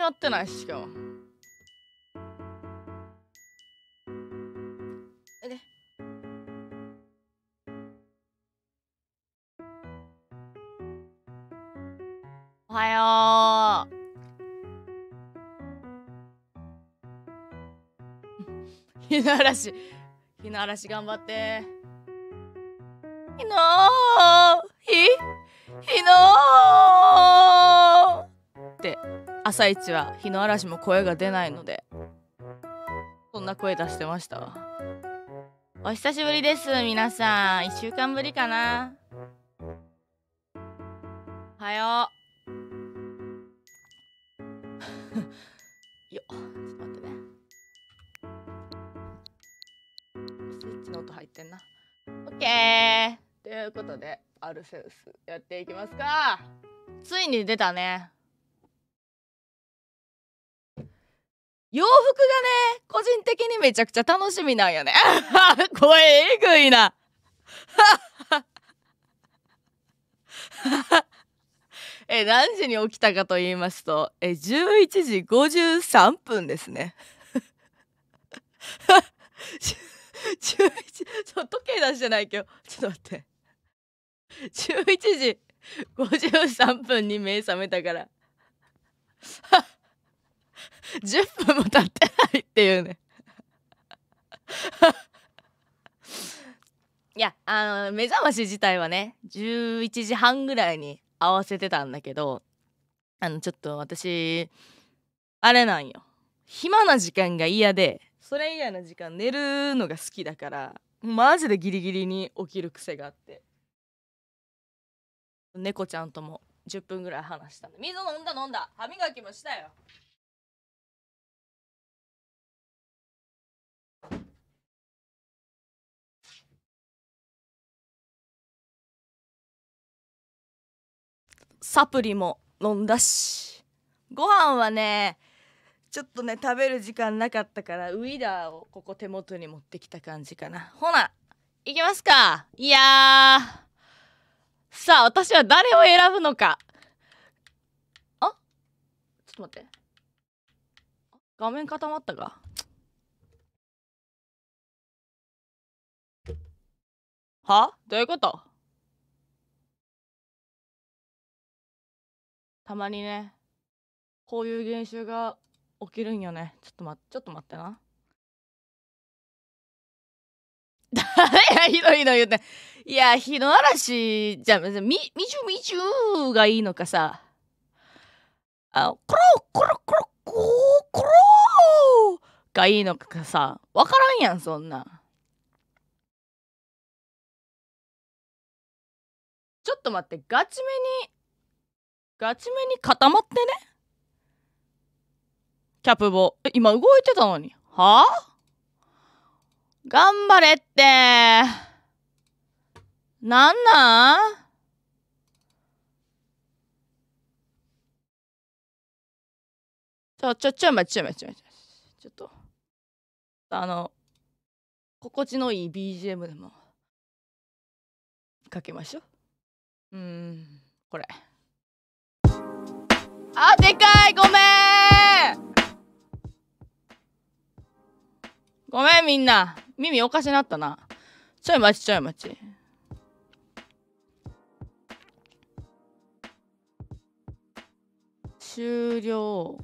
まってないしかも。でおはよう。日の嵐頑張って。日のって朝一は日の嵐も声が出ないのでそんな声出してましたわ。お久しぶりです皆さん。1週間ぶりかな。おはようよっ、ちょっと待ってね。スイッチの音入ってんな。オッケーということでアルセウスやっていきますか。ついに出たね。洋服がね個人的にめちゃくちゃ楽しみなんよね。声えぐいな。何時に起きたかと言いますと11時53分ですね。11時時計出してない今日。ちょっと待って。11時53分に目覚めたから10分も経ってないっていうね。いや目覚まし自体はね11時半ぐらいに合わせてたんだけど、ちょっと私あれなんよ、暇な時間が嫌で、それ以外の時間寝るのが好きだからマジでギリギリに起きる癖があって、猫ちゃんとも10分ぐらい話したんで。水飲んだ歯磨きもしたよ。サプリも飲んだし、ご飯はねちょっとね食べる時間なかったからウイダーをここ手元に持ってきた感じかな。ほな行きますか。いやさあ私は誰を選ぶのか。ちょっと待って、画面固まったか。はどういうこと。たまにねこういう現象が起きるんよね。ちょっと待ってな。誰やひどいの言うて。いや日の嵐じゃみじゅみじゅがいいのかさ、コロコロコロコロコロがいいのかさ、わからんやんそんな。ちょっと待って、ガチめに固まってね。キャプボ今動いてたのに。はあ頑張れって。なんなんちょ待ちちょっと心地のいい BGM でもかけましょう。これでかい。ごめんみんな耳おかしなったな。ちょい待ち終了。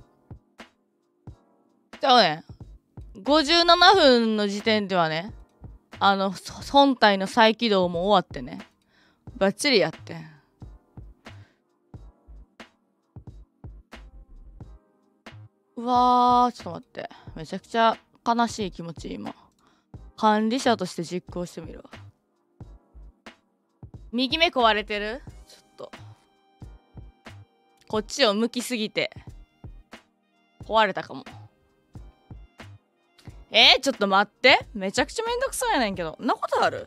じゃあね57分の時点ではね本体の再起動も終わってねバッチリやってん。うわーちょっと待って、めちゃくちゃ悲しい気持ち。今管理者として実行してみるわ。右目壊れてる。ちょっとこっちを向きすぎて壊れたかも。ちょっと待って、めちゃくちゃめんどくさいやねんけど。んなことある。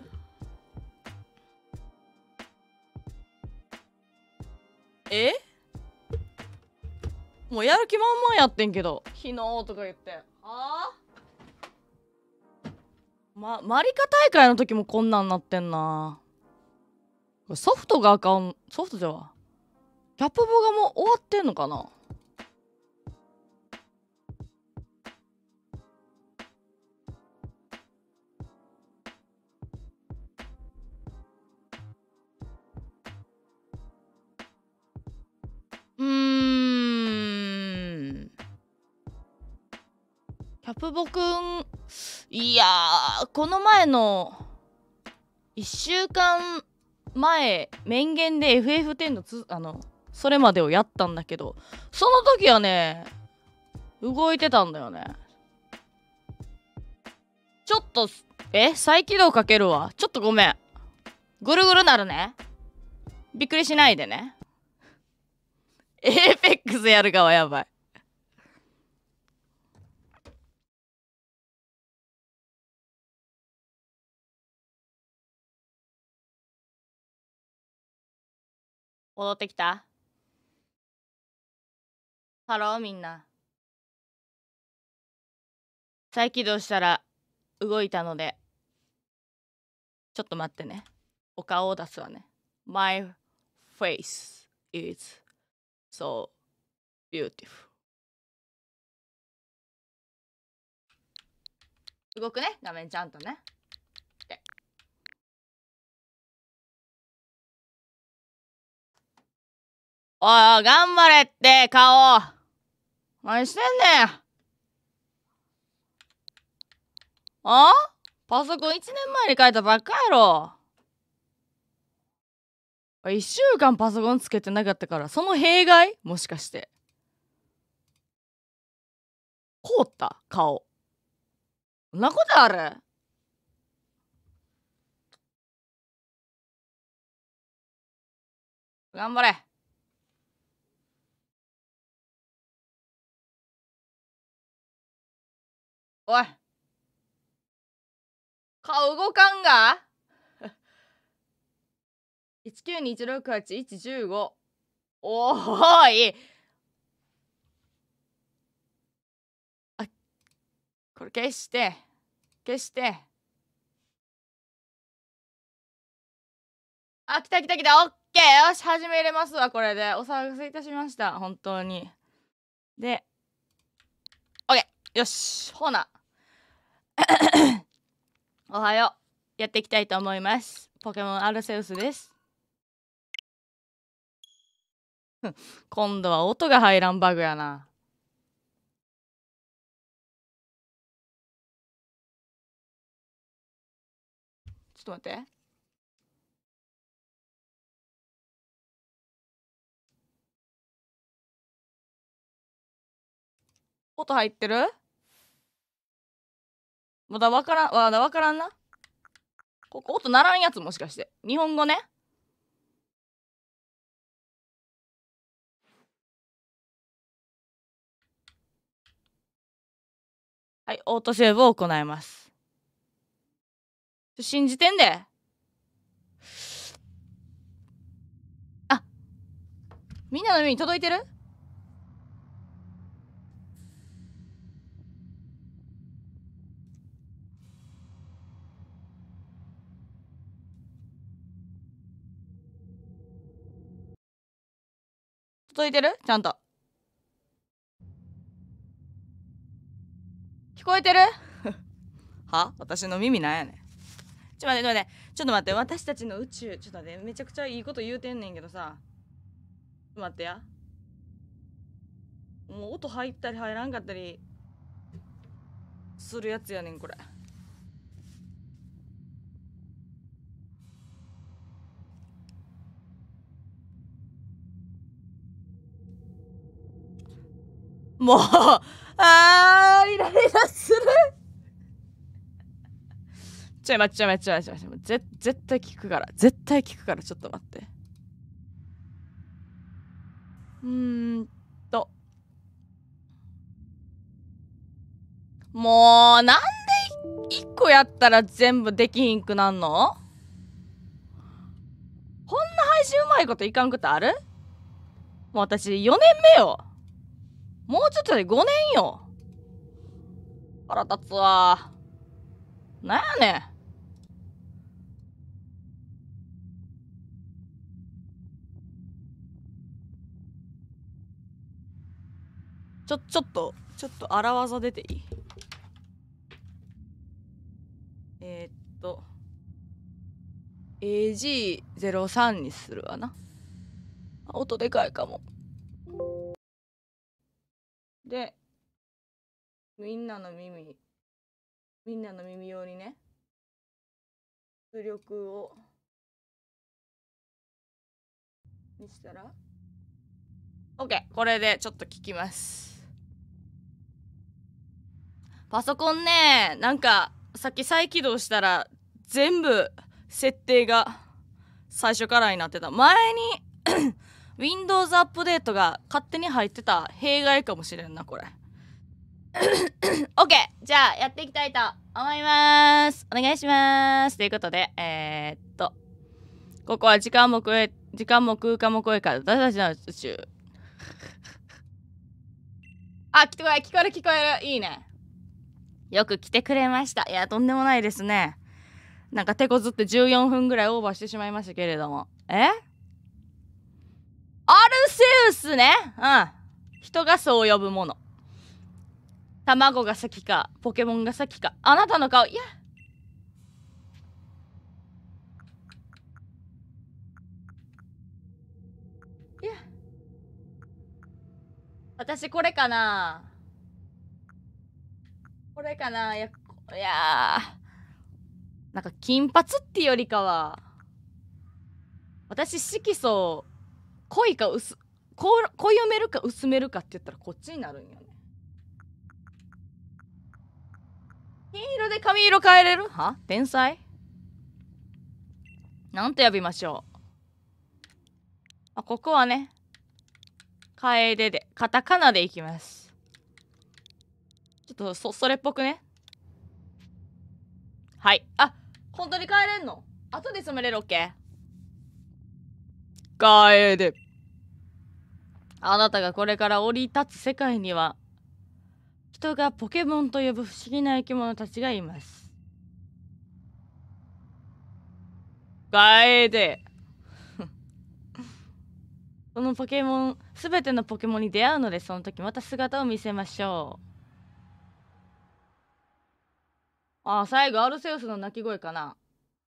もうやる気満々やってんけど、昨日とか言って。マリカ大会の時もこんなんなってんな。ソフトがあかん。ソフトじゃわキャップボがもう終わってんのかな。 キャプボくん、いやー、この前の1週間前、面言で FF10 のそれまでをやったんだけど、その時はね、動いてたんだよね。ちょっと、再起動かけるわ。ちょっとごめん。ぐるぐるなるね。びっくりしないでね。エーペックスやるかはやばい。戻ってきた？ハローみんな。再起動したら動いたので、ちょっと待ってね。お顔を出すわね。My face is so beautiful. 動くね、画面ちゃんとね。おいおい、頑張れって顔。何してんねん。あ？パソコン1年前に変えたばっかやろ。1週間パソコンつけてなかったから、その弊害？もしかして。凍った顔。そんなことある？頑張れ。おい。顔動かんが192168115。おーい。あ、これ消して。消して。あ、来た来た来た。オッケー。よし、始めれますわ、これで。お騒がせいたしました。本当に。で、オッケー。よし。ほな。おはよう。やっていきたいと思います。ポケモンアルセウスです。今度は音が入らんバグやな。ちょっと待って。音入ってる？まだわからんな。ここ音ならんやつ、もしかして。日本語ね。はい、オートセーブを行います。信じてんで。あ、みんなの耳に届いてる？届いてる？ちゃんと。聞こえてる？は？私の耳なんやねん。ちょっと待って。ちょっと待って。私たちの宇宙。ちょっと待って。めちゃくちゃいいこと言うてんねんけどさ。ちょっと待ってや。もう音入ったり入らんかったりするやつやねん、これ。もうイライラする。待って。絶対聞くから。絶対聞くから、ちょっと待って。と。もう、なんで1個やったら全部できひんくなんの？こんな配信うまいこといかんことある？もう私4年目よ。もうちょっとで5年よ。腹立つわ。なんやねん。ちょっと荒技出ていい？AG03 にするわな。音でかいかも。で、 みんなの耳用にね、出力をにしたら OK。 これでちょっと聞きます。パソコンね、なんかさっき再起動したら全部設定が最初からになってた。前にWindows アップデートが勝手に入ってた弊害かもしれんなこれ。OK。 じゃあやっていきたいと思います。お願いします。ということでここは時間も空間も超えから私たちの宇宙。あ、聞こえる。いいね。よく来てくれました。いや、とんでもないですね。なんか手こずって14分ぐらいオーバーしてしまいましたけれども。アルセウスね。うん。人がそう呼ぶもの。卵が先か、ポケモンが先か。あなたの顔、いや。いや。私これかな。いやなんか金髪ってよりかは、私色素濃いか濃いめるか薄めるかって言ったらこっちになるんよね。金色で髪色変えれる？は？天才？なんと呼びましょう。ここはね、楓でカタカナでいきます。ちょっとそれっぽくね。はい。本当に帰れんの？後で染めれる？ OK。 楓、あなたがこれから降り立つ世界には人がポケモンと呼ぶ不思議な生き物たちがいます。楓そのポケモン、すべてのポケモンに出会うので、その時また姿を見せましょう。最後アルセウスの鳴き声かな。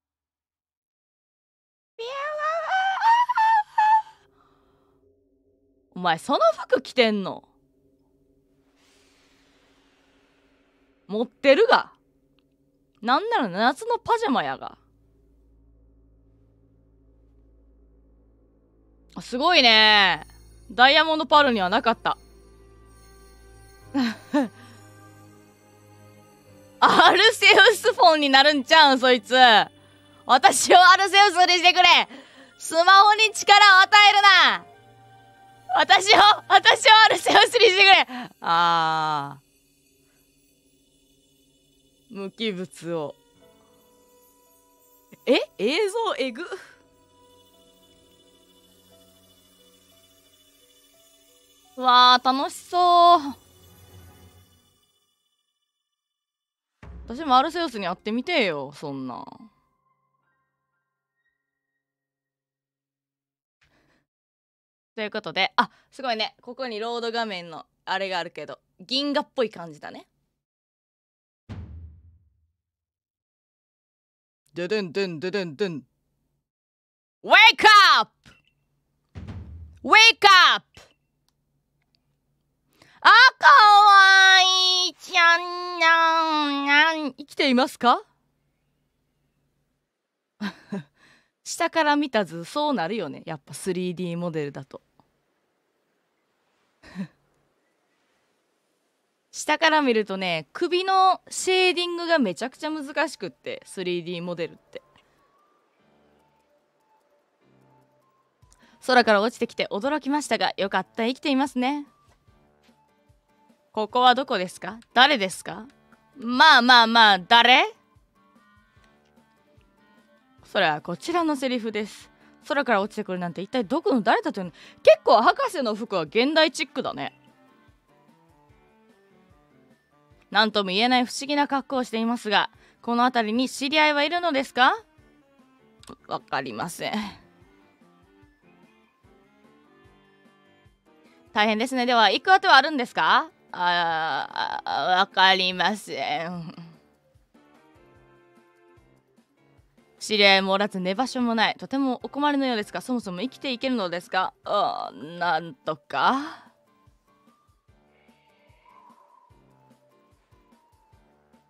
お前その服着てんの？持ってるが。なんなら夏のパジャマやが。すごいね。ダイヤモンドパールにはなかった。アルセウスフォンになるんちゃうんそいつ。私をアルセウスにしてくれ。スマホに力を与えるな。私をアルセウスにしてくれ。無機物を。映像えぐ。わー、楽しそう。私もアルセウスに会ってみてよ、そんな。ということで、すごいね。ここにロード画面のあれがあるけど、銀河っぽい感じだね。ででんでんででんでん。Wake up! Wake up! かわいいちゃんなん生きていますか？下から見た図そうなるよね。やっぱ 3D モデルだと。下から見るとね、首のシェーディングがめちゃくちゃ難しくって、 3D モデルって。空から落ちてきて驚きましたが、よかった、生きていますね。ここはどこですか？誰ですか？まあ、誰？それはこちらのセリフです。空から落ちてくるなんて一体どこの誰だというの？結構博士の服は現代チックだね。なんとも言えない不思議な格好をしていますが、この辺りに知り合いはいるのですか？わかりません。大変ですね。では行くあてはあるんですか？わかりません。知り合いもおらず寝場所もない。とてもお困りのようですが、そもそも生きていけるのですか？なんとか。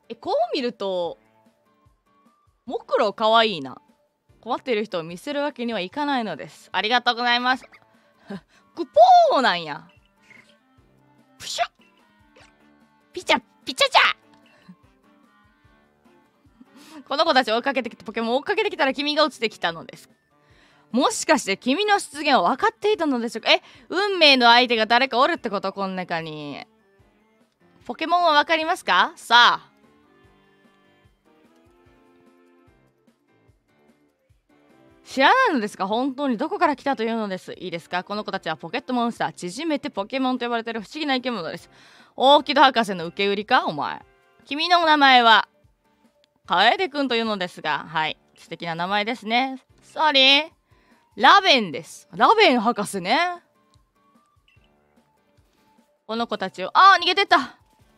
こう見ると木狼かわいいな。困っている人を見せるわけにはいかないのです。ありがとうございます。クポーなんや。プシャッピチャピチャチャ。この子たちを追いかけてきて、ポケモンを追いかけてきたら君が落ちてきたのです。もしかして君の出現を分かっていたのでしょうか。運命の相手が誰かおるってこと？この中に。ポケモンは分かりますか？さあ。知らないのですか？本当にどこから来たというのです。いいですか？この子たちはポケットモンスター、縮めてポケモンと呼ばれている不思議な生き物です。大木戸博士の受け売りか？お前。君の名前は楓くんというのですが、はい、素敵な名前ですね。ソーリー、ラベンです。ラベン博士ね。この子たちを、逃げてった。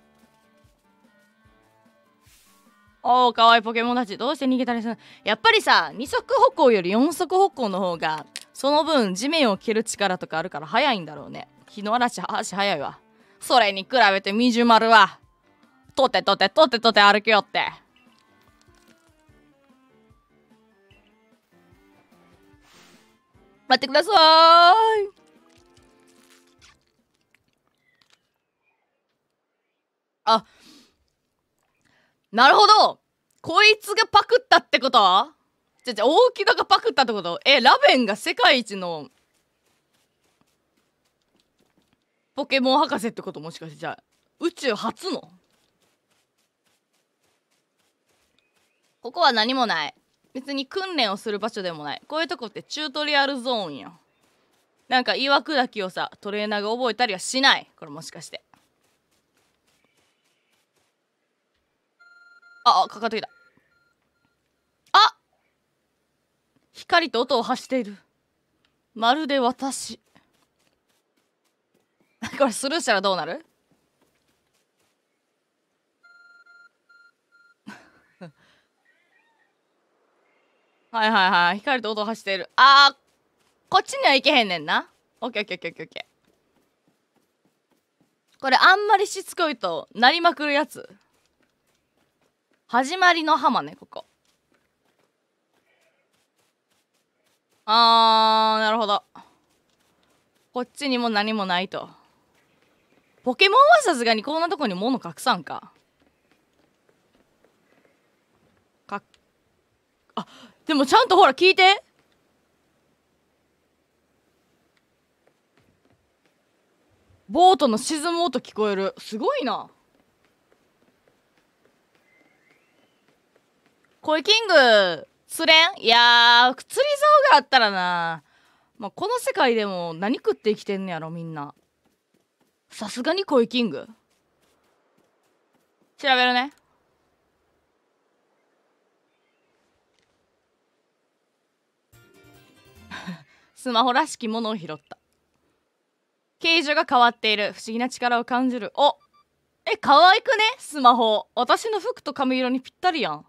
かわいいポケモンたち。どうして逃げたりするの？やっぱりさ、二足歩行より四足歩行の方がその分地面を蹴る力とかあるから速いんだろうね。日の嵐足速いわ。それに比べてみじゅまるはとてとてとてとて歩きよって。待ってください。なるほど。こいつがパクったってこと？大木戸がパクったってこと？ラベンが世界一のポケモン博士ってこと？もしかしてじゃあ宇宙初の？ここは何もない。別に訓練をする場所でもない。こういうとこってチュートリアルゾーンやん。なんか岩砕きをさ、トレーナーが覚えたりはしない。これもしかして。かかってきた。光と音を発している。まるで私。これスルーしたらどうなる？はいはいはい。光と音を発している。こっちには行けへんねんな。オッケーオッケーオッケーオッケー。これあんまりしつこいとなりまくるやつ。始まりの浜ね、ここ。なるほど。こっちにも何もないと。ポケモンはさすがにこんなとこに物隠さんか。でもちゃんとほら聞いて。ボートの沈む音聞こえる。すごいな。恋キング釣れん？いや釣り竿があったらな。この世界でも何食って生きてんのやろみんな。さすがに恋キング調べるね。スマホらしきものを拾った。形状が変わっている。不思議な力を感じる。可愛くね？スマホ私の服と髪色にぴったりやん。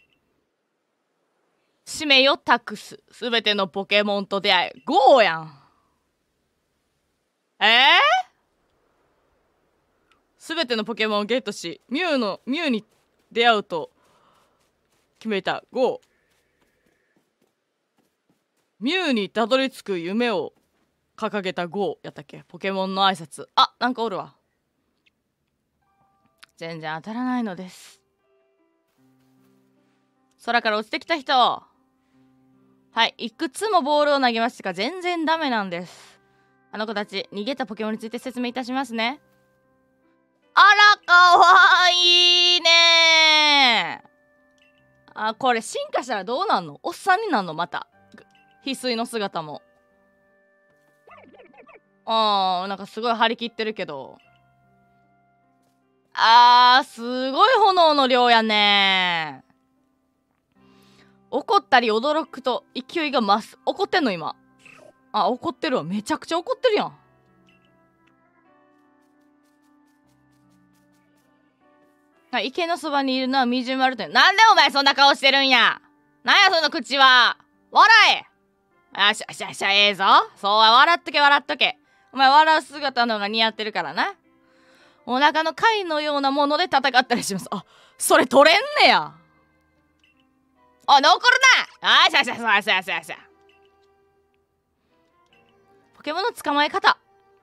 使命を託す。すべてのポケモンと出会い。ゴーやん。すべてのポケモンをゲットしミュウに出会うと決めた。ゴー。ミュウにたどり着く夢を掲げたゴーやったっけ？ポケモンの挨拶。なんかおるわ。全然当たらないのです。空から落ちてきた人。はい、いくつもボールを投げましたが全然ダメなんです。あの子たち、逃げたポケモンについて説明いたしますね。あら、かわいいねー。これ進化したらどうなんの？おっさんになんの？また翡翠の姿も。なんかすごい張り切ってるけど。すごい炎の量やね。怒ったり驚くと勢いが増す。怒ってんの今？怒ってるわ。めちゃくちゃ怒ってるやん。池のそばにいるのはみじゅまるという。なんでお前そんな顔してるんや。なんやその口は。笑え。ええぞ。そうは笑っとけ笑っとけ。お前笑う姿の方が似合ってるからな。 お腹の貝のようなもので戦ったりします。あ、それ取れんねや。あ、残るな。あしゃしゃしゃしゃしゃしゃ。ポケモンの捕まえ方。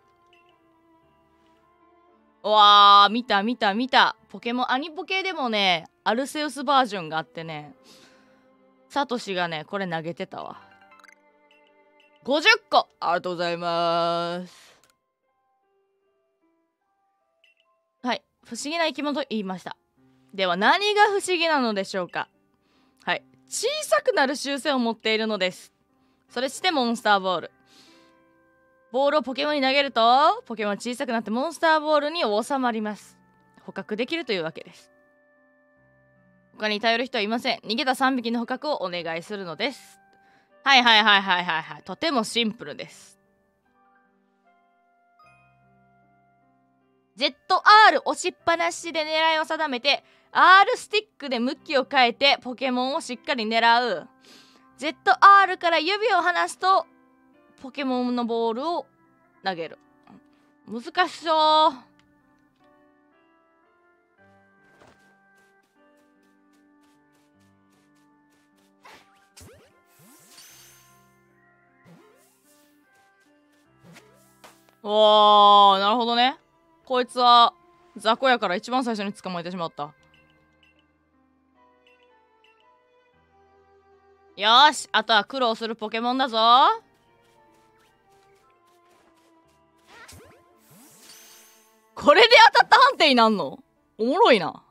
わー、見た見た見た。ポケモン、アニポケでもね、アルセウスバージョンがあってね、サトシがね、これ投げてたわ。50個ありがとうございます。はい、不思議な生き物と言いました。では何が不思議なのでしょうか。はい、小さくなる習性を持っているのです。それしてモンスターボール。ボールをポケモンに投げるとポケモンは小さくなってモンスターボールに収まります。捕獲できるというわけです。他に頼る人はいません。逃げた3匹の捕獲をお願いするのです。はいはいはいはいはいはい。とてもシンプルです。ZR 押しっぱなしで狙いを定めて R スティックで向きを変えてポケモンをしっかり狙う。 ZR から指を離すとポケモンのボールを投げる。難しそう。おー、なるほどね。こいつは雑魚やから一番最初に捕まえてしまった。よーし、あとは苦労するポケモンだぞ。これで当たった判定になんの？おもろいな。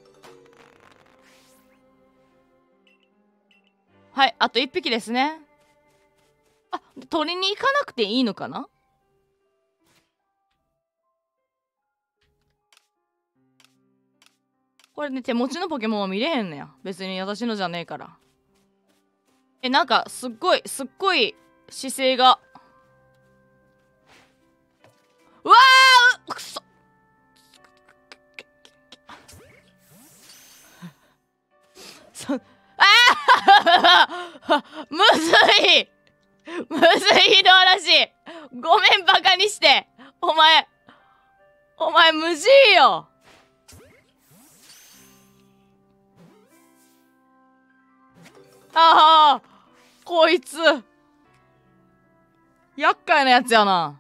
はい、あと1匹ですね。あ、取りに行かなくていいのかな？これね、手持ちのポケモンは見れへんねや。別に私のじゃねえから。なんかすっごい姿勢が。うわー、くそ。むずいむずいの話。ごめん、バカにして。お前無事よ。ああ、こいつ厄介なやつやな。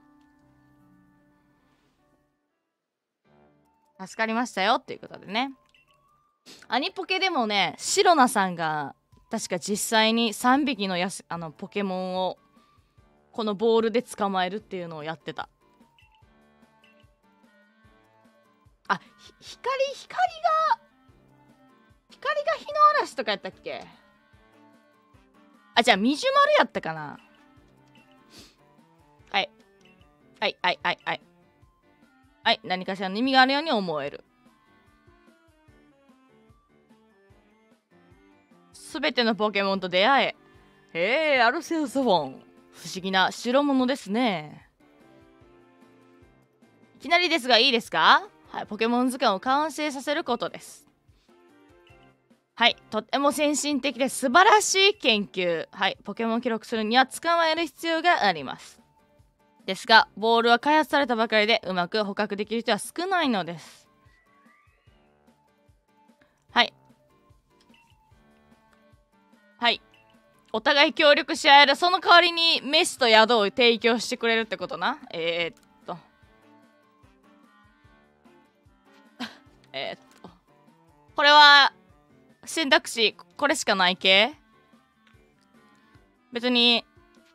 助かりましたよっていうことでね。アニポケでもね、シロナさんが確か実際に3匹のポケモンをこのボールで捕まえるっていうのをやってた。あ、光が日の嵐とかやったっけ？あ、じゃあミジュマルやったかな。はいはいはいはいはいはい、何かしらの意味があるように思える。すべてのポケモンと出会え。へえ、アルセウスフォン。不思議な代物ですね。いきなりですがいいですか？はい、ポケモン図鑑を完成させることです。はい、とっても先進的で素晴らしい研究。はい、ポケモン記録するには捕まえる必要があります。ですが、ボールは開発されたばかりでうまく捕獲できる人は少ないのです。はい。はい。お互い協力し合える。その代わりに飯と宿を提供してくれるってことな。これは選択肢これしかない系？別に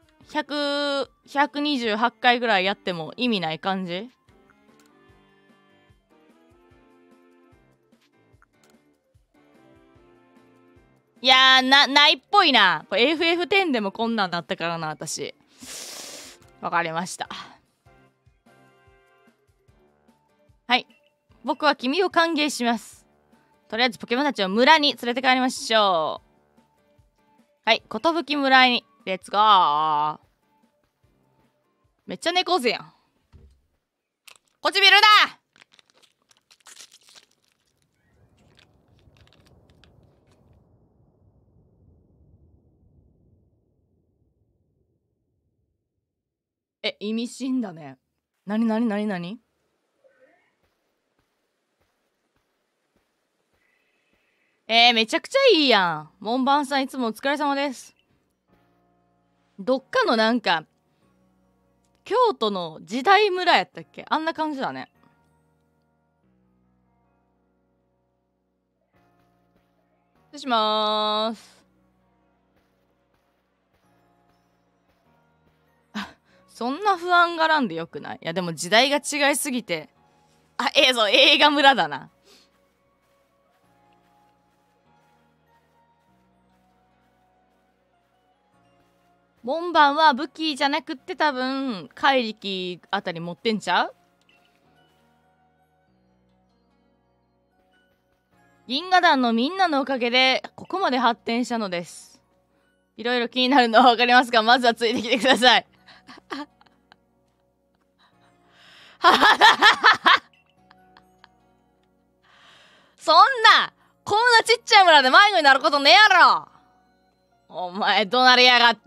128回ぐらいやっても意味ない感じ？いやー、ないっぽいな。これ FF10 でもこんなんだったからな、私。わかりました。はい。僕は君を歓迎します。とりあえずポケモンたちを村に連れて帰りましょう。はい、寿村にレッツゴー。めっちゃ猫背やん。こちびるな。意味深だね。なにめちゃくちゃいいやん。門番さんいつもお疲れ様です。どっかのなんか、京都の時代村やったっけ、あんな感じだね。失礼しまーす。そんな不安がらんでよくない？いやでも時代が違いすぎて。あ、映画村だな。門番は武器じゃなくって多分怪力あたり持ってんちゃう？銀河団のみんなのおかげでここまで発展したのです。いろいろ気になるのはわかりますが、まずはついてきてください。そんなこんなちっちゃい村で迷子になることねえやろ。お前怒鳴りやがって。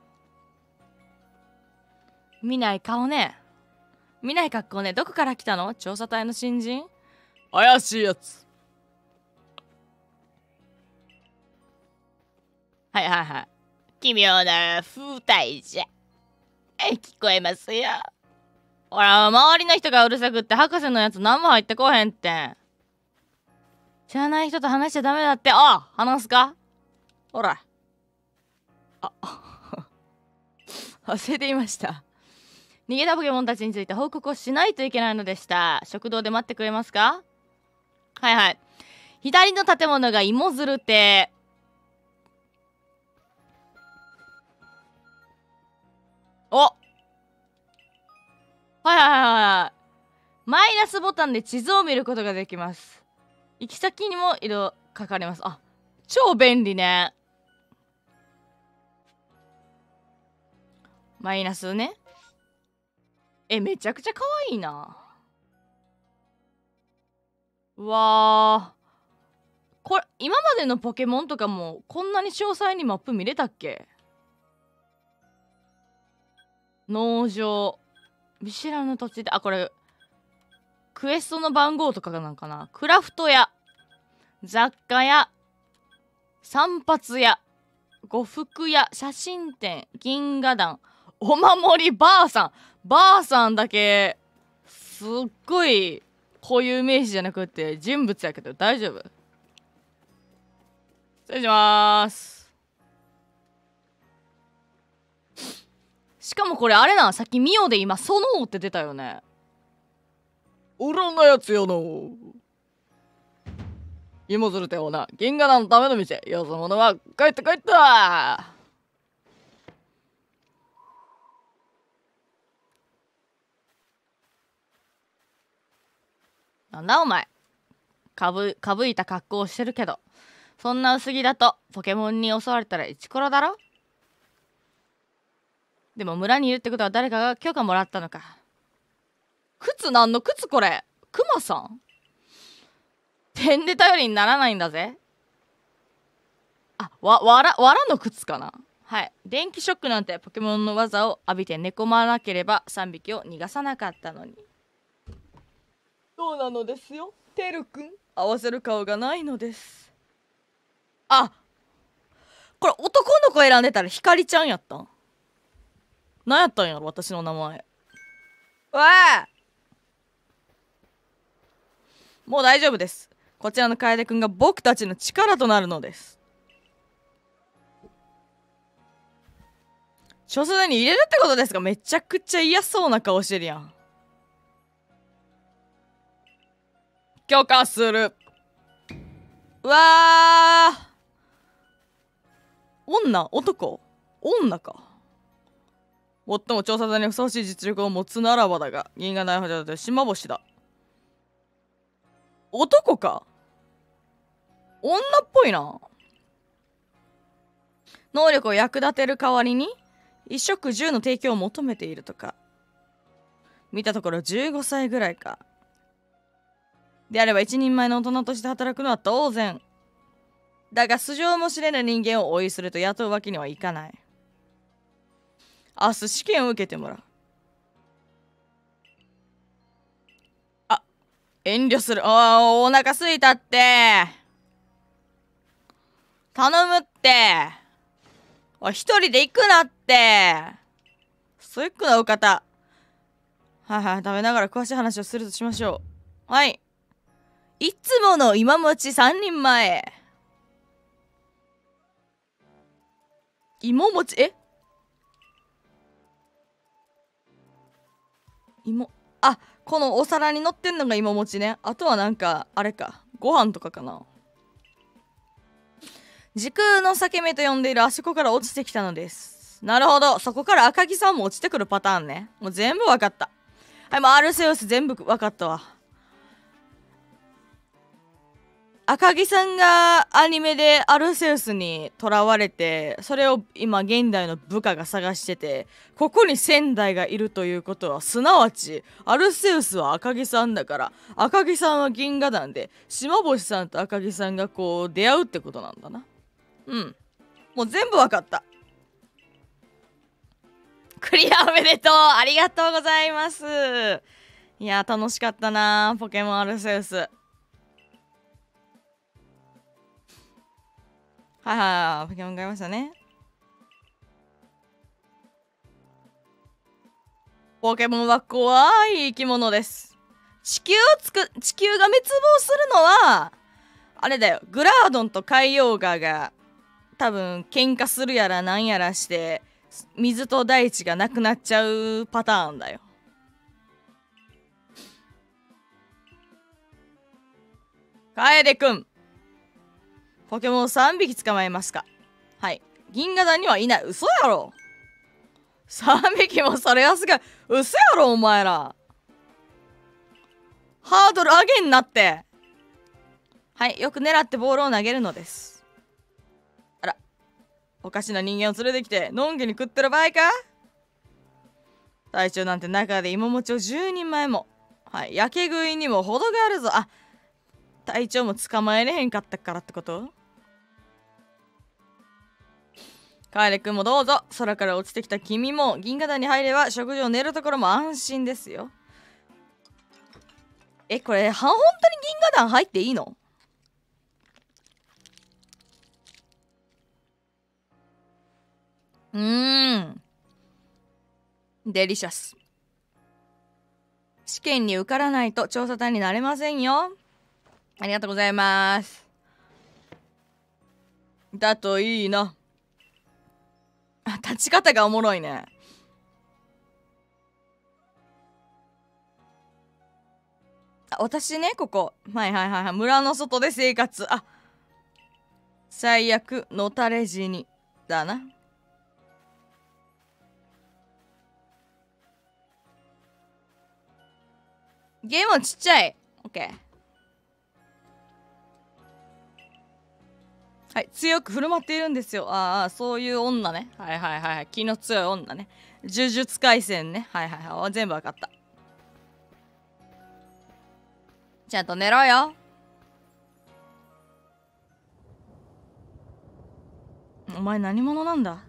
見ない顔ね。見ない格好ね。どこから来たの？調査隊の新人？怪しいやつ。はいはいはい。奇妙な風体じゃ。聞こえますよ。ほら、周りの人がうるさくって博士のやつ何も入ってこへんって。知らない人と話しちゃダメだって。話すか？ほら。忘れていました。逃げたポケモンたちについて報告をしないといけないのでした。食堂で待ってくれますか？はいはい。左の建物が芋づる亭。お、はいはいはいはい。マイナスボタンで地図を見ることができます。行き先にも色書かれます。超便利ね。マイナスね。めちゃくちゃ可愛いな。うわー。これ、今までのポケモンとかもこんなに詳細にマップ見れたっけ？農場。見知らぬ土地で、これ、クエストの番号とかなんかな。クラフト屋、雑貨屋、散髪屋、呉服屋、写真展、銀河団、お守りばあさん。ばあさんだけ、すっごい、こういう名詞じゃなくて人物やけど大丈夫？失礼しまーす。しかもこれあれな、さっきミオで今ソノーって出たよね。おらんなやつよの。芋づるておな、銀河団のための店。よそ者は帰って帰った。なんだお前。かぶいた格好をしてるけど、そんな薄着だとポケモンに襲われたらイチコロだろ。でも村にいるってことは誰かが許可もらったのか。靴なんの靴これ？クマさん？点で頼りにならないんだぜ。わらの靴かな。はい。電気ショックなんてポケモンの技を浴びて寝込まなければ3匹を逃がさなかったのに。そうなのですよ、てるくん。合わせる顔がないのです。これ男の子選んでたらひかりちゃんやったん？何やったんやろ私の名前。もう大丈夫です。こちらの楓くんが僕たちの力となるのです。小袖に入れるってことですが、めちゃくちゃ嫌そうな顔してるやん。許可する。うわー、女か。最も調査隊にふさわしい実力を持つならばだが、銀河大補助で島星だ。男か？女っぽいな。能力を役立てる代わりに一食10の提供を求めているとか。見たところ15歳ぐらいか。であれば一人前の大人として働くのは当然。だが素性も知れない人間を追いすると雇うわけにはいかない。明日試験を受けてもらう。遠慮する。お腹すいたって。 頼むって。おい、一人で行くなって。ストイックなお方。はいはい、食べながら詳しい話をするとしましょう。はい。いつもの今餅3人前。芋餅、あ、このお皿に乗ってんのが芋餅ね。あとはなんか、あれか。ご飯とかかな。時空の裂け目と呼んでいるあそこから落ちてきたのです。なるほど。そこから赤木さんも落ちてくるパターンね。もう全部わかった。はい、もうアルセウス全部わかったわ。赤木さんがアニメでアルセウスに囚われて、それを今現代の部下が探してて、ここに仙台がいるということは、すなわちアルセウスは赤木さんだから、赤木さんは銀河団で、島星さんと赤木さんがこう出会うってことなんだな。うん、もう全部わかった。クリアおめでとう、ありがとうございます。いや楽しかったな、ポケモンアルセウス。はいはい、ポケモン買いましたね。ポケモンは怖い生き物です。地球が滅亡するのは、あれだよ、グラードンと海洋ガが多分喧嘩するやらなんやらして、水と大地がなくなっちゃうパターンだよ。楓くん、ポケモン3匹捕まえますか？はい。銀河団にはいない。嘘やろ。3匹もそれはすごい。嘘やろ、お前ら。ハードル上げんなって。はい。よく狙ってボールを投げるのです。あら。おかしな人間を連れてきて、のんきに食ってる場合か？隊長なんて中で芋餅を10人前も。はい。やけ食いにも程があるぞ。あ、隊長も捕まえれへんかったからってこと？カエレ君もどうぞ。空から落ちてきた君も銀河団に入れば食事を寝るところも安心ですよ。これ本当に銀河団入っていいの？デリシャス。試験に受からないと調査隊になれませんよ。ありがとうございます。だといいな。立ち方がおもろいね。私ね、ここ。はいはいはいはい。村の外で生活。あ、最悪、のたれ死に。だな。ゲームはちっちゃい。オッケー。はい、強く振る舞っているんですよ。ああ、そういう女ね。はいはいはい。気の強い女ね。呪術廻戦ね。はいはいはい。全部わかった。ちゃんと寝ろよ。お前何者なんだ？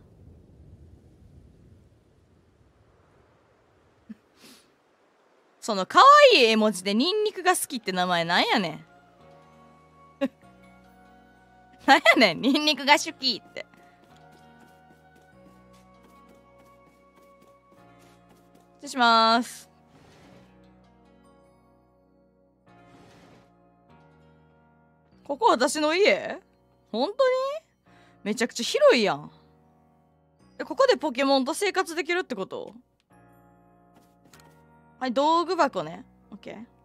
その可愛い絵文字でニンニクが好きって名前なんやねん。なんやねん、ニンニクが好きって。失礼します。ここ私の家？本当に？めちゃくちゃ広いやん。ここでポケモンと生活できるってこと？はい、道具箱ね。オッケー。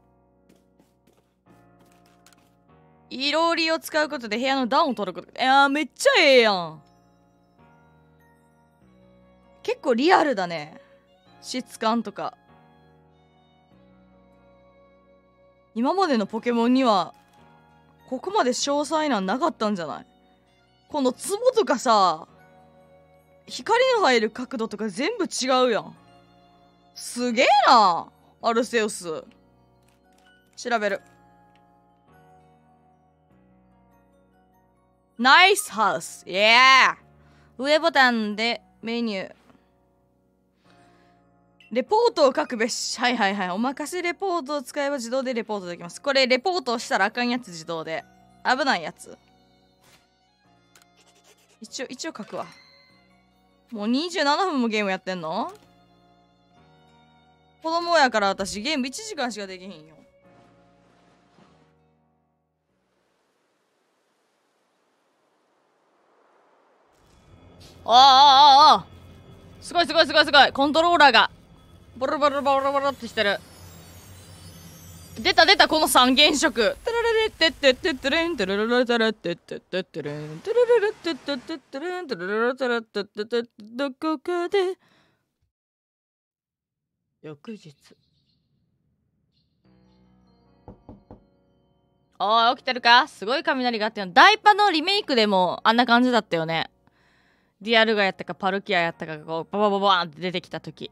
いろりを使うことで部屋の暖を取ること。めっちゃええやん。結構リアルだね。質感とか。今までのポケモンにはここまで詳細なんなかったんじゃない？このツボとかさ、光の入る角度とか全部違うやん。すげえな、アルセウス。調べる。ナイスハウス。イエー。上ボタンでメニュー。レポートを書くべし。はいはいはい。お任せレポートを使えば自動でレポートできます。これレポートをしたらあかんやつ、自動で。危ないやつ。 一応書くわ。もう27分もゲームやってんの？子供やから私ゲーム1時間しかできへんよ。ああすごいすごいすごいすごい。コントローラーがボロボロボロボロってしてる。出た出た、この三原色。トゥルルルッテッテッテッテレントゥルルルテレッテッテッテッテレントゥルルルッテッテッテッテレントゥルルルテレッテッテッテッテどこかで翌日。おい起きてるか？すごい雷があったよ。ダイパのリメイクでもあんな感じだったよね。ディアルガやったかパルキアやったかがこうババババーンって出てきた時。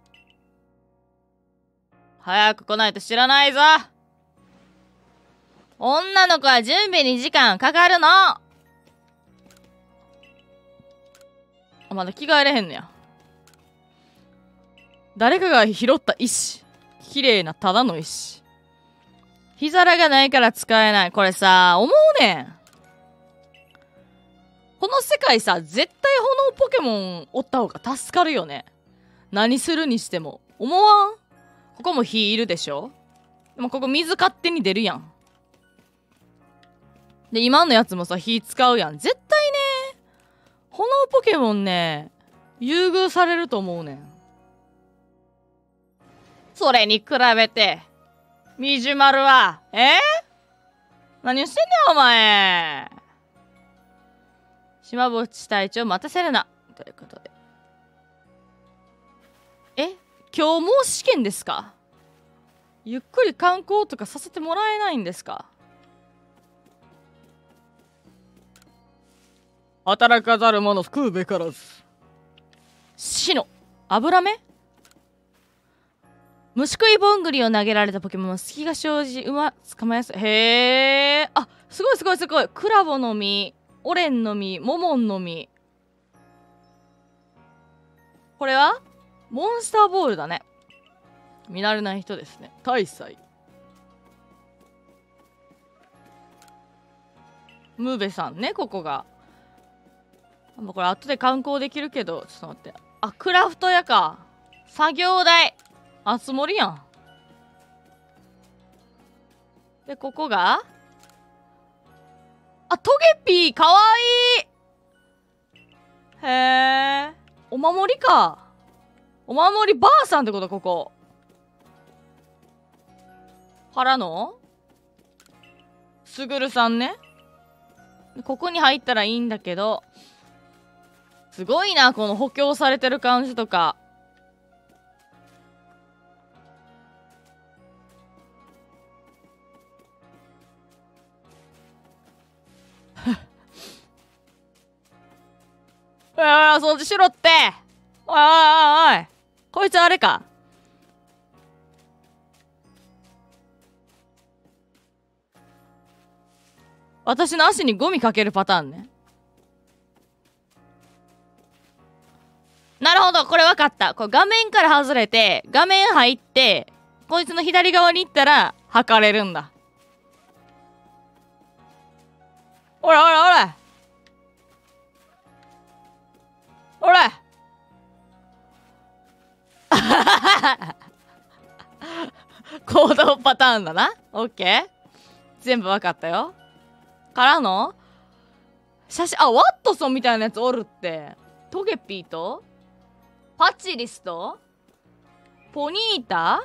早く来ないと知らないぞ。女の子は準備に時間かかるの。あ、まだ着替えれへんのや。誰かが拾った石。綺麗なただの石。日皿がないから使えない。これさ、思うねん。この世界さ、絶対炎ポケモンおった方が助かるよね。何するにしても。思わん？ここも火いるでしょ？でもここ水勝手に出るやん。で、今のやつもさ、火使うやん。絶対ね、炎ポケモンね、優遇されると思うねん。それに比べて、みじゅまるは、何をしてんねん、お前。島淵隊長待たせるな。ということで。今日もう試験ですか？ゆっくり観光とかさせてもらえないんですか？働かざる者食うべからず。死の油目？虫食いぼんぐりを投げられたポケモンは隙が生じ馬捕まえやすい。へえ。あ、すごいすごいすごい。クラボの実、オレンの実、モモンの実。これはモンスターボールだね。見慣れない人ですね。大祭。ムーベさんね、ここが。これ後で観光できるけど、ちょっと待って。あ、クラフト屋か。作業台。あつ森やん。で、ここがあ、トゲピーかわいい。へえ。お守りか。お守りばあさんってこと、ここ。からのすぐるさんね。ここに入ったらいいんだけど、すごいな、この補強されてる感じとか。そっちしろって。おいおいおいおい。こいつあれか。私の足にゴミかけるパターンね。なるほど、これ分かった。これ画面から外れて、画面入って、こいつの左側に行ったら、測れるんだ。ほらほらほらほら行動パターンだな。オッケー。全部分かったよ。からの写真、あ、ワットソンみたいなやつおるって。トゲピーとパチリスとポニータ、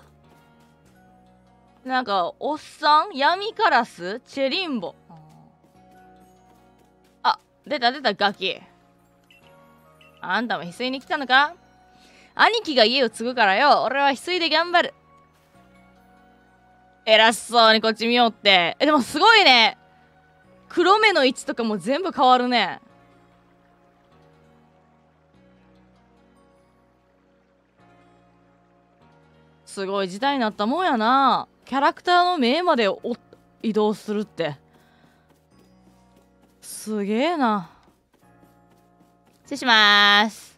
なんか、おっさん、闇カラス、チェリンボ。あ、出た出た、ガキ。あんたも翡翠に来たのか？兄貴が家を継ぐからよ、俺は翡翠で頑張る。偉そうにこっち見ようって。でもすごいね。黒目の位置とかも全部変わるね。すごい時代になったもんやな。キャラクターの目まで移動するってすげえな。失礼しまーす。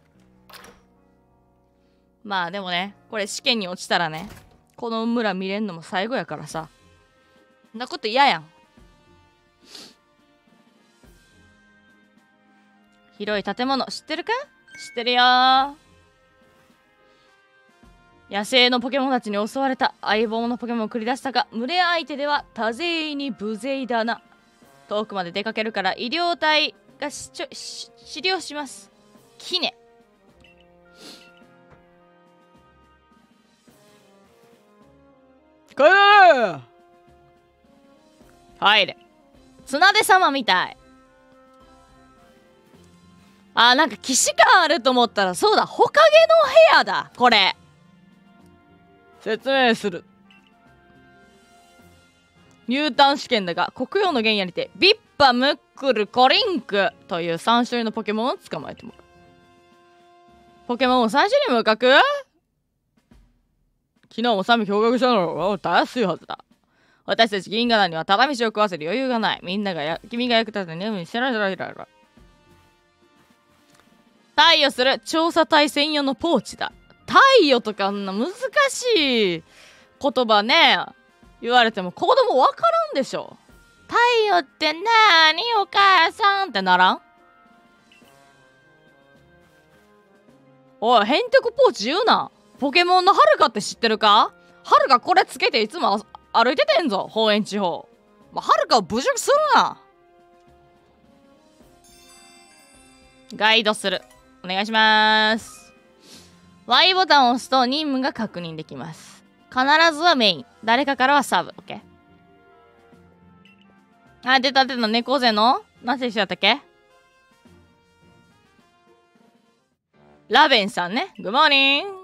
まあでもね、これ試験に落ちたらね、この村見れんのも最後やからさ、そんなこと嫌やん。 広い建物知ってるか？知ってるよー。野生のポケモンたちに襲われた。相棒のポケモンを繰り出したが、群れ相手では多勢に無勢だな。遠くまで出かけるから医療隊が治療します。キネ。帰れー。入れ。綱手様みたい。なんか騎士感あると思ったら、そうだ、ほかげの部屋だ、これ。説明する。入隊試験だが、黒曜の原野にて、ビッパ、ムックル、コリンクという3種類のポケモンを捕まえてもらう。ポケモンを3種類も描く？昨日も3匹捕獲したのたやすいはずだ。私たち銀河団にはただ飯を食わせる余裕がない。君が役立てね海に知られら。貸与する調査隊専用のポーチだ。貸与とか難しい言葉ね、言われても子供わからんでしょ。貸与ってなーにお母さんってならん？おい、へんてこポーチ言うな。ポケモンのはるかって知ってるか？はるかこれつけていつも歩いててんぞ、方園地方。はるかを侮辱するな。ガイドする。お願いします。Y ボタンを押すと任務が確認できます。必ずはメイン。誰かからはサブ。OK。出た。猫背の何て人だったっけ？ラベンさんね。グッモーニング。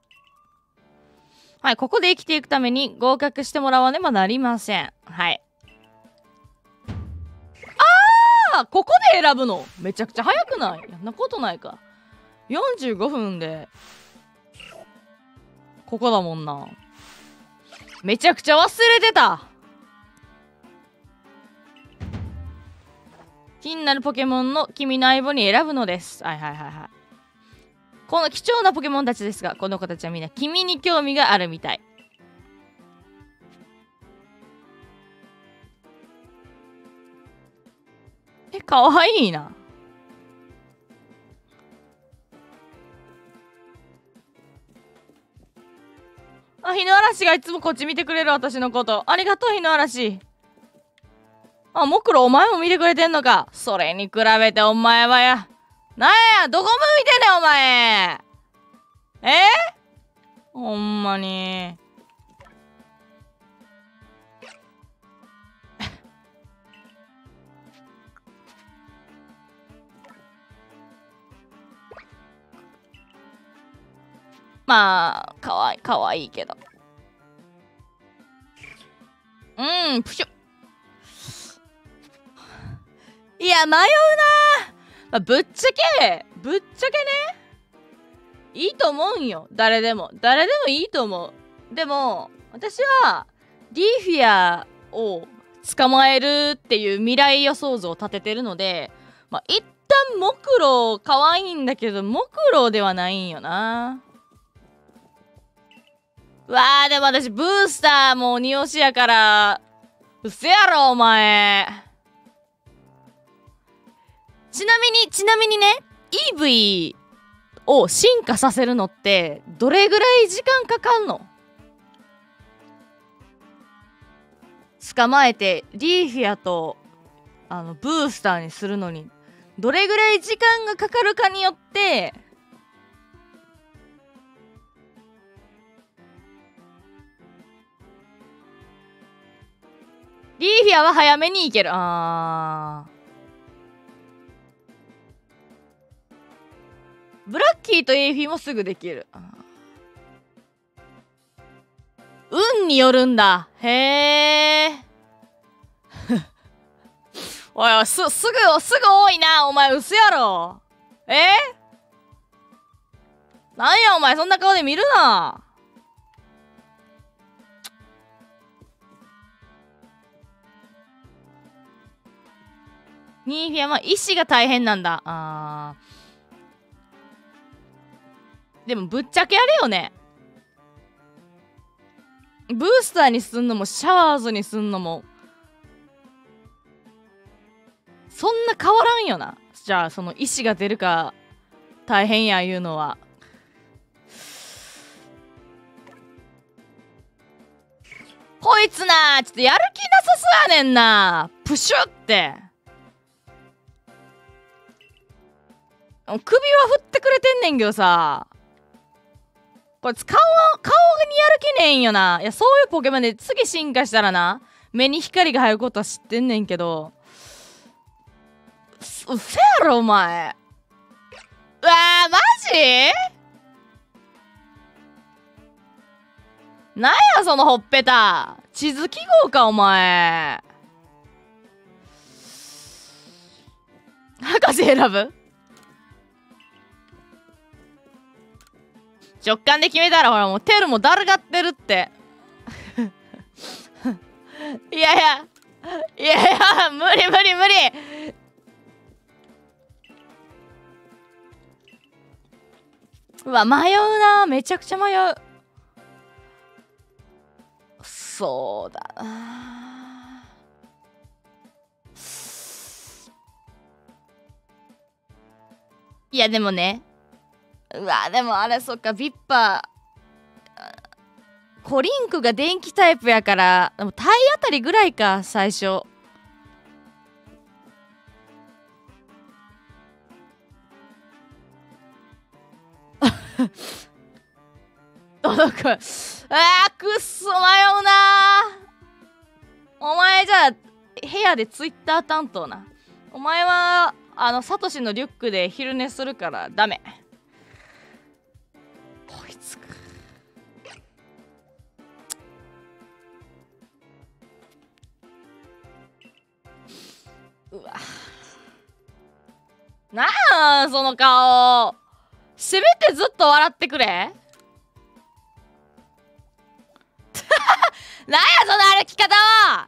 はい、ここで生きていくために合格してもらわねばなりません。はい。ここで選ぶのめちゃくちゃ早くない？そんなことないか。45分でここだもんな。めちゃくちゃ忘れてた。気になるポケモンの君の相棒に選ぶのです。はい。この貴重なポケモンたちですが、この子たちはみんな君に興味があるみたい。かわいいな。日の嵐がいつもこっち見てくれる私のこと。ありがとう、日の嵐。もくろ、お前も見てくれてんのか。それに比べてお前はや。なんや、どこ向いてんねん、お前。ほんまに。まあ、かわいいけど。プシュ。いや、迷うな。ぶっちゃけね、いいと思うんよ。誰でもいいと思う。でも、私は、リーフィアを捕まえるっていう未来予想図を立ててるので、一旦モクロ可愛いんだけど、モクロではないんよな。でも私、ブースターも鬼押しやから、うせやろ、お前。ちなみにね、EV を進化させるのって、どれぐらい時間かかんの？捕まえて、リーフィアと、ブースターにするのに、どれぐらい時間がかかるかによって、リーフィアは早めに行ける。ブラッキーとエイフィもすぐできる。運によるんだ。へえ。おい、すぐ多いな。お前、嘘やろ。なんや、お前、そんな顔で見るな。ニーフィアは意志が大変なんだ。でもぶっちゃけあれよね。ブースターにすんのもシャワーズにすんのもそんな変わらんよな。 じゃあその意志が出るか大変やいうのは。こいつなちょっとやる気なさそうやねんな。プシュって。首は振ってくれてんねんけどさ、こいつ顔にやる気ねえんよな。いや、そういうポケモンで次進化したらな、目に光が入ることは知ってんねんけど、うせやろお前。うわー、マジなんやそのほっぺた。地図記号かお前。博士選ぶ。直感で決めたらほらもうテルもだるがってるっていやいやいやいや、無理無理無理。うわ迷うな、めちゃくちゃ迷う。そうだな、いやでもね、うわでもあれそっか、ビッパコリンクが電気タイプやから、でも体当たりぐらいか最初届く。くっそ迷うな。お前じゃあ部屋でツイッター担当な。お前はサトシのリュックで昼寝するからダメ。こいつか。うわなんやその顔。せめてずっと笑ってくれ。なんやその歩き方は。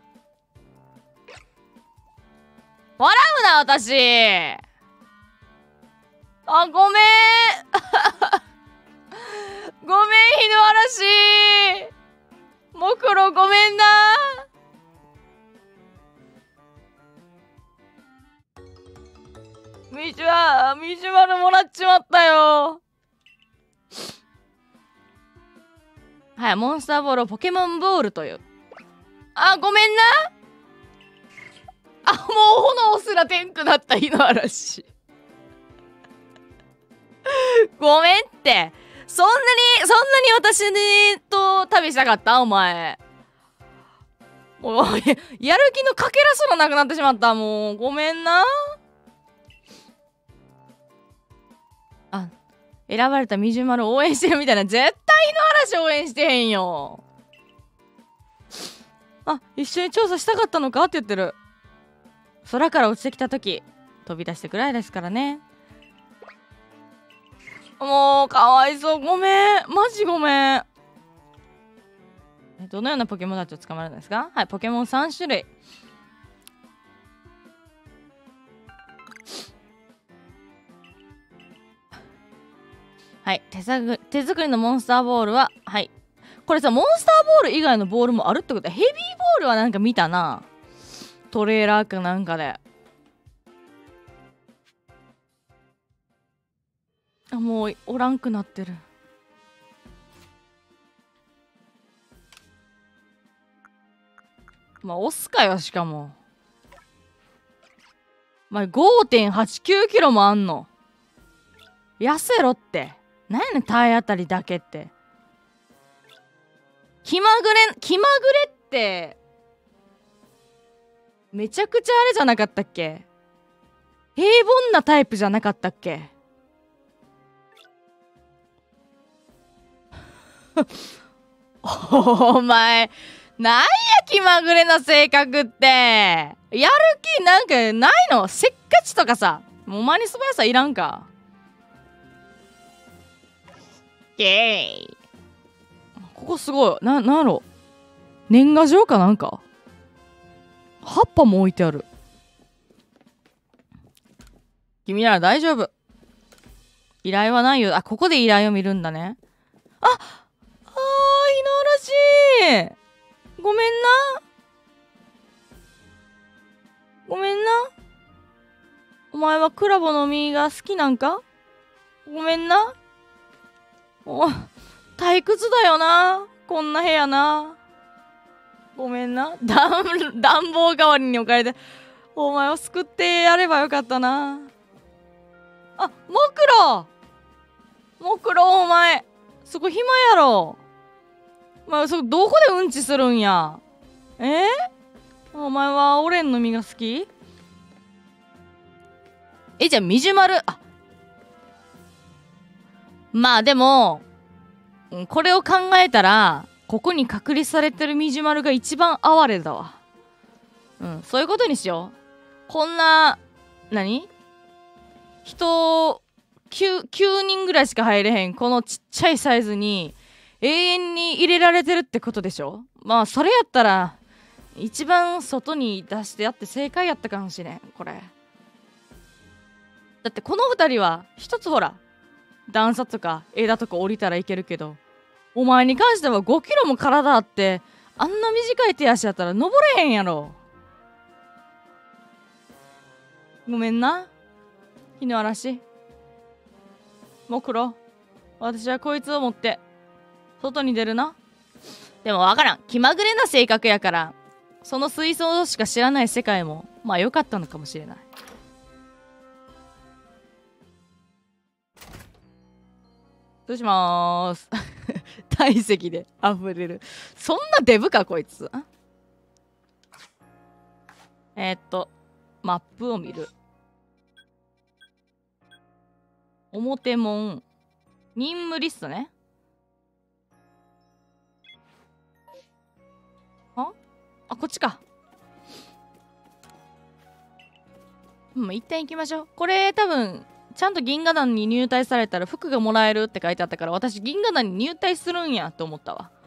笑うな私。あ、ごめんごめん日の嵐。もくろごめんな。みじまるもらっちまったよ。はい、モンスターボールをポケモンボールという。あ、ごめんな。あ、もう炎すら天くなった日の嵐ごめんって。そんなに私と旅したかったお前。もうやる気のかけらすらなくなってしまった。もうごめんな。あ、選ばれたみじゅまる応援してるみたいな。絶対日の嵐応援してへんよ。あ、一緒に調査したかったのかって言ってる。空から落ちてきた時飛び出してくらいですからね。もうかわいそう。ごめんマジごめん。どのようなポケモンたちを捕まえるんですか。はい、ポケモン3種類。はい、手作りのモンスターボールは、はい、これさ、モンスターボール以外のボールもあるってことは、ヘビーボールはなんか見たな、トレーラーかなんかで。あ、もうおらんくなってる。まあ押すかよ。しかもまあ 5.89 キロもあんの。痩せろって。なんやねん体当たりだけって。気まぐれってめちゃくちゃあれじゃなかったっけ。平凡なタイプじゃなかったっけお前なんや気まぐれな性格って。やる気なんかないの。せっかちとかさ、もうマニ素早さいらんか。イエーイ。ここすごい。なんやろ、年賀状かなんか。葉っぱも置いてある。君なら大丈夫。依頼はないよ。あ、ここで依頼を見るんだね。あ、日の嵐。ごめんな。ごめんな。お前はクラボの実が好きなんか？ごめんな。退屈だよな。こんな部屋な。ごめんな。暖房代わりに置かれて、お前を救ってやればよかったな。あ、モクロお前、そこ暇やろ。お前、そこどこでうんちするんや。お前はオレンの実が好き？じゃあ、みじゅまる。まあでも、これを考えたら、ここに隔離されてるみじゅまるが一番哀れだわ。そういうことにしよう。こんな、人、9人ぐらいしか入れへん、このちっちゃいサイズに、永遠に入れられてるってことでしょ？まあ、それやったら、一番外に出してやって正解やったかもしれん、これ。だってこの2人は、一つほら、段差とか枝とか降りたらいけるけど、お前に関しては5キロも体あって、あんな短い手足やったら登れへんやろ。ごめんな、日の嵐。もくろ、私はこいつを持って外に出るな。でもわからん、気まぐれな性格やから、その水槽しか知らない世界もまあ良かったのかもしれない。どうしまーす。体積で溢れる。そんなデブかこいつ。マップを見る。表門。任務リストね。こっちか。一旦行きましょう。これ多分、ちゃんと銀河団に入隊されたら服がもらえるって書いてあったから、私銀河団に入隊するんやと思ったわ。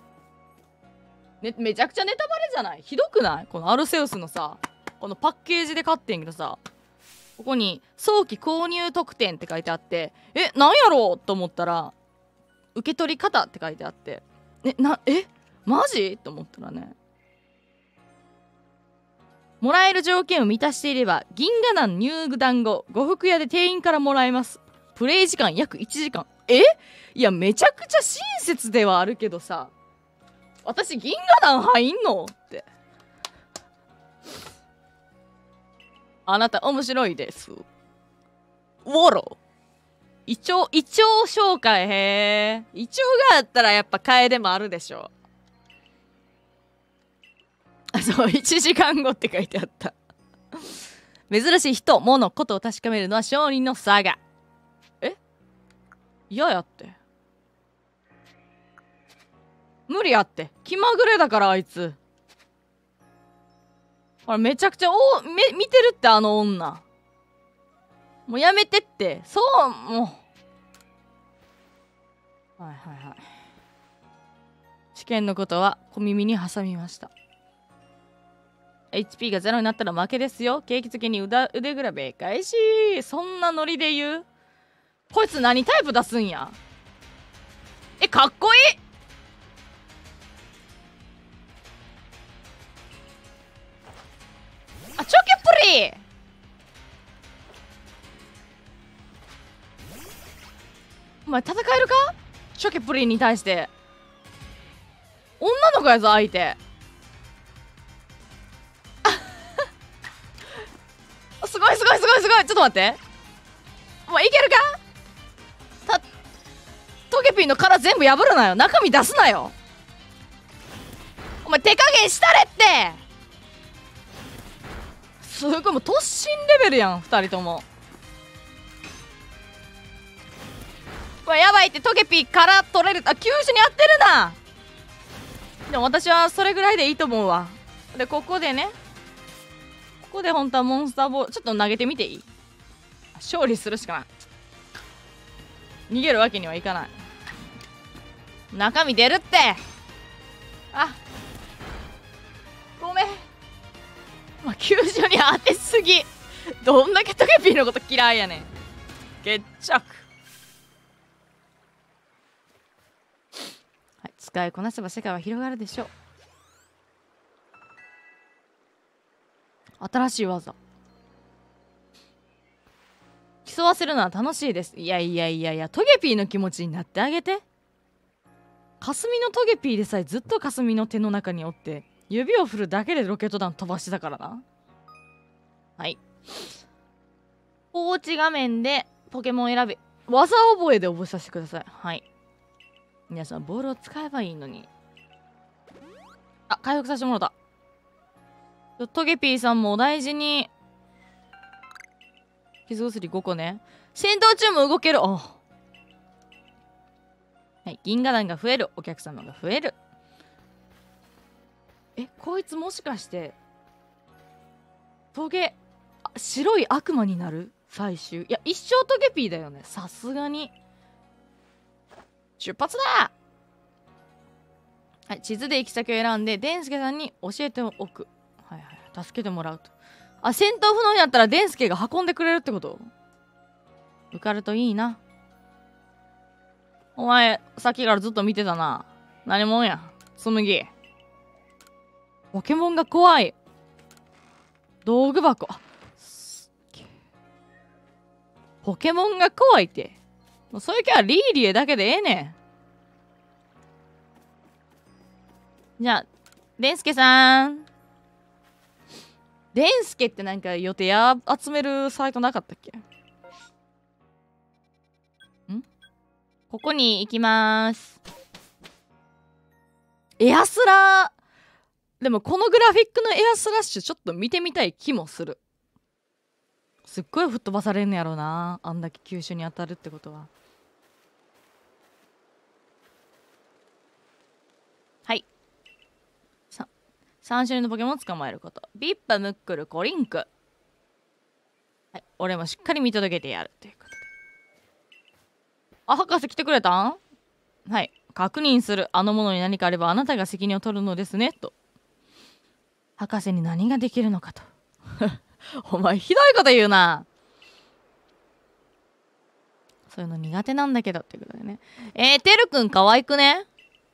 めちゃくちゃネタバレじゃない？ひどくない？このアルセウスのさ、このパッケージで買ってんけどさ、ここに早期購入特典って書いてあって、なんやろうと思ったら、受け取り方って書いてあって、マジと思ったらね、もらえる条件を満たしていれば銀河団入団後呉服屋で店員からもらえます。プレイ時間約1時間。いやめちゃくちゃ親切ではあるけどさ、私銀河団入んのって。あなた面白いです。ウォロイチョウ紹介。へえ、イチョウがあったらやっぱカエデもあるでしょ。そう、1時間後って書いてあった。珍しい人、物、ことを確かめるのは商人の差が。嫌やって。無理やって。気まぐれだからあいつ。ほら、めちゃくちゃ見てるってあの女。もうやめてって。そう、もう。はいはいはい。試験のことは小耳に挟みました。HP がゼロになったら負けですよ。景気づけに腕比べ開始。そんなノリで言う？こいつ何タイプ出すんや？かっこいい。チョキプリ。お前戦えるか？チョキプリに対して女の子やぞ相手。すごいすごいすごいすごい。ちょっと待って、もういけるか？トゲピーの殻全部破るなよ。中身出すなよ。お前手加減したれって。すごい、もう突進レベルやん2人とも。やばいって、トゲピーから取れる。急所に合ってるな。でも私はそれぐらいでいいと思うわ。でここでね、ここで本当はモンスターボールちょっと投げてみていい？勝利するしかない。逃げるわけにはいかない。中身出るって。ごめん。急所に当てすぎ。どんだけトゲピーのこと嫌いやねん。決着。はい、使いこなせば世界は広がるでしょう。新しい技。 競わせるのは楽しいです。いやいやいやいや、トゲピーの気持ちになってあげて。霞のトゲピーでさえずっと霞の手の中におって指を振るだけでロケット弾飛ばしてたからな。はい。放置画面でポケモン選び。技覚えで覚えさせてください。はい。皆さん、ボールを使えばいいのに。あ、回復させてもらった。トゲピーさんもお大事に。傷薬5個ね。戦闘中も動ける。おはい。銀河弾が増える。お客様が増える。こいつもしかして、白い悪魔になる最終。いや、一生トゲピーだよね。さすがに。出発だ。はい、地図で行き先を選んで、デンスケさんに教えておく。はいはい。助けてもらうと。あ、戦闘不能になったらデンスケが運んでくれるってこと？受かるといいな。お前、さっきからずっと見てたな。何もんや。紬。ポケモンが怖い。道具箱。ポケモンが怖いって。もうそういうキャラリーリエだけでええねん。じゃあ、デンスケさん。デンスケってなんか予定集めるサイトなかったっけ？ここに行きまーす。エアスラー。でもこのグラフィックのエアスラッシュちょっと見てみたい気もする。すっごい吹っ飛ばされんのやろうな。あんだけ急所に当たるってことは。はい。3種類のポケモンを捕まえること。ビッパ、ムックル、コリンク。はい。俺もしっかり見届けてやるということで。あ、博士来てくれたん？はい。確認する。あのものに何かあればあなたが責任を取るのですね。と。博士に何ができるのかと。お前ひどいこと言うな。そういうの苦手なんだけどってことでね。てるくん可愛くね？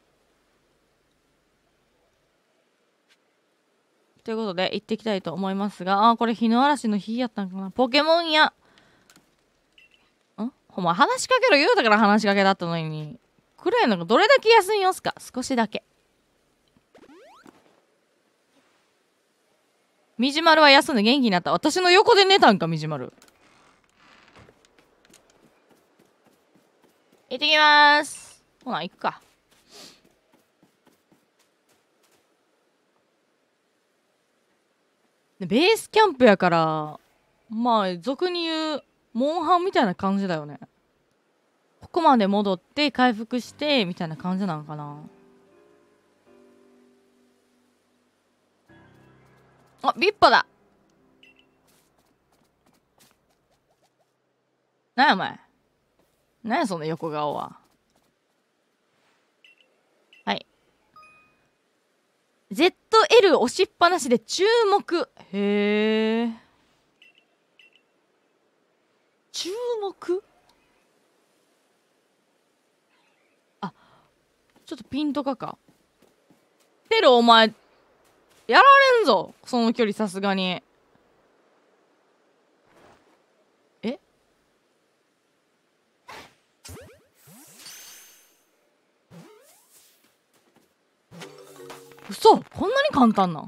ということで行ってきたいと思いますが、これ日の嵐の日やったんかな。ポケモンや。お前話しかけろ言うたから話しかけだったのに。暗いのがどれだけ休みますか？少しだけ。みじまるは休んで元気になった。私の横で寝たんか、みじまる。行ってきまーす。ほな、行くか。ベースキャンプやから、まあ、俗に言う、モンハンみたいな感じだよね。ここまで戻って回復して、みたいな感じなのかな。あ、ビッパだ。なんやお前。なんやその横顔は。はい。ZL 押しっぱなしで注目。へえ。注目？あ、ちょっとピンとか。テルお前、やられんぞ。その距離さすがに。え？嘘？こんなに簡単なん？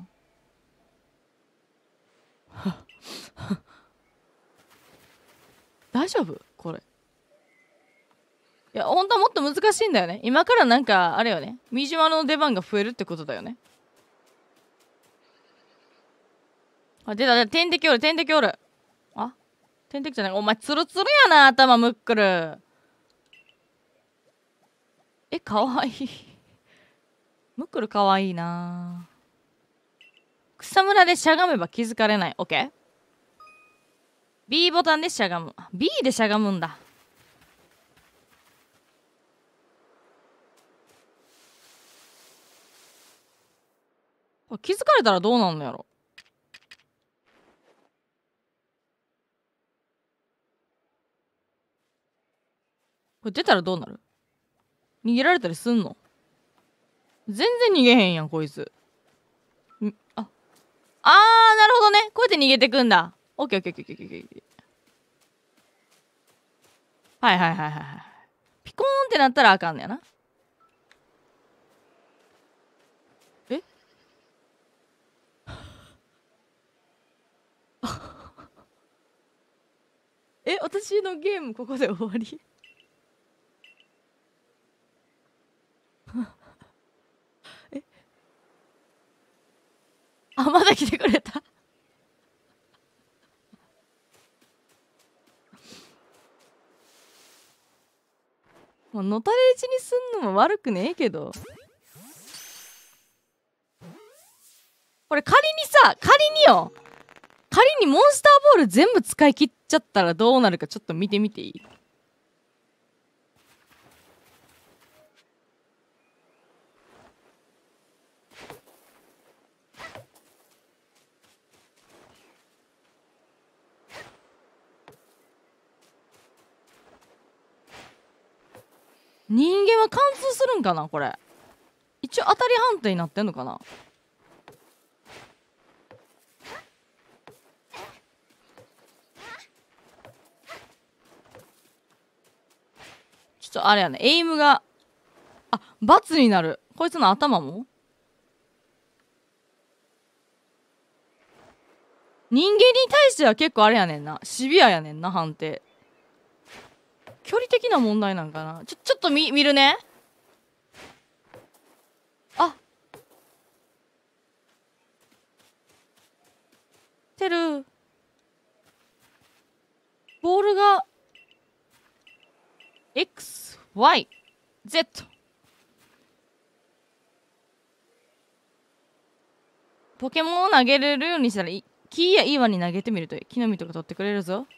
大丈夫これ。いや、本当はもっと難しいんだよね。今からなんか、あれよね。ミジュマの出番が増えるってことだよね。あ、出た、天敵おる、天敵おる。あ、天敵じゃない。お前、ツルツルやな、頭ムックル。かわいい。ムックルかわいいな。草むらでしゃがめば気づかれない。オッケー？ B ボタンでしゃがむ。B でしゃがむんだ。これ気づかれたらどうなんのやろ。これ出たらどうなる？逃げられたりすんの？全然逃げへんやんこいつ。あー、なるほどね。こうやって逃げてくんだ。オッケーオッケーオッケーオッケーオッケー。 はいはいはいはいはい。ピコーンってなったらあかんねやな。ええ、私のゲームここで終わり？え、あ、まだ来てくれた。もうのたれ打ちにすんのも悪くねえけど。これ仮にさ、仮にモンスターボール全部使い切っちゃったらどうなるかちょっと見てみていい？人間は貫通するんかなこれ。一応当たり判定になってんのかな。ちょっとあれやね、エイムが、あ、×になる。こいつの頭も人間に対しては結構あれやねんな。シビアやねんな、判定。距離的な問題なんかな。ちょっと見るね。あ、てる。ボールが XYZ ポケモンを投げれるようにしたら木や岩に投げてみると木の実とか取ってくれるぞ。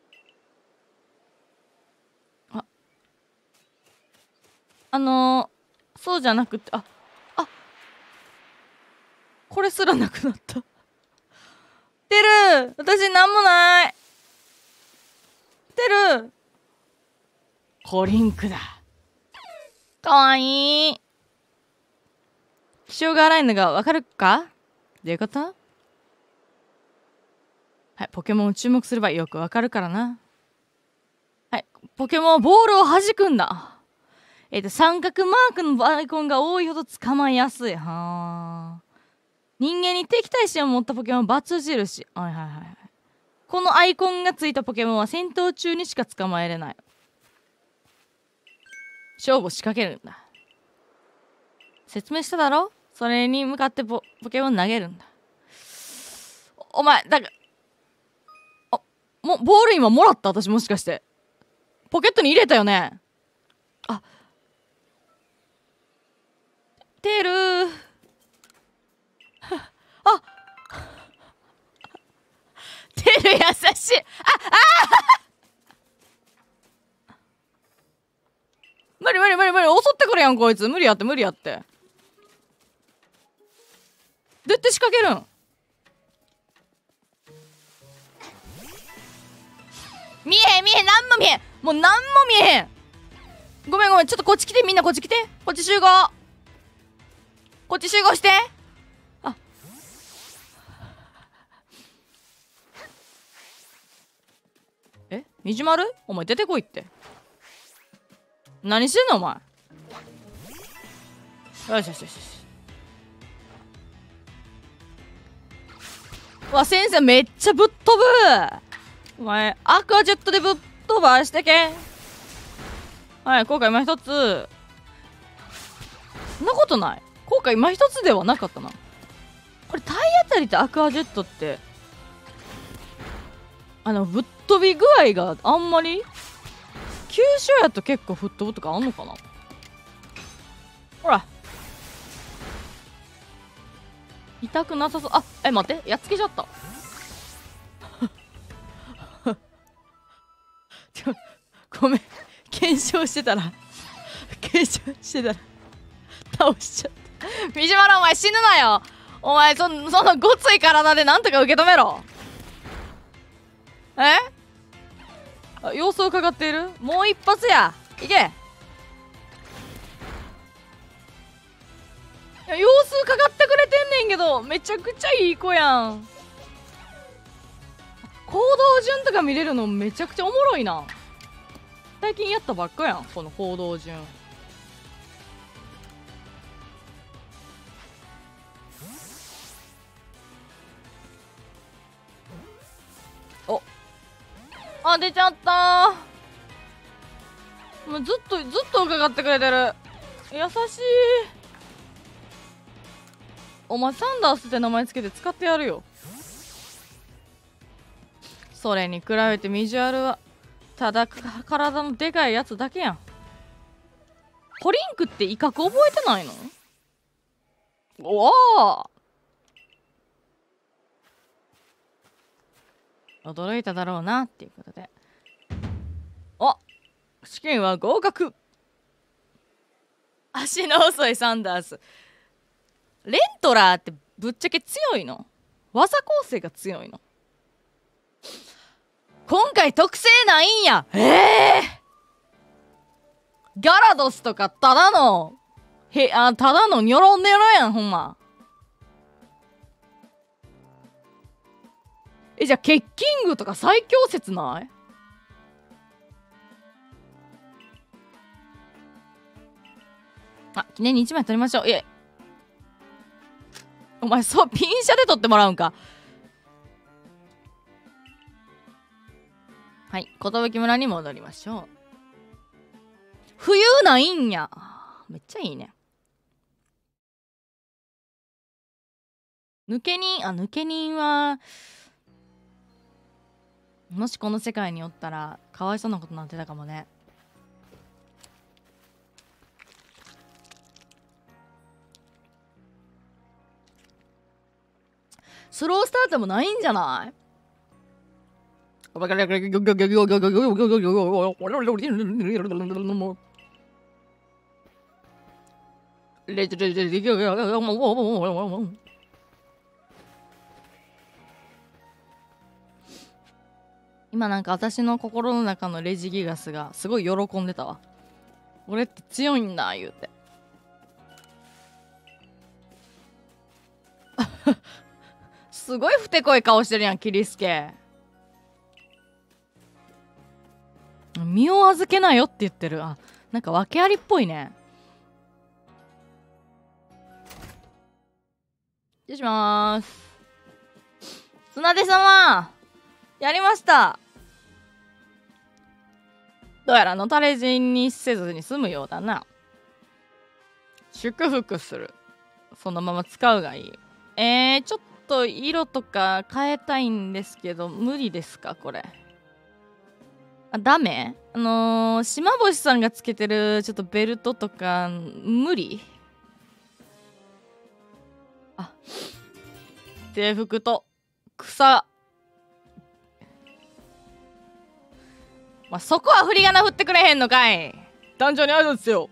そうじゃなくて、これすらなくなった。てる、私なんもない。てる、コリンクだ。かわいい。気性が荒いのがわかるか？どういうこと？はい、ポケモンを注目すればよくわかるからな。はい、ポケモンはボールを弾くんだ。三角マークのアイコンが多いほど捕まえやすい。はあ。人間に敵対心を持ったポケモンは×印。はいはいはい。このアイコンがついたポケモンは戦闘中にしか捕まえれない。勝負を仕掛けるんだ。説明しただろ？それに向かってポケモン投げるんだ。お前、だから、ボール今もらった？私もしかして。ポケットに入れたよね？あ、てるー。あ、てる優しい。無理襲ってくるやんこいつ。無理やって。どうやって仕掛けるん？見えなんも見えん。もうなんも見えへん。ごめんちょっとこっち来て。みんなこっち来て。こっち集合して。あ、みじまる？お前出てこいって。何してんのお前。よし。うわ、先生めっちゃぶっ飛ぶ。お前アクアジェットでぶっ飛ばしてけ。はい、効果今一つ。そんなことない。効果今一つではなかったな。これ体当たりとアクアジェットってぶっ飛び具合があんまり、急所やと結構吹っ飛ぶとかあんのかな。ほら痛くなさそう。待って、やっつけちゃったごめん、検証してたら倒しちゃった。ミジマラお前死ぬなよ。お前そのごつい体でなんとか受け止めろ。様子を伺っている。もう一発や。いけ。いや、様子かかってくれてんねんけど、めちゃくちゃいい子やん。行動順とか見れるのめちゃくちゃおもろいな。 最近やったばっかやん、この行動順。お、あ、出ちゃったー。もうずっと伺ってくれてる。優しい。お前サンダースって名前つけて使ってやるよ。それに比べてビジュアルはただ体のでかいやつだけやん。コリンクって威嚇覚えてないの？おお、驚いただろうなっていうことで、お、試験は合格。足の遅いサンダース。レントラーってぶっちゃけ強いの？技構成が強いの？今回特性ないんや。ギャラドスとかただのただのニョロニョロやん、ほんま。じゃあケッキングとか最強説ない？あ、記念に1枚取りましょう。お前そうピンシャで取ってもらうんか。はい、寿村に戻りましょう。冬ないんや。めっちゃいいね。抜け人はもしこの世界におったらかわいそうなことになってたかもね。スロースタートもないんじゃない？今なんか私の心の中のレジギガスがすごい喜んでたわ。俺って強いんだ言うて。すごいふてこい顔してるやんキリスケ。身を預けなよって言ってる。あ、なんか訳ありっぽいね。失礼しまーす。綱手様やりました。どうやらのたれ死にせずに済むようだな。祝福する。そのまま使うがいい。ちょっと色とか変えたいんですけど無理ですかこれ。あ、ダメ？島星さんがつけてるちょっとベルトとか無理？あ、制服と草。まあ、そこは振り仮名振ってくれへんのかい。団長に挨拶せよ。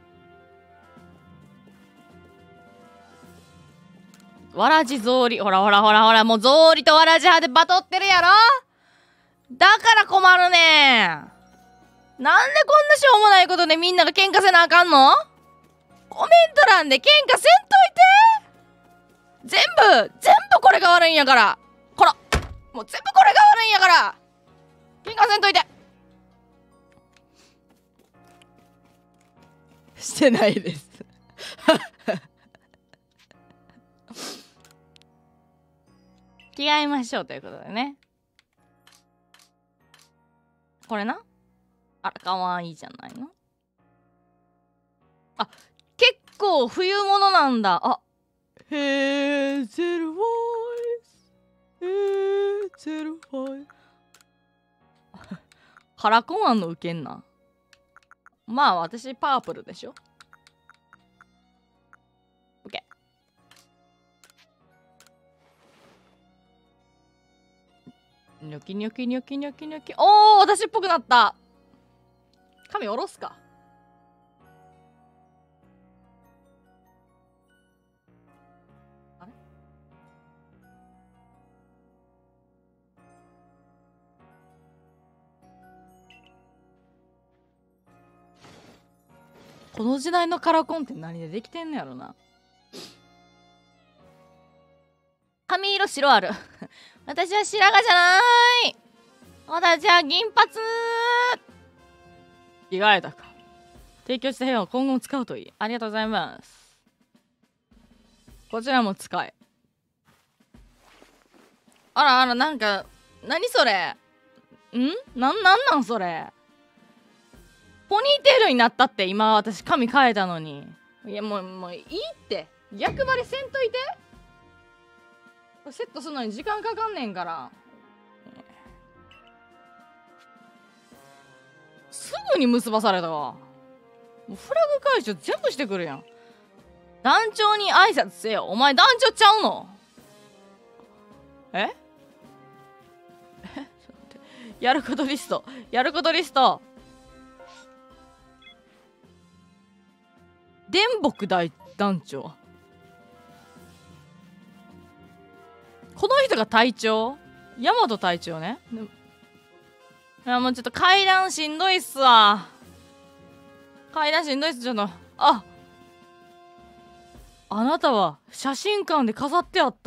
わらじ草履、ほらほらほらほら、もう草履とわらじ派でバトってるやろ。だから困るねん。なんでこんなしょうもないことでみんなが喧嘩せなあかんの？コメント欄で喧嘩せんといて。全部これが悪いんやから。ほら、もう全部これが悪いんやから。喧嘩せんといて。してないです着替えましょうということでね。これな。あら、かわいいじゃないの。あ、結構冬物なんだ。あ、ヘーゼルボイス、ヘーゼルボイス。カラコンあんのウケんな。まあ私パープルでしょ。オッケー。ニョキニョキニョキニョキニョキ。おー、私っぽくなった。髪下ろすか。あれ、この時代のカラコンって何でできてんのやろな。髪色白ある私は白髪じゃない。私は銀髪。 着替えたか。提供した部屋を今後も使うといい。ありがとうございます。こちらも使え。あらあら、なんか何それ。なんそれ。ポニーテールになったって。今私髪変えたのに。いやもういいって。逆張りせんといて。セットするのに時間かかんねんから。すぐに結ばされたわ。もうフラグ解除全部してくるやん。団長に挨拶せよ。お前団長ちゃうの？えやることリスト。やることリスト。電木大団長。この人が隊長？大和隊長ね。いやもうちょっと階段しんどいっすわ。階段しんどいっす。ちょっとあなたは写真館で飾ってあった。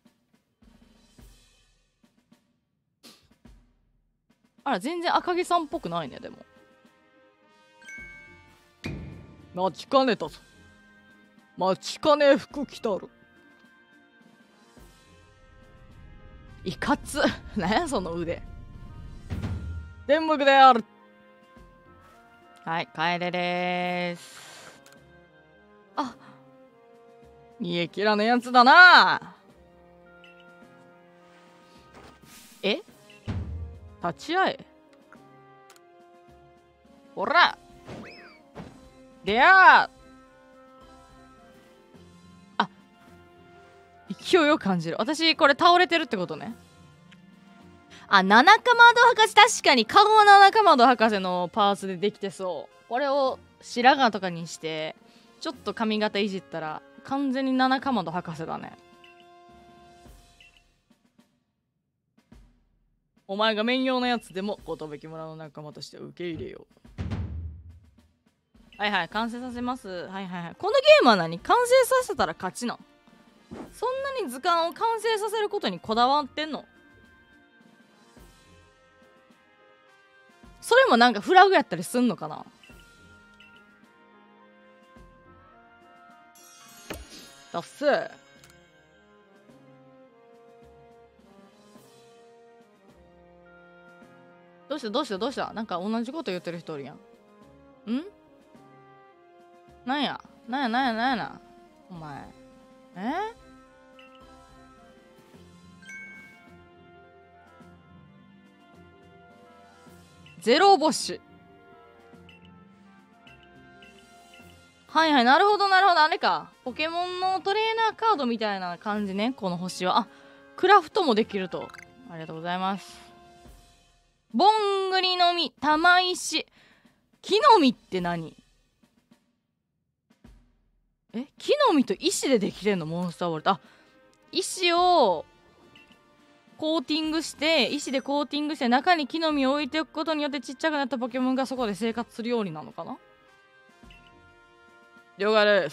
あら全然赤木さんっぽくないね。でも待ちかねたぞ。待ちかね服着たる。いかつ。なんやその腕。電木である。はい、帰れです。煮え切らぬやつだな。立ち会え。ほらでや勢いを感じる。私これ倒れてるってことね。七かまど博士、確かにカゴ七かまど博士のパーツでできてそう。これを白髪とかにしてちょっと髪型いじったら完全に七かまど博士だね。お前が面用のやつでも寿村の仲間として受け入れよう。はいはい、完成させます。はいはいはい。このゲームは何？完成させたら勝ちなん？そんなに図鑑を完成させることにこだわってんの？それもなんかフラグやったりすんのかな？だっす。どうしたなんか同じこと言ってる人おるやん。なんやなお前。ゼロ星。はいはい、なるほどあれか。ポケモンのトレーナーカードみたいな感じね。この星はクラフトもできると。ありがとうございます。ぼんぐりの実、玉石。木の実って何？木の実と石でできてんの？モンスターウォルト。石をコーティングして、石でコーティングして中に木の実を置いておくことによってちっちゃくなったポケモンがそこで生活するようになるのかな？了解です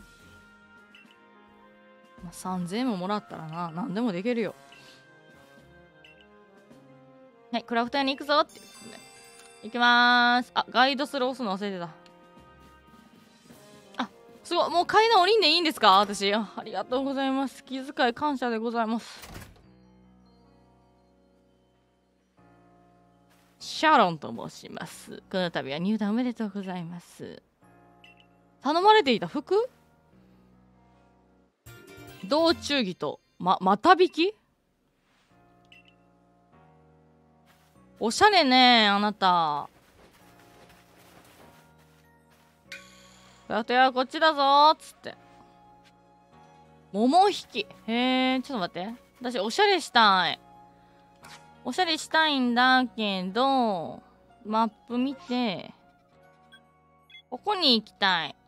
。3000円ももらったらな、何でもできるよ。はい、クラフト屋に行くぞって言ってね。行きまーす。ガイドする押すの忘れてた。すごい、もう階段降りんでいいんですか？私。ありがとうございます。気遣い感謝でございます。シャロンと申します。この度は入団おめでとうございます。頼まれていた服？道中着と、また引き？おしゃれねあなた。あとやこっちだぞーっつって。桃引き。へえ、ちょっと待って。私おしゃれしたい。おしゃれしたいんだけど、マップ見て、ここに行きたい。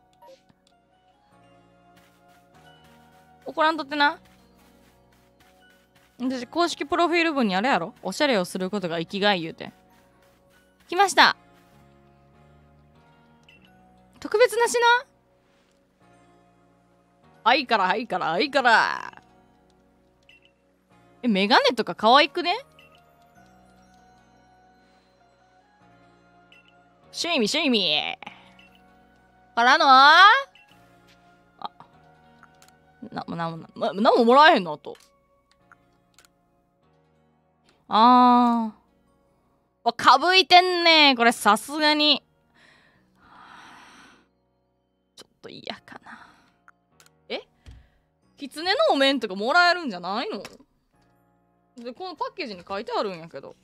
怒らんとってな。私公式プロフィール文にあれやろ？おしゃれをすることが生きがい言うて。来ました。特別な品？はいから。メガネとか可愛くね？ シュイミシュイミからのあ、なんももらえへんのあと。かぶいてんねこれさすがに。ちょっと嫌かな。キツネのお面とかもらえるんじゃないの？で、このパッケージに書いてあるんやけど。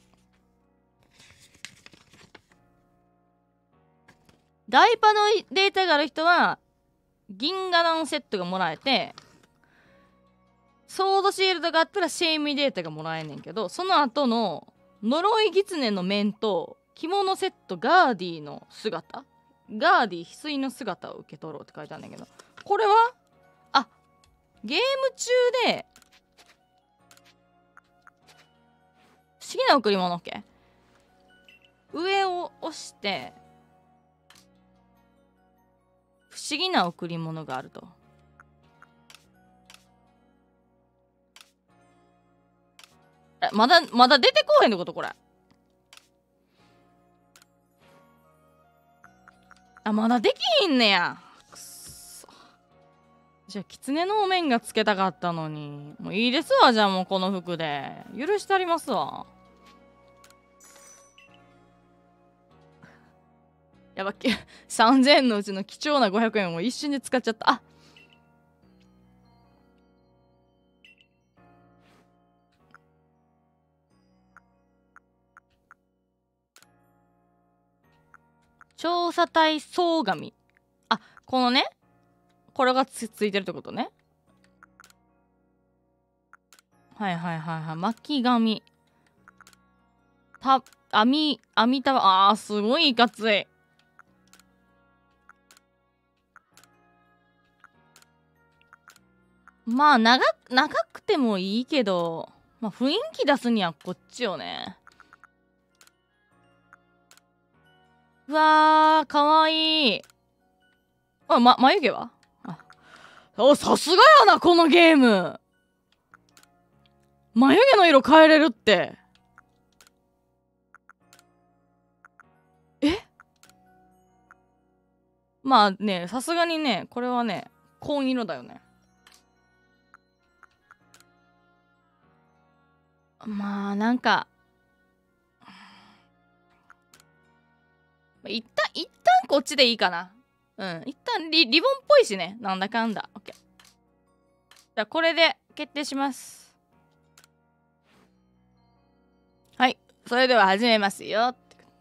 ダイパのデータがある人は、銀河団セットがもらえて、ソードシールドがあったらシェイミデータがもらえんねんけど、その後の呪い狐の面と着物セットガーディの姿、ガーディ翡翠の姿を受け取ろうって書いてあるんだけど、これはゲーム中で不思議な贈り物 OK？ 上を押して不思議な贈り物があると。まだ出てこうへんってことこれ。まだできひんねや。くっそ。じゃあ狐のお面がつけたかったのに。もういいですわ。じゃあもうこの服で許してありますわ。やばっけ。3000円のうちの貴重な500円を一瞬で使っちゃった。調査隊総紙。このね、これがついてるってことね。はいはいはいはい。巻き紙。網束。すごいいかつい。まあ、長くてもいいけど、まあ、雰囲気出すにはこっちよね。うわー、かわいい。眉毛はさすがやな、このゲーム。眉毛の色変えれるって。まあね、さすがにね、これはね、紺色だよね。まあ、なんか、一旦こっちでいいかな。一旦リボンっぽいしね。なんだかんだ。オッケー。じゃあ、これで決定します。はい。それでは始めますよ。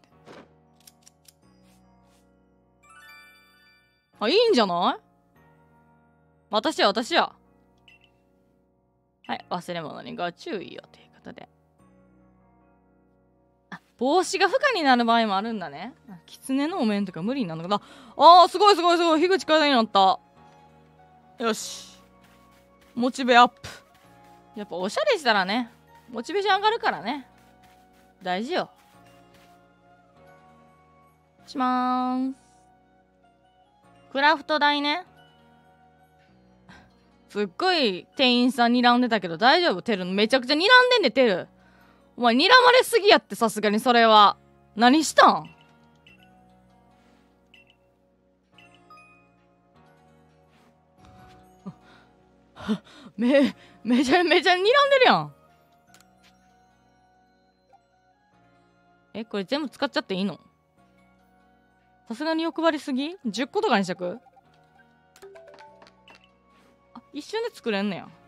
いいんじゃない？私や。はい。忘れ物にご注意をということで。帽子が負荷になる場合もあるんだね。狐のお面とか無理になるのかな。すごい。樋口階段になった。よし。モチベアップ。やっぱおしゃれしたらね、モチベーション上がるからね。大事よ。しまーす。クラフト代ね。すっごい店員さん睨んでたけど大丈夫？テルめちゃくちゃ睨んでんね、テル。お前睨まれすぎやって、さすがにそれは。何したん？めちゃめちゃ睨んでるやん。これ全部使っちゃっていいの？さすがに欲張りすぎ？ 10 個とかにしとく？一瞬で作れんねや。や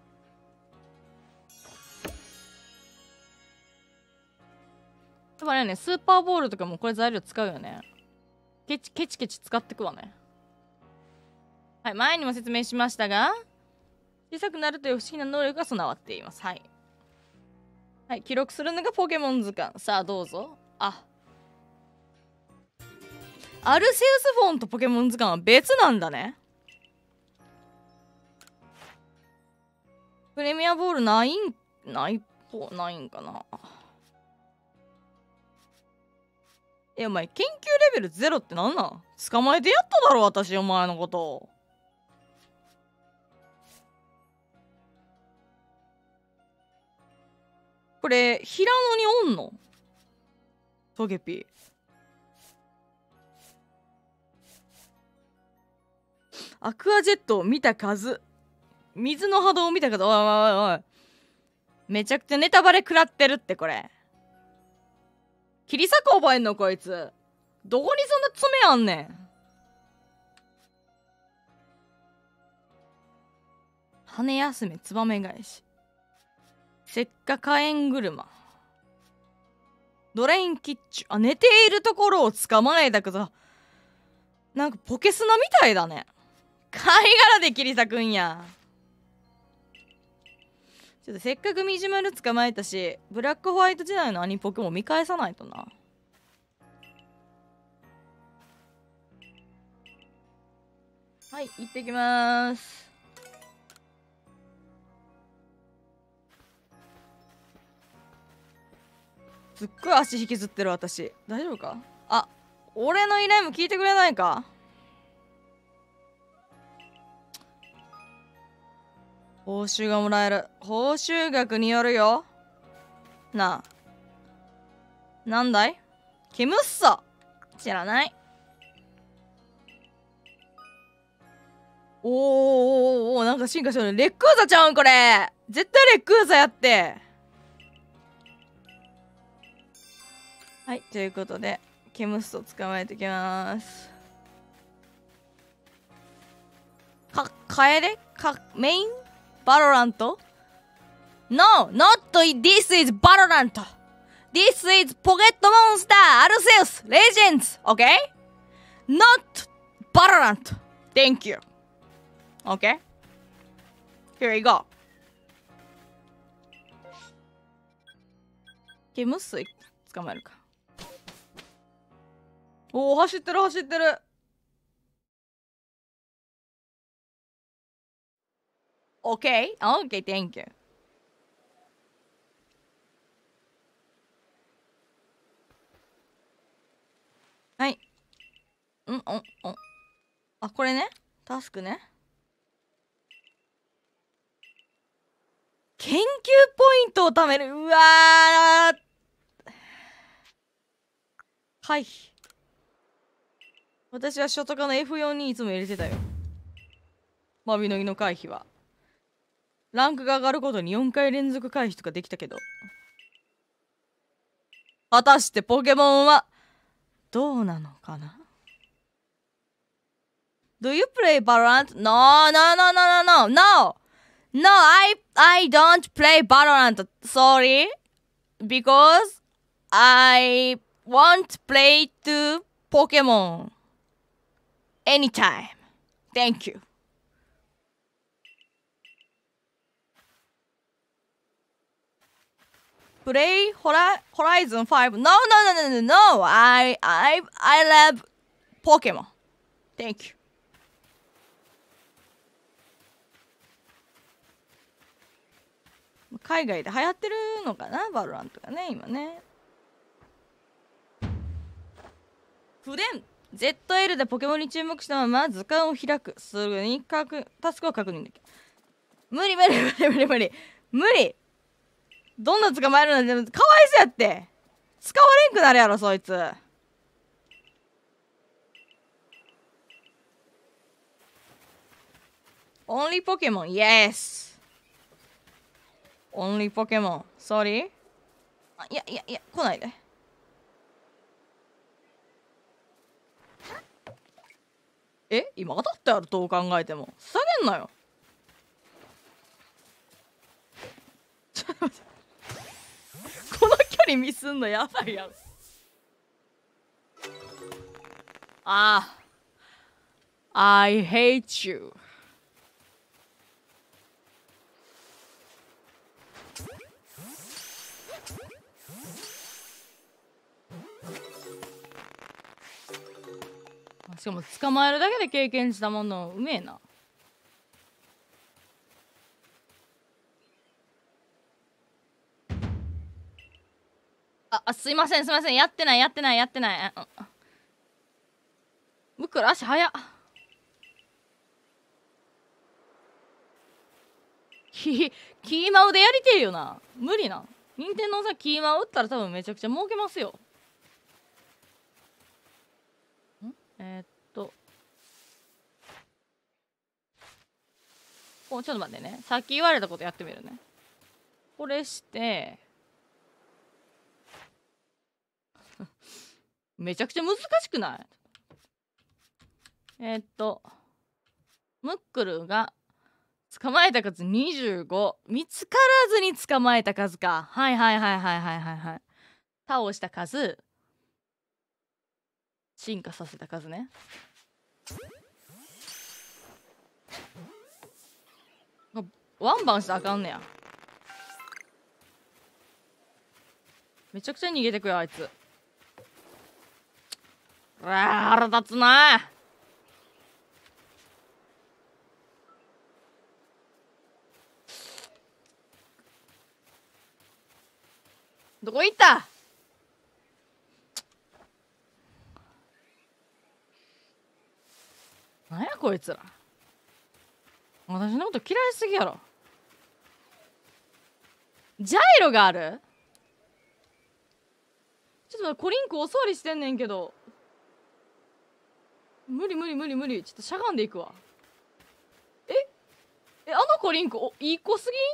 っぱね、スーパーボールとかもこれ材料使うよね。ケチ使ってくわね。はい、前にも説明しましたが、小さくなるという不思議な能力が備わっています。はい。はい、記録するのがポケモン図鑑。さあ、どうぞ。アルセウスフォンとポケモン図鑑は別なんだね。プレミアボールないんかな。お前、研究レベル0ってなんなん？捕まえてやっただろ、私、お前のこと。これ、平野におんの？トゲピ。 アクアジェットを見た数、水の波動を見た数、おいおいおいおい、めちゃくちゃネタバレ食らってるって。これ切り裂く覚えんのこいつ。どこにそんな爪あんねん。羽休めツバメ返し、せっか火炎車、ドレインキッチュ。あ、寝ているところを捕まえたけど、なんかポケスナみたいだね。貝殻で切り裂くんや。ちょっとせっかくミジュマル捕まえたし、ブラックホワイト時代のアニポケも見返さないとな。はい、行ってきまーす。すっごい足引きずってる私。大丈夫か？あ、俺の依頼も聞いてくれないか？報酬がもらえる。報酬額によるよ。なあ。なんだい？ケムッソ。知らない。おー、なんか進化してる。レックーザちゃうんこれ。絶対レックーザやって。はい、ということで、ケムッソ捕まえてきまーす。メインバロラント？ No, not this is Valorant. This is Pocket Monster Arceus Legends, okay? Not Valorant. Thank you. Okay? Here we go. ケムッソ捕まえるか。おお、走ってる走ってる。OK? OK, thank you. はい。あ、これね。タスクね。研究ポイントを貯める。うわー。回避。私は初とかの F4 にいつも入れてたよ。マビノギの回避は。ランクが上がることに4回連続回避とかできたけど。果たしてポケモンはどうなのかな？ Do you play Valorant? No, no, no, no, no, no, no! No, I don't play Valorant. Sorry. Because I want play to Pokemon. Anytime. Thank you. Play Horizon 5. No, no, no, no, no, no. I love Pokemon. Thank you. 海外で流行ってるのかな、バロラントがね、今ね。不伝 ZL でポケモンに注目したまま図鑑を開く。すぐにタスクを確認できる。無理無理無理無理無理無理。どんな捕まえるの？でもかわいそうやって。使われんくなるやろそいつ。オンリーポケモン、イエス。オンリーポケモン、ソーリー。あ、いやいやいや、来ないで。え、今当たったやろ、どう考えても。下げんなよ。ちょっと待って。この距離ミスんのやばいやろ。ああ。I hate you。しかも捕まえるだけで経験したものうめえな。すいませんすいません、やってないやってないやってない。むくら足早っ。キーマウでやりてえよな。無理な。任天堂さんキーマウ打ったら多分めちゃくちゃ儲けますよ。 ちょっと待ってね、さっき言われたことやってみるね。これしてめちゃくちゃ難しくない？ムックルが捕まえた数25、見つからずに捕まえた数か。はいはいはいはいはいはいはい。倒した数、進化させた数ね。ワンバンしたらあかんねや。めちゃくちゃ逃げてくよあいつ。うわ腹立つな。どこ行った？なんやこいつら。私のこと嫌いすぎやろ。ジャイロがある？ちょっと待って、コリンクお座りしてんねんけど。無理無理無理無理。ちょっとしゃがんでいくわ。あのコリンクいい子すぎ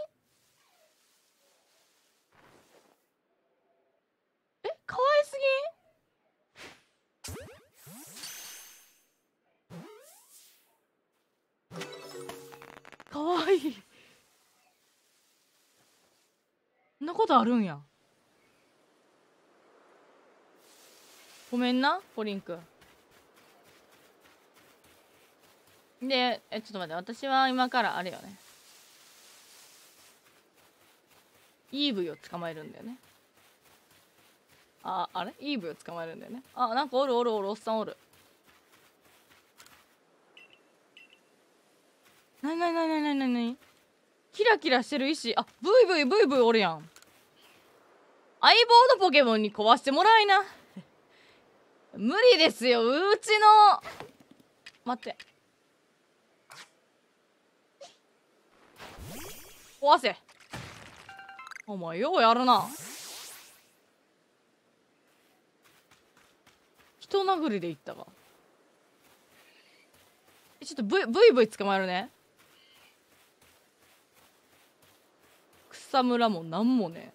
ん？かわいすぎん？かわいい。そんなことあるんや。ごめんなコリンク。でちょっと待って、私は今からあれよね、イーブイを捕まえるんだよね。あれイーブイを捕まえるんだよね。なんかおるおるおる、おっさんおる。なになになになになになに、キラキラしてる石。ブイブイブイブイおるやん。相棒のポケモンに壊してもらいな。無理ですよ、うちの。待って、壊せ。お前ようやるな。人殴りでいったか。ちょっとブイブイ捕まえるね。草むらもなんもね。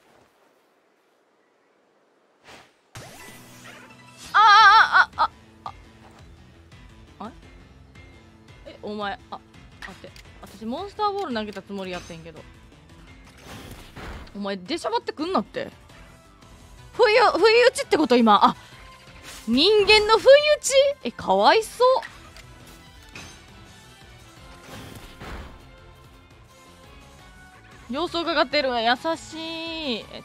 お前待って、私モンスターボール投げたつもりやってんけど、お前出しゃばってくんなって。不意打ちってこと今。人間の不意打ち。かわいそう。様子を伺ってるわ、優しい。違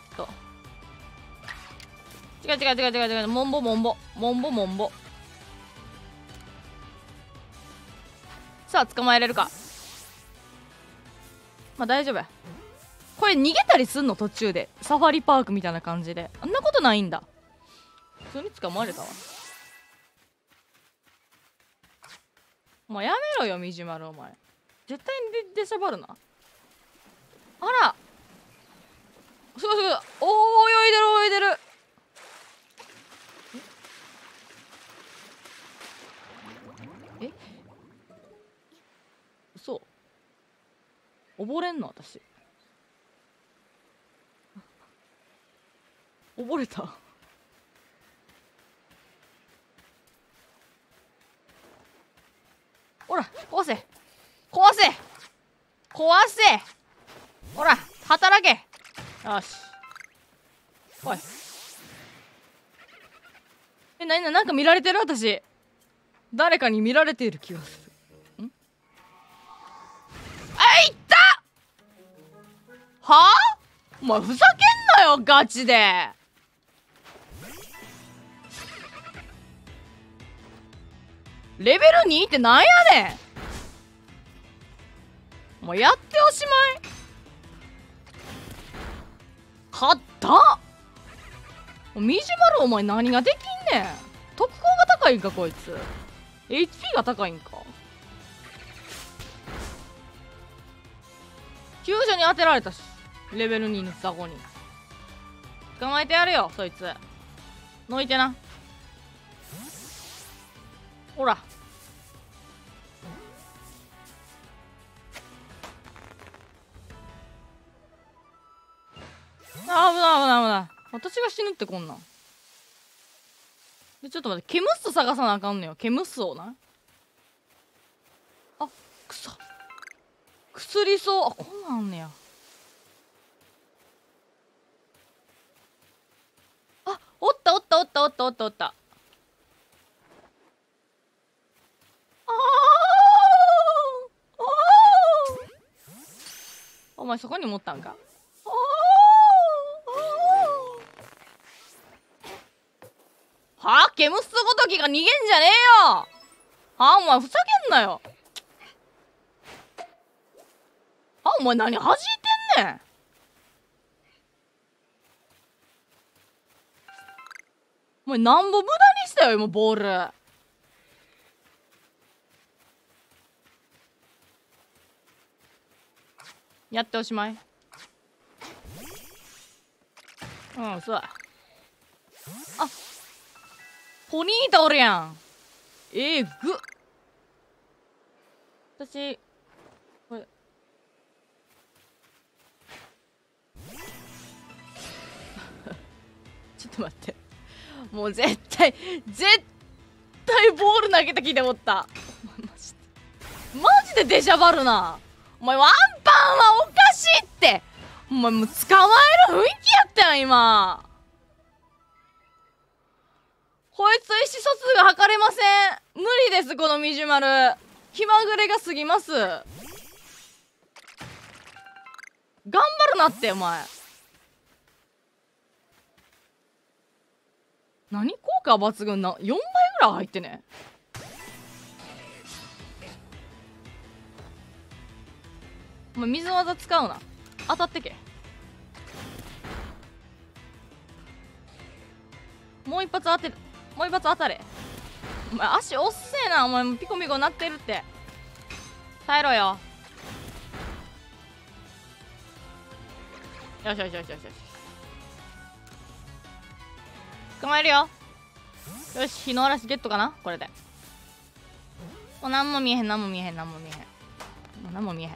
う、モンボ。さあ捕まえれるか。まあ大丈夫や。これ逃げたりすんの途中で、サファリパークみたいな感じで。あんなことないんだ。普通に捕まえれたわ。お前やめろよみじまる、お前絶対に出しゃばるな。あらすごい泳いでる。嘘、溺れんの私。溺れた。ほら壊せ。ほら働け。よし来い。なんか見られてる。私誰かに見られている気がする。いったはあ。お前ふざけんなよガチで。レベル2ってなんやねん。もうやっておしまい。勝った。みじまるお前何ができんねん。特攻が高いんかこいつ。 HP が高いんか。救助に当てられたし、レベル2の雑魚に捕まえてやるよそいつ。のいてな。ほらあ、危ない危ない危ない。私が死ぬってこんなん。で、ちょっと待って、ケムス探さなあかんのよ。ケムスをな。あ、くそ。薬草。あ、こんなんあんねや。あ、おったおったおったおったおったおった。ああ。お前そこに持ったんか。はあ、ケムスごときが逃げんじゃねえよ。はあ、お前ふざけんなよ。あ、お前何弾いてんねん。お前なんぼ無駄にしたよ今ボール。やっておしまい。うん、そうだ。あ、ポニータおるやん。ぐ私これちょっと待って、もう絶対ボール投げた気でおった。マジでデジャバるな。お前ワンパンはおかしいって。お前もう捕まえる雰囲気やったやん今。こいつ意思疎通が図れません。無理ですこのみじゅまる。気まぐれが過ぎます。頑張るなってお前。何効果抜群な4倍ぐらい入ってね。お前水技使うな。当たってけ。もう一発当てる。もう一発当たれ。お前足おっせえな。お前ピコピコなってるって。耐えろよ。よしよしよしよしよし。捕まえるよ。よし、火の嵐ゲットかなこれで。もう何も見えへん、何も見えへん、何も見えへん。もう何も見えへん。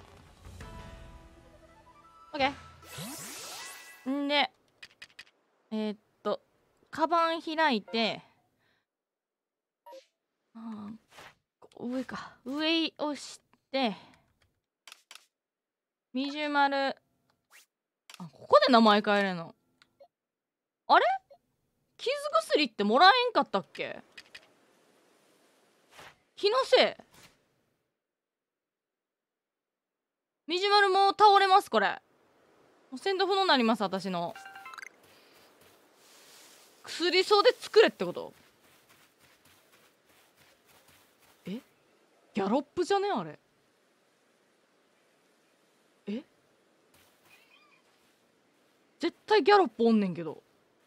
オッケー。んで、カバン開いて、上か。上押して、みじゅまる。あ、ここで名前変えれんの。あれ傷薬ってもらえんかったっけ。気のせい。みじゅまるもう倒れますこれ。もう戦闘不能になります私の。薬草で作れってこと。ギャロップじゃねあれ。絶対ギャロップおんねんけど。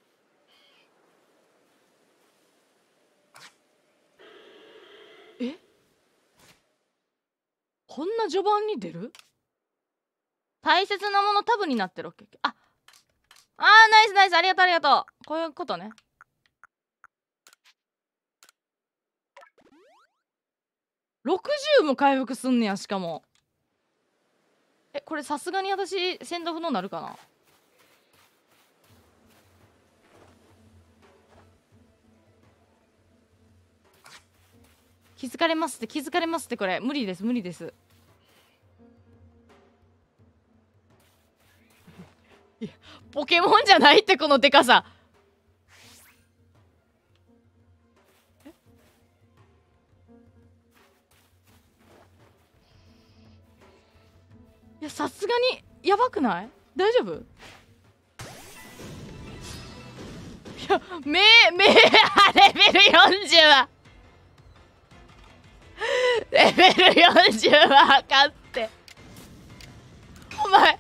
こんな序盤に出る。大切なものタブになってる。あナイスナイス、ありがとうありがとう。こういうことね。60も回復すんねや。しかもこれさすがに私戦闘不能なるかな。気づかれますって気づかれますって。これ無理です無理です。いやポケモンじゃないってこのでかさ。いやさすがにやばくない？大丈夫？いやレベル40はレベル40はあかんって。お前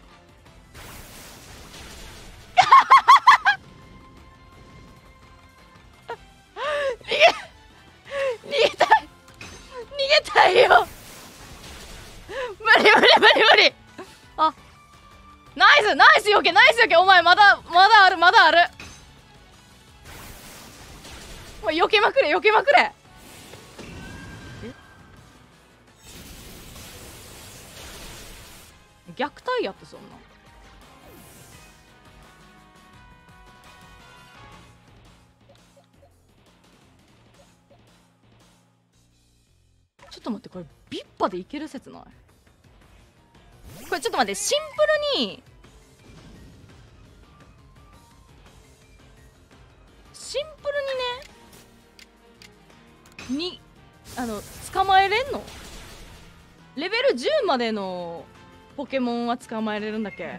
逃げたい逃げたいよ。無理無理無理無理。あナイスナイスよけナイスよけ。お前まだあるまだある。おい避けまくれ避けまくれ。虐待やってそんな。 と待って、これビッパでいける説ない？これちょっと待って、シンプルにに捕まえれんの？レベル10までのポケモンは捕まえれるんだっけ？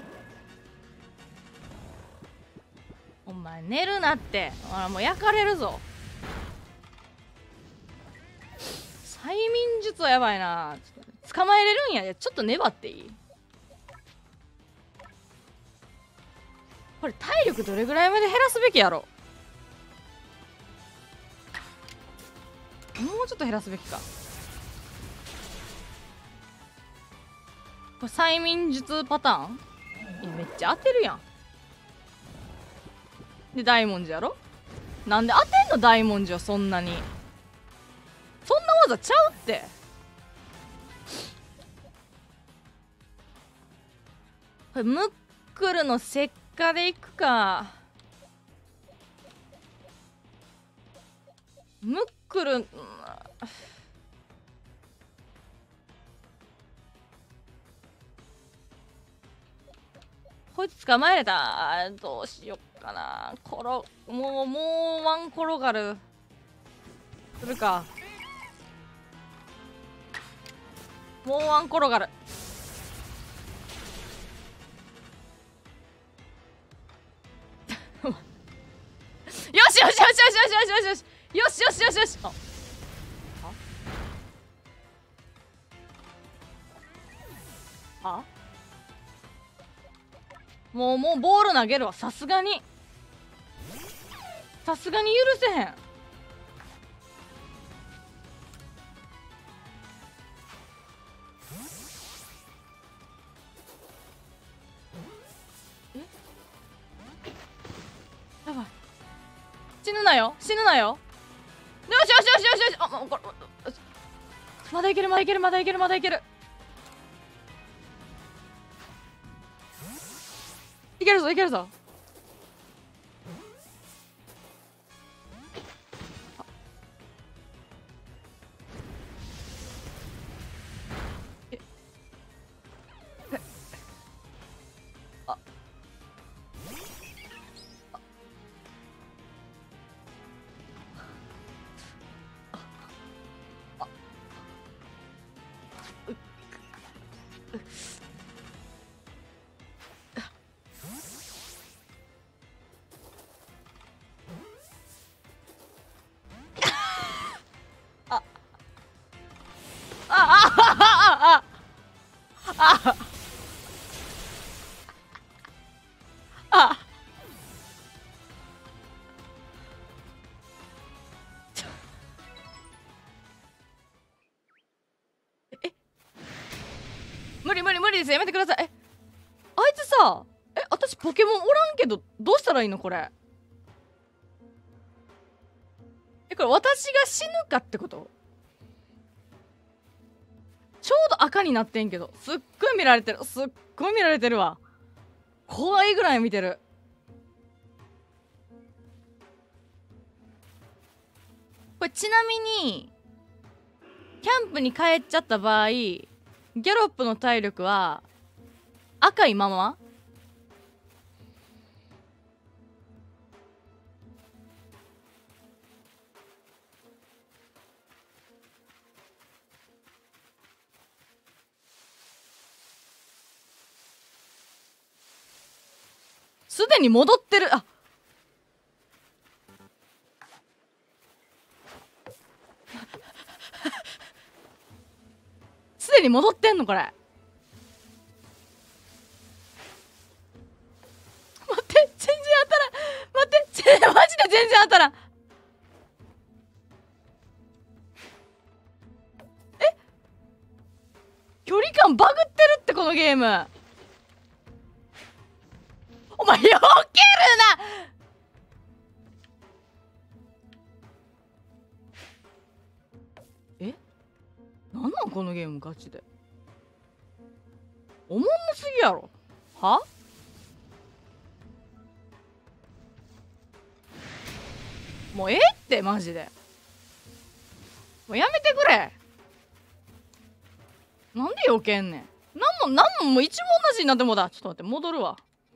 お前寝るなって。もう焼かれるぞ。催眠術はやばいな。捕まえれるんや。ちょっと粘っていい？これ体力どれぐらいまで減らすべきやろ？もうちょっと減らすべきか。これ催眠術パターン？めっちゃ当てるやん。で大文字やろ？なんで当てんの大文字は。そんなにそんな技ちゃうって。これムックルの石化でいくか。ムックル、こいつ捕まえれた。どうしよっかな。もうワン転がるするか。もうワン転がる。よしよしよしよしよしよしよしよしよしよしよし。もうボール投げるわ。さすがに許せへん。やばい。死ぬなよ。よしよしよしよしよし。まだいける。いけるぞ。無理です。やめてください。あいつさ、私ポケモンおらんけどどうしたらいいのこれ？これ私が死ぬかってこと？ちょうど赤になってんけど、すっごい見られてるわ。怖いぐらい見てる。これちなみにキャンプに帰っちゃった場合、ギャロップの体力は赤いまますでに戻ってる。すでに戻ってんのこれ。待って全然当たらん。マジで全然当たらん。距離感バグってるってこのゲーム。お前避けるな。なんなんこのゲームガチで。おもんなすぎやろ。は？もうってマジで。もうやめてくれ。 なんで避けんねん。なんももう一も同じになってもうだ。ちょっと待って、戻るわ。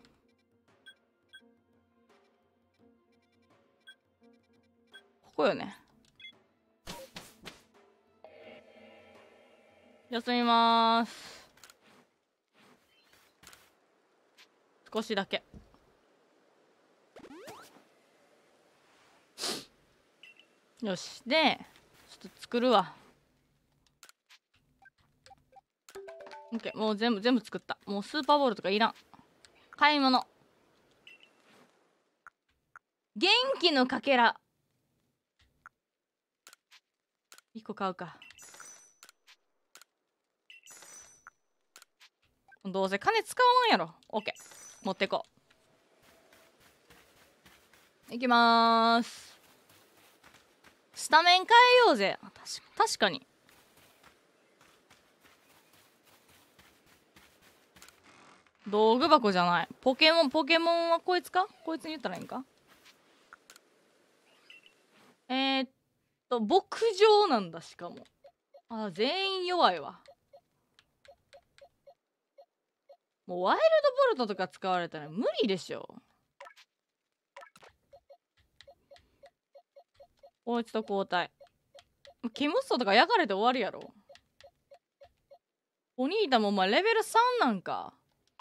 ここよね。休みます。少しだけ。よし。で、ちょっと作るわ。オッケー。もう全部作った。もうスーパーボールとかいらん。買い物。元気のかけら。1個買うか。どうせ金使わんやろ。オッケー。持ってこう。いきまーす。スタメン変えようぜ。確かに。道具箱じゃない。ポケモンはこいつか？こいつに言ったらいいんか？牧場なんだ、しかも。あ、全員弱いわ。もうワイルドボルトとか使われたら無理でしょ。こいつと交代。キムストとか焼かれて終わりやろ。お兄たもお前レベル3なんか。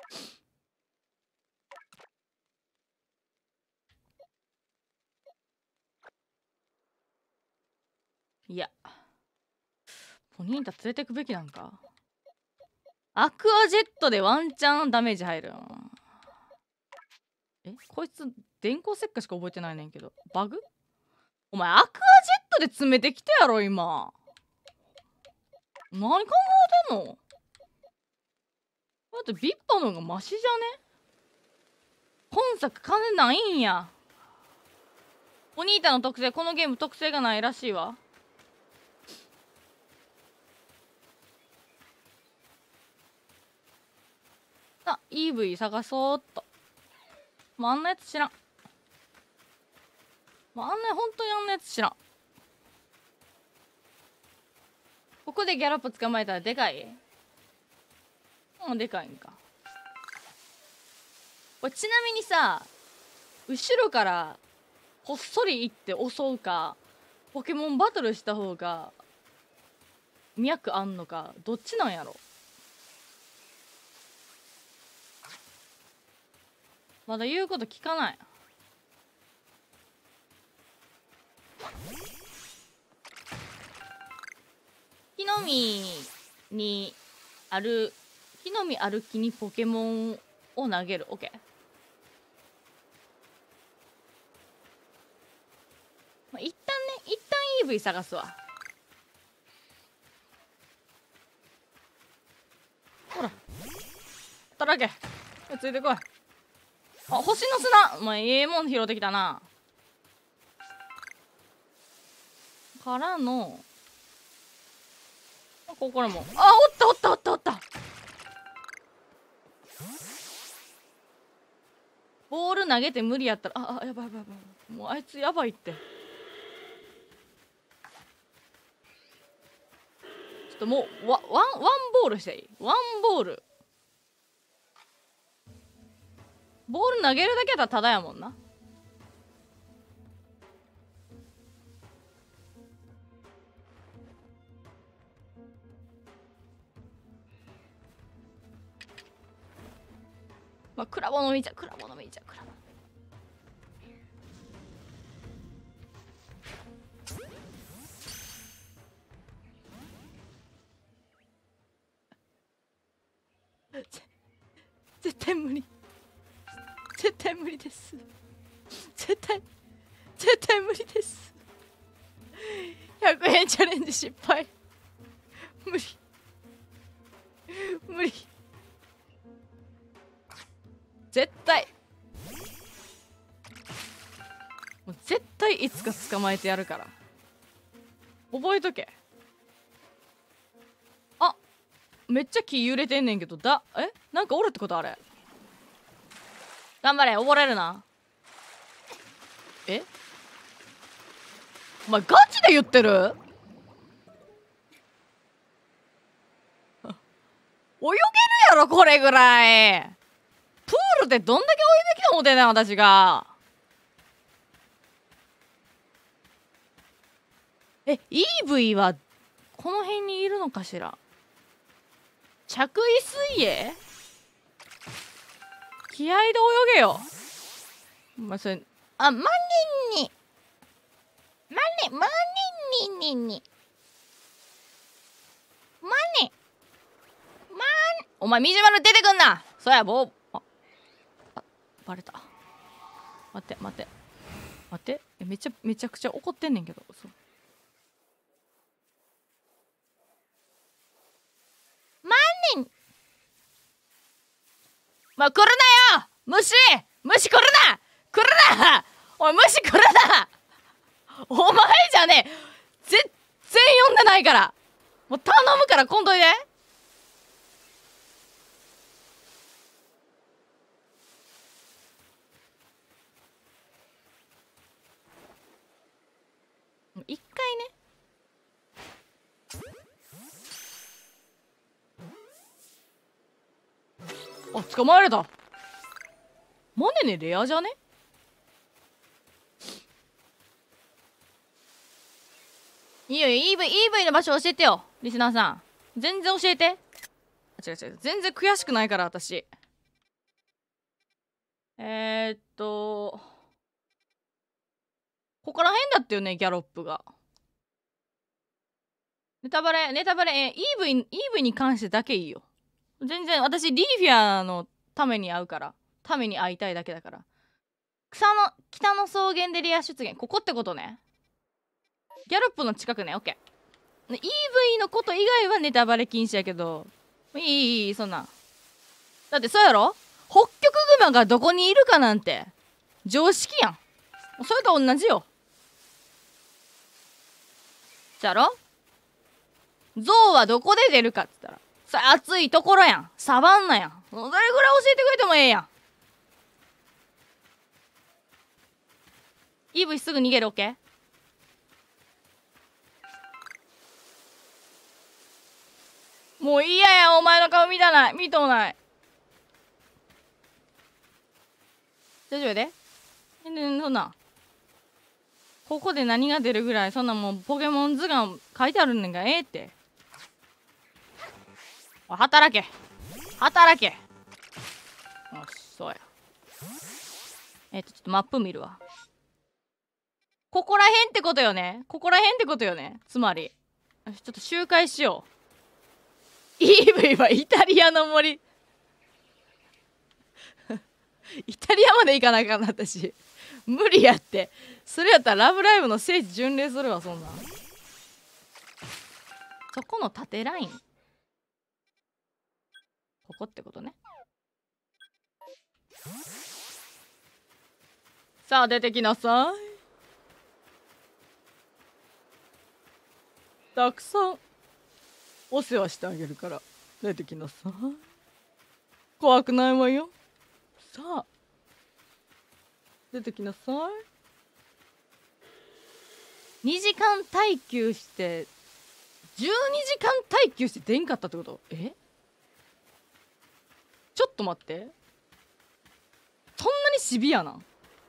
いや、ポニータ連れてくべきなんか。アクアジェットでワンチャンダメージ入る。こいつ電光石火しか覚えてないねんけど。バグ？お前アクアジェットで詰めてきてやろ今。何考えてんの？だってビッパの方がマシじゃね？本作金ないんや。お兄たの特性、このゲーム特性がないらしいわ。あ、EV 探そうっと。もうあんなやつ知らん。もうあんな、ほんとにあんなやつ知らん。ここでギャロップ捕まえたらでかい？もうでかいんか。これちなみにさ、後ろからこっそり行って襲うか、ポケモンバトルした方が脈あんのか、どっちなんやろ。まだ言うこと聞かない。木の実にある木の実ある木にポケモンを投げる。オッケー。まあ、一旦 EV 探すわ。ほらたらけついてこい。あ、星の砂。お前ええもん拾ってきたな。からのここにも、あ、おったボール投げて無理やったら、やばい、もうあいつやばいって。ちょっともうワンボールしていい？ワンボール投げるだけだったらただやもんな。まあ、クラボのみちゃ絶対無理です絶対無理です。100円チャレンジ失敗。無理絶対もう絶対いつか捕まえてやるから覚えとけ。あ、めっちゃ木揺れてんねんけど、なんかおるってこと？あれ頑張れ、溺れるな。お前ガチで言ってる？ れぐらい。プールってどんだけ泳いできた思てんねん私が。EV はこの辺にいるのかしら。着衣水泳、気合で泳げよ。まあ、それマニにマニにお前みじまる出てくんな。そやバレた。待ってめちゃくちゃ怒ってんねんけど。そう来るなよ虫来るなおい虫来るな。お前じゃねえ、全然読んでないから、もう頼むから来んといで。一回ね。あ、捕まえれた。マネねレアじゃね。いいよ EV の場所教えてよリスナーさん。全然教えて。違う全然悔しくないから私。ここら辺だったよねギャロップが。ネタバレEV に関してだけいいよ。全然私リーフィアのために会いたいだけだから。北の草原でレア出現、ここってことね。ギャロップの近くね。 OK。 EV のこと以外はネタバレ禁止やけど、いいそんな。だってそうやろ、ホッキョクグマがどこにいるかなんて常識やん。それと同じよ。そやろ、ゾウはどこで出るかっつったらそれ暑いところやん、サバンナやん。それぐらい教えてくれてもええやん。EV すぐ逃げる。 OK。 もう嫌や、お前の顔見とない。大丈夫やで。そんなここで何が出るぐらい、そんなもうポケモン図鑑書いてあるねんがええって。働け。よし、そうや。ちょっとマップ見るわ。ここら辺ってことよね。つまりちょっと周回しよう。 EV はイタリアの森イタリアまで行かなあかんな私。無理やって。それやったらラブライブの聖地巡礼するわそんなん。そこの縦ラインここってことね。さあ出てきなさい。たくさんお世話してあげるから出てきなさい。怖くないわよ。さあ出てきなさい。2時間耐久して12時間耐久して出んかったってこと。ちょっと待って、そんなにシビアなん。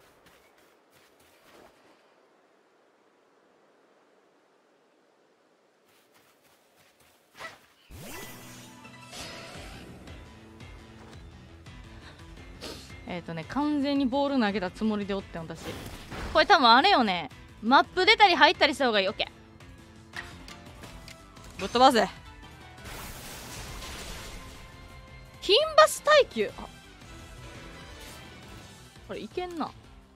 完全にボール投げたつもりでおってん私。これ多分あれよね、マップ出たり入ったりした方がいい。オッケー、ぶっ飛ばせ。金バス耐久、これいけんな。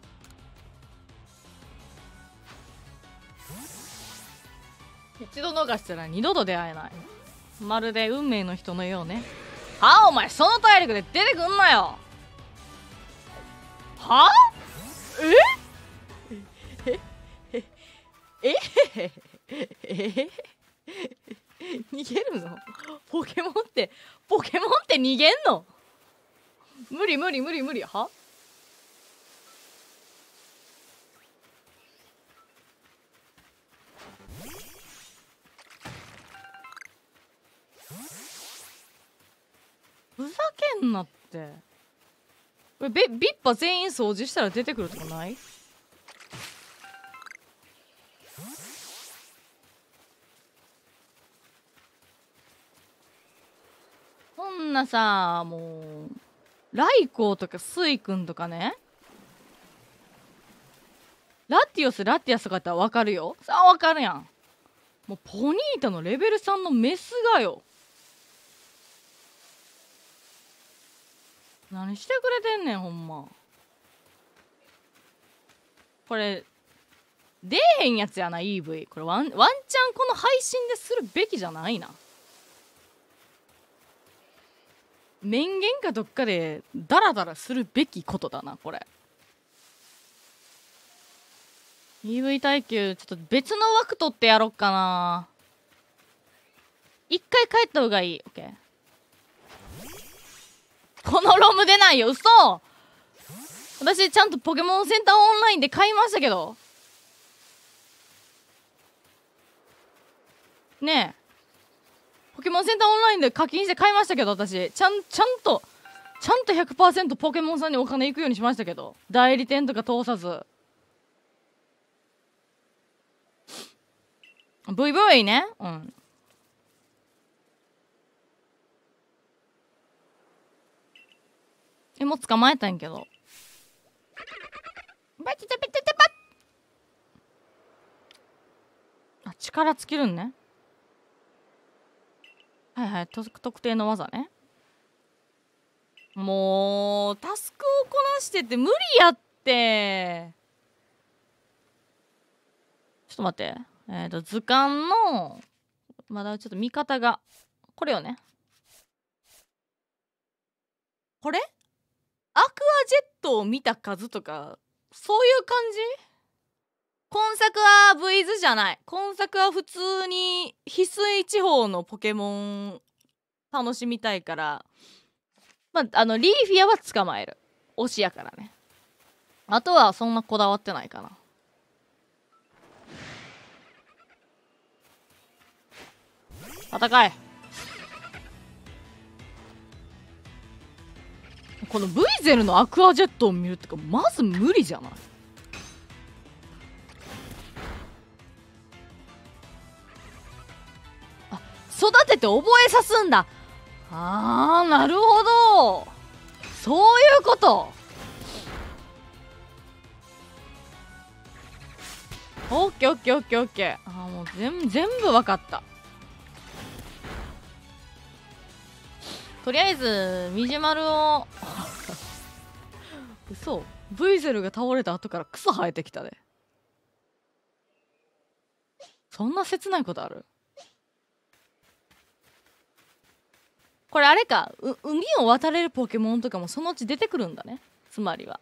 一度逃したら二度と出会えない、まるで運命の人のようね。お前その体力で出てくんなよ。逃げるの？ポケモンって逃げんの？無理。ふざけんなって。これビッパ全員掃除したら出てくるとかない？そんなさ、もうライコーとかスイくんとかね、ラティオスとかやったら分かるよ。さあ分かるやん。もうポニータのレベル3のメスがよ、何してくれてんねんほんま。これ出えへんやつやな EV。 これワンチャンこの配信でするべきじゃないな。面言かどっかでダラダラするべきことだなこれ。 EV 耐久ちょっと別の枠取ってやろっかな。一回帰った方がいい。 OK。 このロム出ないよ、嘘。私ちゃんとポケモンセンターオンラインで買いましたけどねえ。ポケモンセンターオンラインで課金して買いましたけど、私ちゃんと 100% ポケモンさんにお金いくようにしましたけど、代理店とか通さず。 VV ね。うん。もう捕まえたんやけど。あ、力尽きるんね。はいはい、特定の技ね。もうタスクをこなしてて無理やって。ちょっと待って。図鑑のまだちょっと見方がこれよね。これアクアジェットを見た数とかそういう感じ。今作は V ズじゃない。今作は普通に翡翠地方のポケモン楽しみたいから、まあリーフィアは捕まえる。推しやからね。あとはそんなこだわってないかな。戦え。この V ゼルのアクアジェットを見るってかまず無理じゃない？あ、育てて覚えさすんだ。あー、なるほど、そういうこと。オッケーオッケーオッケーオッケー。あー、もう全部分かった。とりあえずミジュマルを嘘、 V ゼルが倒れた後から草生えてきたで。そんな切ないことある？これあれか、海を渡れるポケモンとかもそのうち出てくるんだね、つまりは。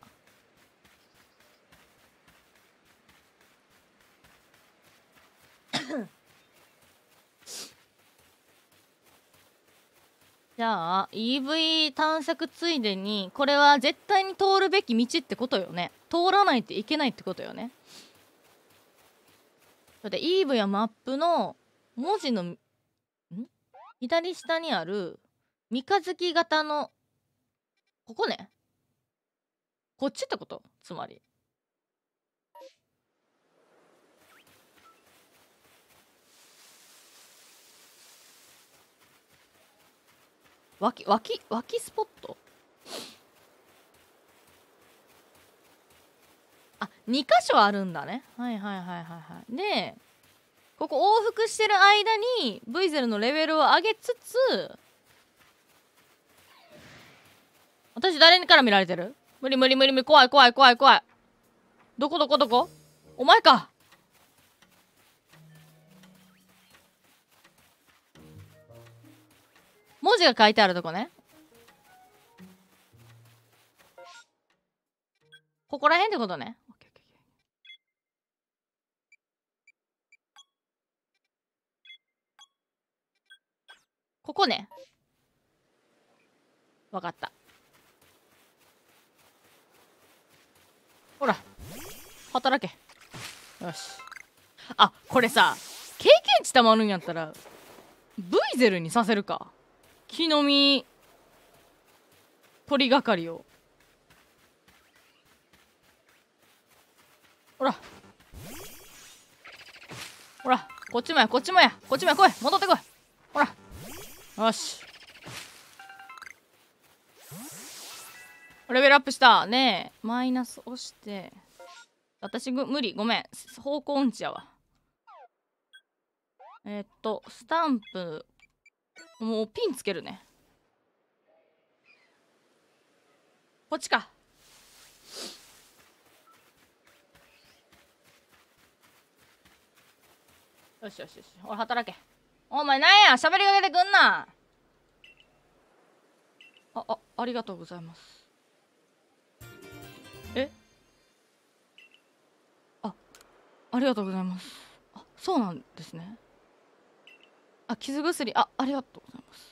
じゃあ EV 探索ついでにこれは絶対に通るべき道ってことよね。通らないといけないってことよね。だって EV はマップの文字の左下にある三日月型のここね、こっちってこと、つまり。脇スポット。あ、2箇所あるんだね。はいはいはいはいはい。でここ往復してる間に V ゼルのレベルを上げつつ、私誰にから見られてる？無理無理無理無理、怖い怖い怖い怖い。どこどこどこ？お前か。文字が書いてあるとこね。ここら辺ってことね。ここね。わかった。ほら働け。よし。あ、これさ経験値たまるんやったら V ゼルにさせるか。木の実取りがかりを。ほらほら、こっちもやこっちもやこっちもや、来い戻ってこい。ほらよし、レベルアップしたね。えマイナス押して、私無理、ごめん、方向音痴やわ。スタンプ、もうピンつけるね。こっちか。よしよしよし、俺働け。お前なんや喋りかけてくんな。ありがとうございます。ありがとうございます。そうなんですね。傷薬、ありがとうございます。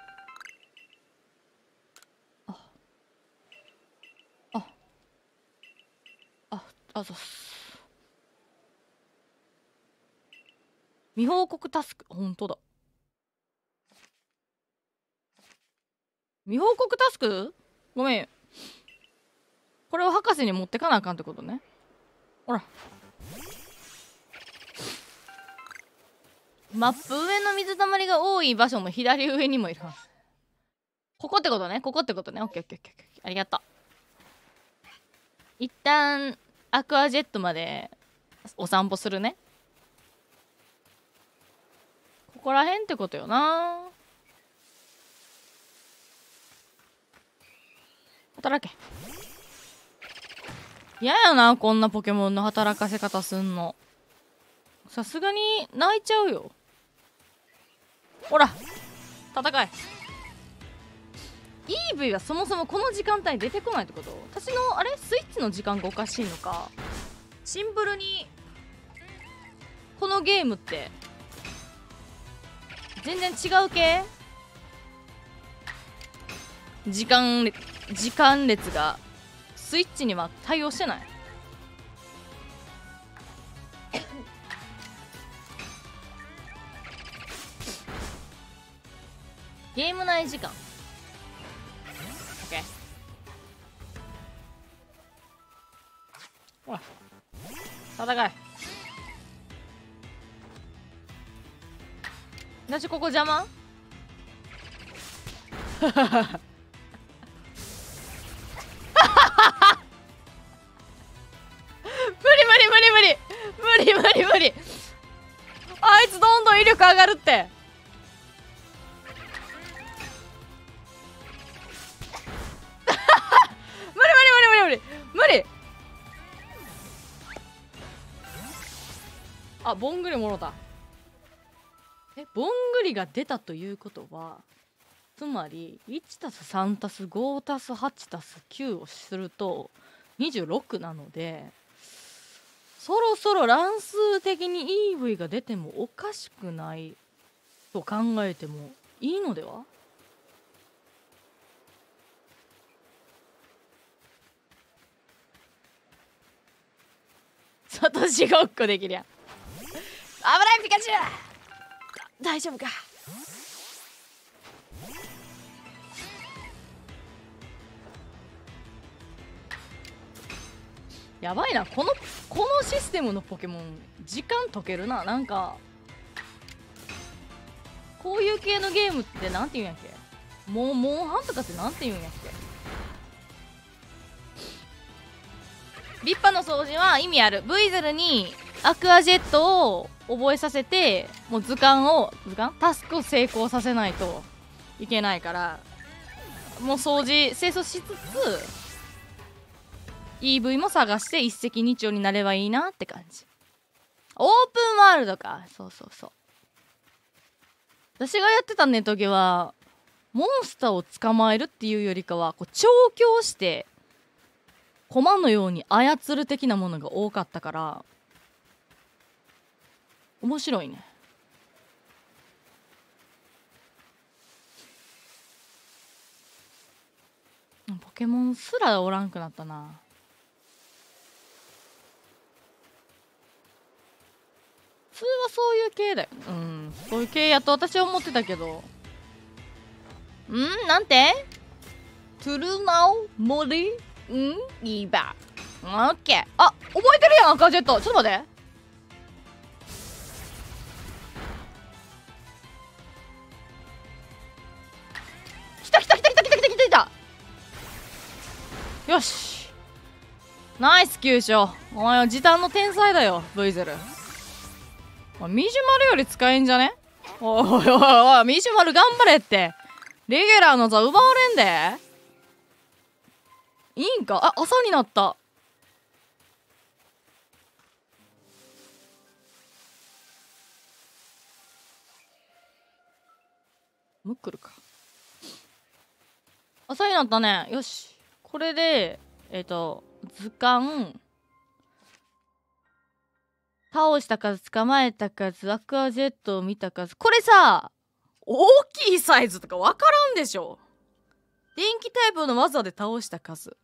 ざっす。未報告タスク、ほんとだ。未報告タスク、ごめん。これを博士に持ってかなあかんってことね。ほら。マップ上の水たまりが多い場所の左上にもいる。ここってことね。ここってことね。オッケーオッケーオッケー。ありがとう。一旦アクアジェットまでお散歩するね。ここらへんってことよな。働け。嫌やな、こんなポケモンの働かせ方すんの。さすがに泣いちゃうよ。ほら戦え。 EV がそもそもこの時間帯出てこないってこと？私のスイッチの時間がおかしいのか、シンプルにこのゲームって全然違う系？時間列がスイッチには対応してない。ゲーム内時間 OK。 ほら戦え。私ここ邪魔無理。あいつどんどん威力上がるって。無理。ボングリもろた。ボングリが出たということは、つまり 1+3+5+8+9 をすると26なので、そろそろ乱数的に EV が出てもおかしくないと考えてもいいのでは？サトシごっこできりゃ。危ないピカチュウ。大丈夫か？やばいな、このシステムのポケモン時間解けるな。なんかこういう系のゲームってなんて言うんやっけ、モンハンとかってなんて言うんやっけ。リッパの掃除は意味ある。ブイズルにアクアジェットを覚えさせて、もうタスクを成功させないといけないから、もう清掃しつつ EV も探して一石二鳥になればいいなって感じ。オープンワールドか。そう。私がやってたネトゲはモンスターを捕まえるっていうよりかは、こう調教して駒のように操る的なものが多かったから面白いね。ポケモンすらおらんくなったな。普通はそういう系だよ。そういう系やと私は思ってたけど。なんて？ トゥルナオ森いいば。オッケー。あ、覚えてるやん、赤ジェット。ちょっと待って。来た来た来た来た来た来た来た来た。よし。ナイス急所。お前は時短の天才だよ、ブイゼル。ミジュマルより使えんじゃね？おいおいおい、ミジュマル頑張れって。レギュラーの座奪われんで。いいんか？あ、朝になった。ムックルか。朝になったね。よし。これで、図鑑。倒した数、捕まえた数、アクアジェットを見た数。これさ、大きいサイズとかわからんでしょ。電気タイプの技で倒した数。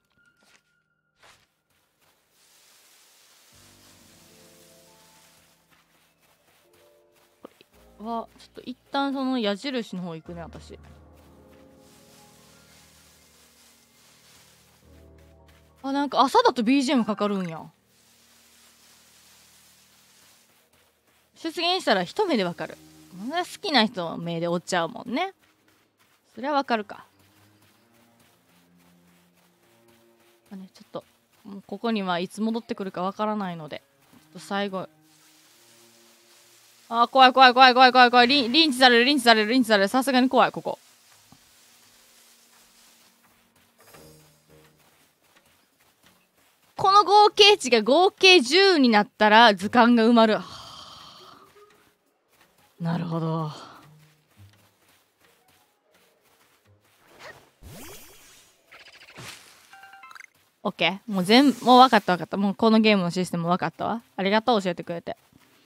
ちょっと一旦その矢印の方行くね、私。あ、なんか朝だと BGM かかるんや。出現したら一目でわかる。好きな人の目で追っちゃうもんね。それはわかるか。ちょっともうここにはいつ戻ってくるかわからないので、ちょっと最後。あ、怖い怖い怖い怖い怖い怖い。リンチされるリンチされるリンチされる。さすがに怖い。こここの合計値が合計10になったら図鑑が埋まる。なるほど。オッケー。もう分かった分かった。もうこのゲームのシステム分かったわ。ありがとう、教えてくれて。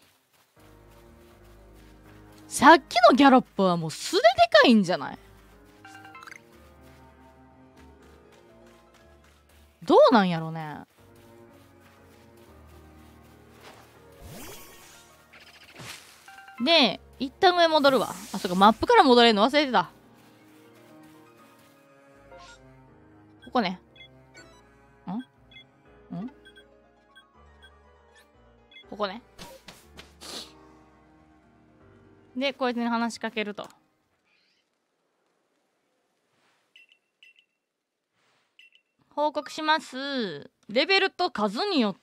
さっきのギャロップはもう素ででかいんじゃない？どうなんやろね。で、一旦上戻るわ。あ、そっか、マップから戻れるの忘れてた。ここね。んここね。で、こいつに話しかけると。報告します。レベルと数によって。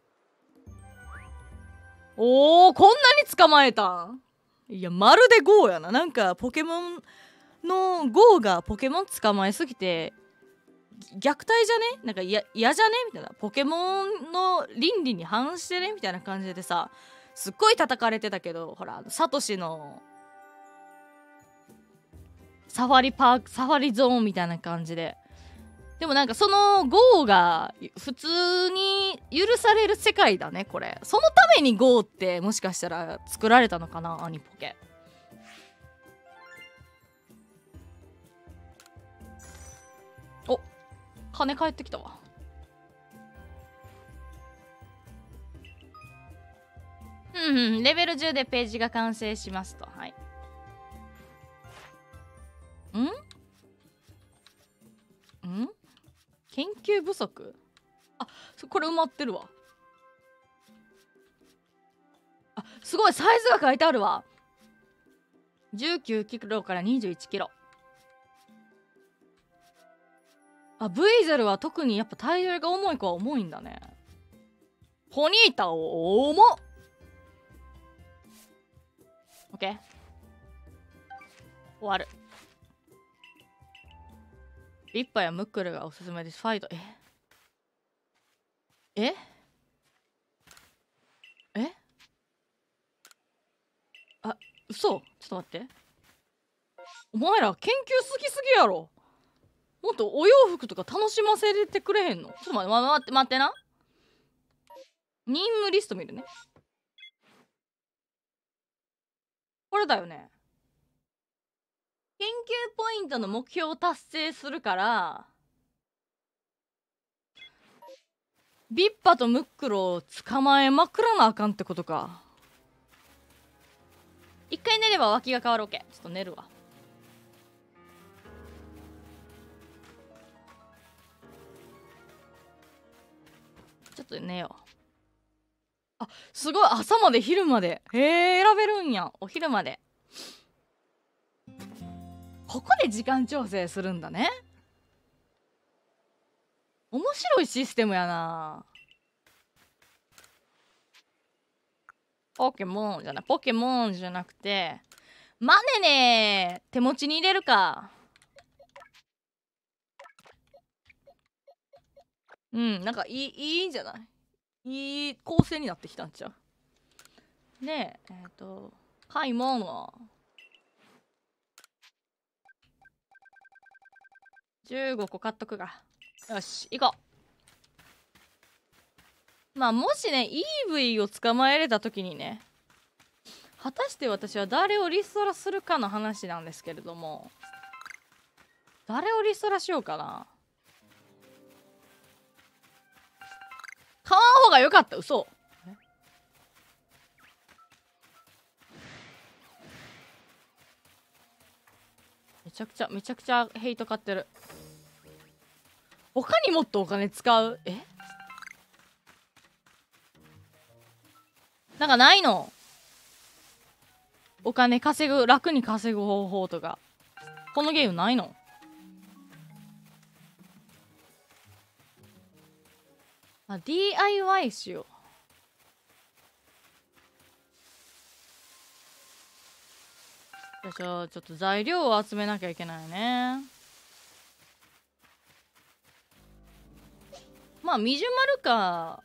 おー、こんなに捕まえたん？いや、まるで GO やな。なんか、ポケモンの GO がポケモン捕まえすぎて、虐待じゃね？なんか嫌じゃね？みたいな。ポケモンの倫理に反してねみたいな感じでさ、すっごい叩かれてたけど、ほら、サトシのサファリパーク、サファリゾーンみたいな感じで。でもなんかその GO が普通に許される世界だね、これ。そのために GO ってもしかしたら作られたのかな、アニポケ。お、金返ってきたわ。レベル10でページが完成しますと。はい。研究不足？あ、これ埋まってるわ。あ、すごい、サイズが書いてあるわ。19キロから21キロ。あ、ブイゼルは特にやっぱタイヤが重い子は重いんだね。ポニータ重っ。オッケー。終わる。リッパやムックルがおすすめです。ファイト。えあ、嘘。ちょっと待って。お前ら研究好きすぎやろ。もっとお洋服とか楽しませてくれへんの？ちょっと待ってな。任務リスト見るね。これだよね。研究ポイントの目標を達成するからビッパとムックロを捕まえまくらなあかんってことか。一回寝れば脇が変わる。オッケー。ちょっと寝るわ。 ちょっと寝よう。あ、すごい、朝まで昼まで。へえ、選べるんや。お昼まで。ここで時間調整するんだね。面白いシステムやな。ポケモンじゃない、ポケモンじゃなくて、マネね、手持ちに入れるか。うん、なんかいいんじゃない、いい構成になってきたんちゃう。で、買い物。15個買っとくが。よし、行こう。まあ、もしね、EV を捕まえれた時にね、果たして私は誰をリストラするかの話なんですけれども、誰をリストラしようかな。買わん方が良かった。嘘。めちゃくちゃヘイト買ってる。他にもっとお金使う。なんかないの？お金稼ぐ、楽に稼ぐ方法とか。このゲームないの？あ、DIY しよう。ちょっと材料を集めなきゃいけないね。まあ、みじゅまるか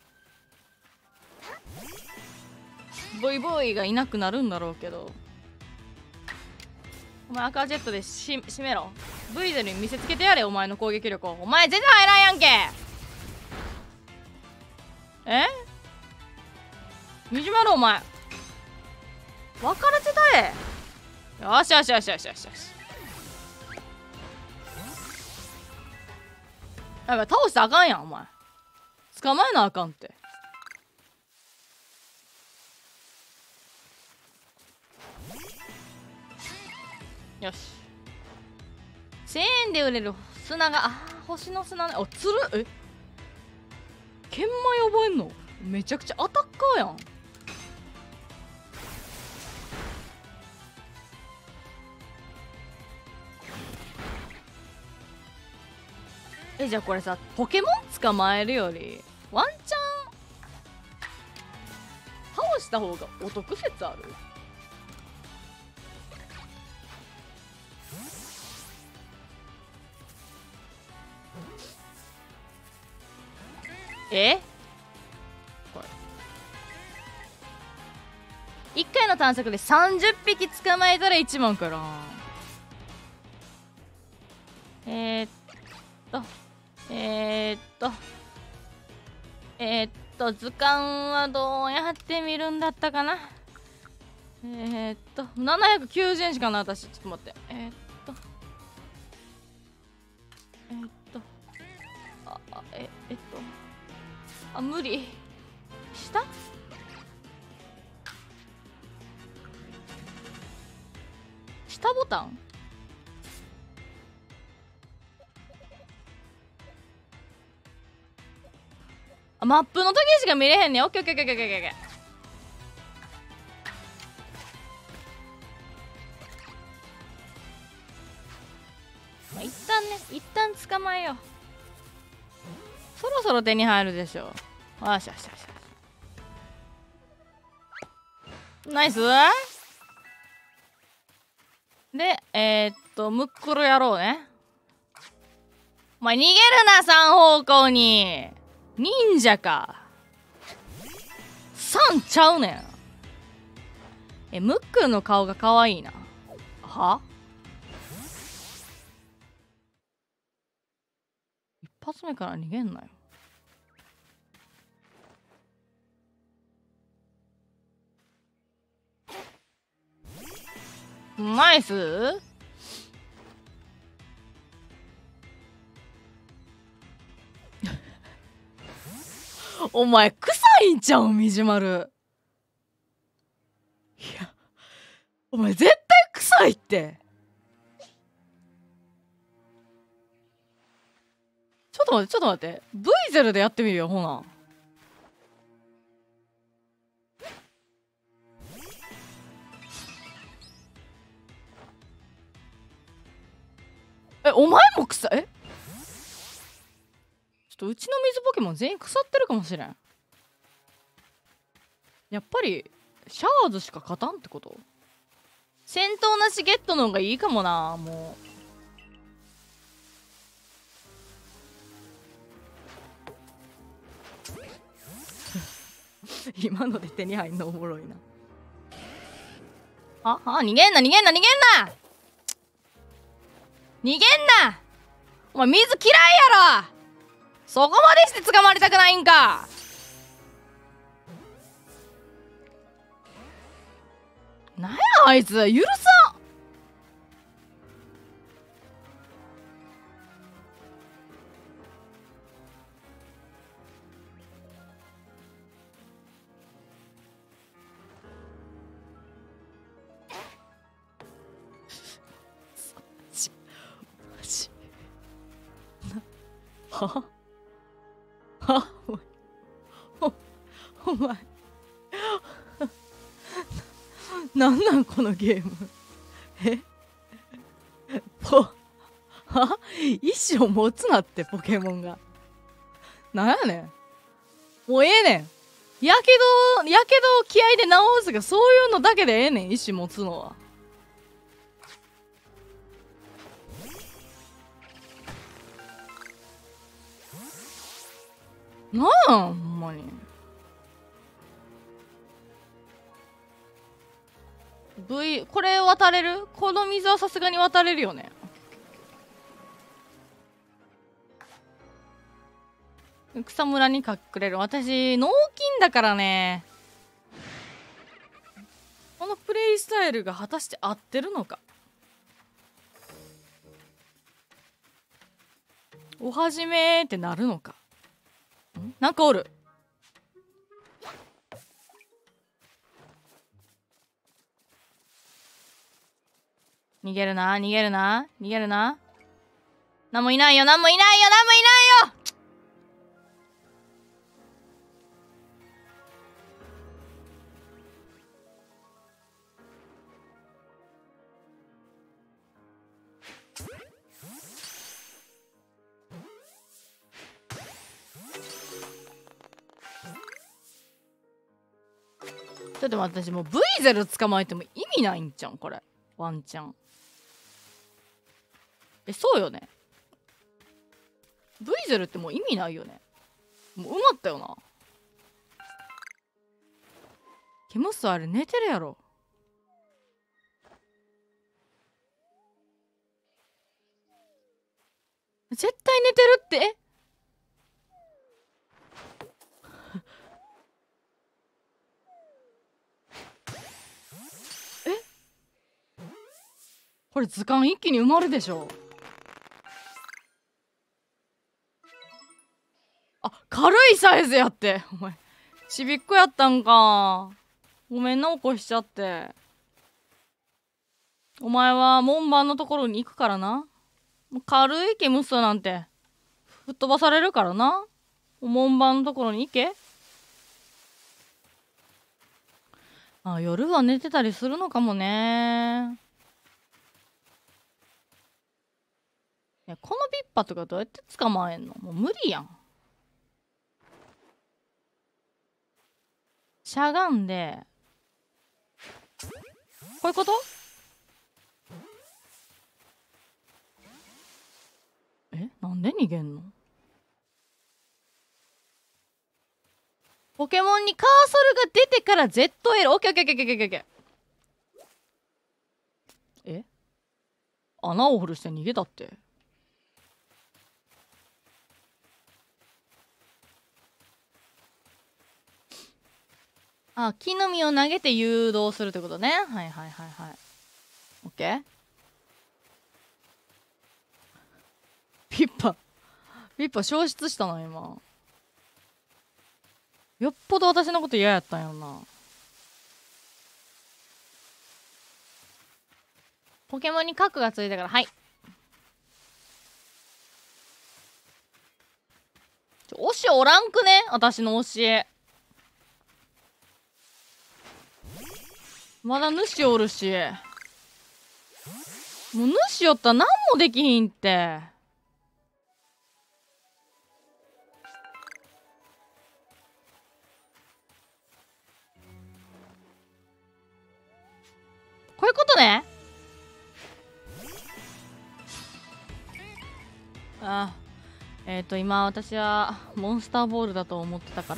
ボイボイがいなくなるんだろうけど。お前アクアジェットで締めろ。ブイゼルに見せつけてやれ、お前の攻撃力を。お前全然入らんやんけ。みじゅまる、お前分からせたれ。よしよしよしよしよしよし。やばい、倒したらあかんやん、お前。捕まえなあかんって。よし。1000円で売れる砂が、星の砂ね。あ、つる。研磨覚えんのめちゃくちゃアタッカーやん。じゃあこれさ、ポケモン捕まえるよりワンチャン倒した方がお得説ある。これ1回の探索で30匹捕まえたら1万かな。図鑑はどうやって見るんだったかな。790円しかない。私ちょっと待って。無理。下ボタン。マップの時しか見れへんねん。オッケーオッケーオッケーオッケーオッケー。一旦捕まえよう。そろそろ手に入るでしょう。よしよしよしよし。ナイス。で、ムックルやろうね。お前逃げるな、3方向に。忍者か。3ちゃうねん。ムックの顔が可愛いな。は？一発目から逃げんなよ。ナイス。お前臭いんちゃうん、みじまる。いや、お前絶対臭いって。ちょっと待って、V ゼルでやってみるよ、ほな。 お前も腐ちょっとうちの水ポケモン全員腐ってるかもしれん。やっぱりシャワーズしか勝たんってこと？戦闘なしゲットの方がいいかもな。もう今ので手に入んのおもろいな。逃げんな逃げんな逃げんな逃げんな。お前水嫌いやろ。そこまでして捕まりたくないんか。なんやあいつ、許さん。お前なんなんこのゲーム。意志を持つなってポケモンが。なんやねん。もうええねん。やけど気合で治すが、そういうのだけでええねん、意志持つのは。なんやほんまに。これ渡れる？この水はさすがに渡れるよね。草むらに隠れる。私脳筋だからね。このプレイスタイルが果たして合ってるのか。おはじめってなるのか。なんかおる。逃げるな逃げるな逃げるな。なんもいないよなんもいないよなんもいないよ。ちょっと待って、私もう V ゼル捕まえても意味ないんちゃんこれ。ワンチャン。そうよね。V ゼルってもう意味ないよね。もう埋まったよな。ケムスあれ寝てるやろ。絶対寝てるって。これ図鑑一気に埋まるでしょ。軽いサイズやって。お前ちびっこやったんか。ごめんな起こしちゃって。お前は門番のところに行くからな。軽いケムスなんて吹っ飛ばされるからな。門番のところに行け。夜は寝てたりするのかもね。このビッパとかどうやって捕まえんの？もう無理やん。しゃがんでこういうこと？なんで逃げんの？ポケモンにカーソルが出てから ZL。 オッケーオッケーオッケーオッケーオッケー。穴を掘るして逃げたって。木の実を投げて誘導するってことね。はいはいはいはい。オッケー。ピッパ消失したな今。よっぽど私のこと嫌やったんやろな。ポケモンに核がついたから、はい。推しおらんくね？私の推し。まだ主おるし。 もう主よったら何もできひんって。こういうことね。あ今私はモンスターボールだと思ってたから。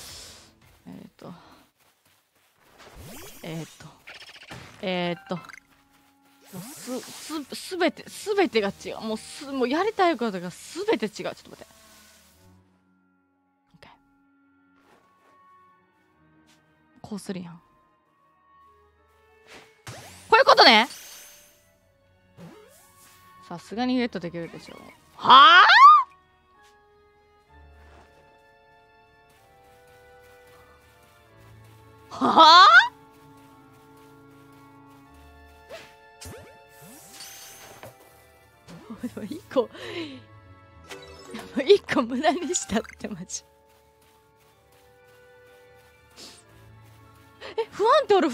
もうすべてが違う。もうやりたいことがすべて違う。ちょっと待って。OK。こうするやん。こういうことね。さすがにゲットできるでしょ。はあはあ一個無駄にしたってマジ。不安定おる。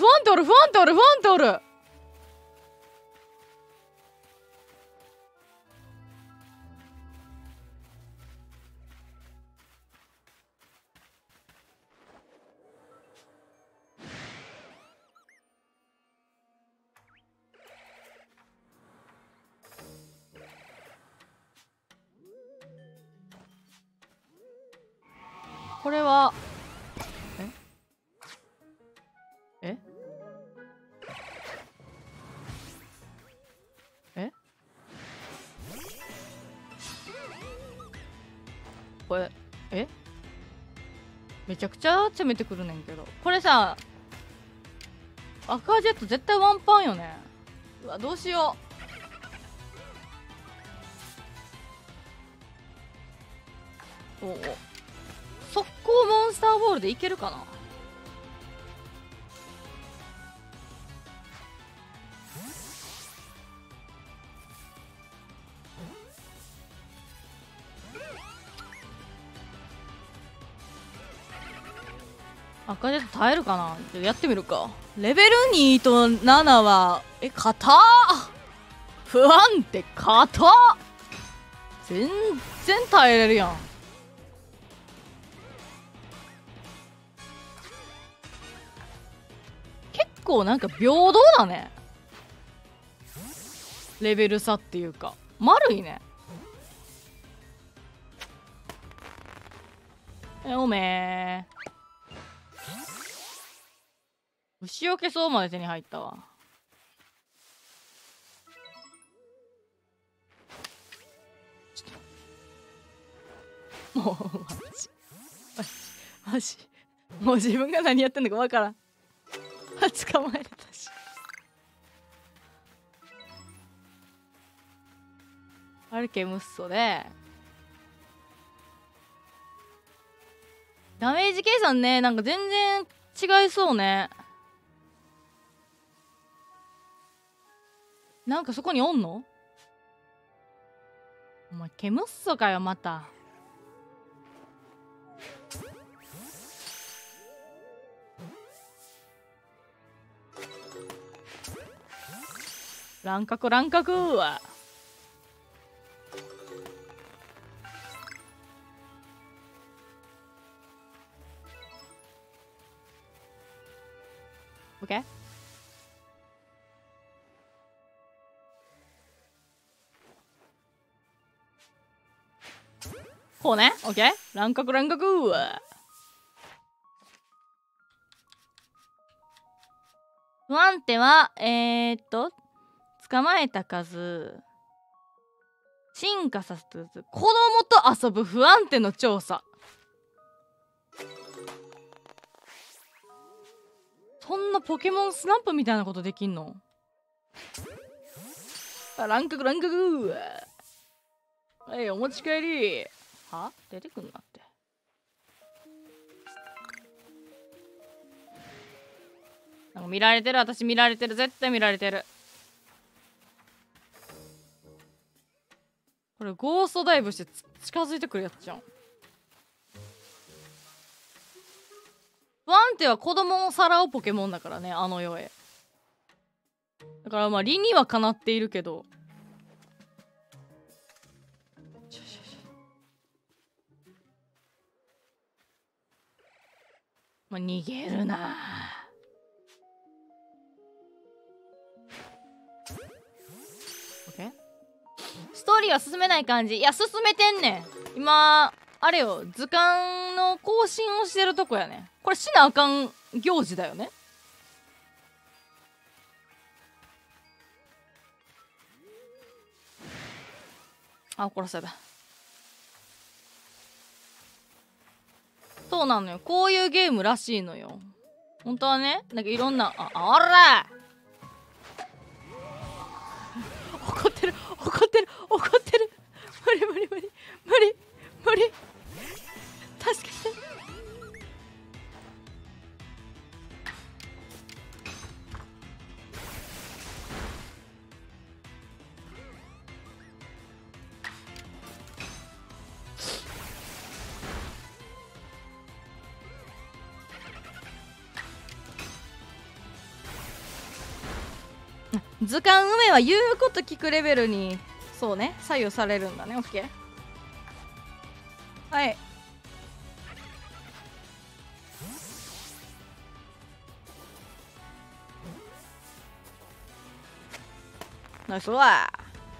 これはえこれめちゃくちゃ攻めてくるねんけど、これさアクアジェット絶対ワンパンよね。うわどうしよう。お速攻モンスターボールでいけるかな。赤ジェット耐えるかな。やってみるか。レベル2と7は硬不安定硬全然耐えれるやん。結構なんか平等だね、レベル差っていうか。丸いね。おめー牛よけそうまで手に入ったわ。もうマジもう自分が何やってんのか分からん。捕まえれたし。アルケムッソでダメージ計算ね、なんか全然違いそうね。なんかそこにおんの？お前ケムッソかよまた。乱獲はオッケー。こうね。オッケー。乱獲は不安定は捕まえた数、進化させた数、子供と遊ぶ不安定の調査。そんなポケモンスナップみたいなことできんの？乱獲お持ち帰り。は出てくんなって。なんか見られてる。私見られてる。絶対見られてる。これゴーストダイブして近づいてくるやつじゃん。不安定は子供をさらうポケモンだからね、あの世へ。 だからまあ理にはかなっているけど、まあ逃げるな。ストーリーは進めない感じ。いや進めてんねん今。あれよ、図鑑の更新をしてるとこやね。これしなあかん行事だよね。あ、殺された。そうなのよ、こういうゲームらしいのよ。本当はね、なんかいろんな、あら怒ってる怒ってる怒ってる。無理無理無理無理無理、助けて。図鑑梅は言うこと聞くレベルにそうね左右されるんだね。オッケー。はい。ナイスわ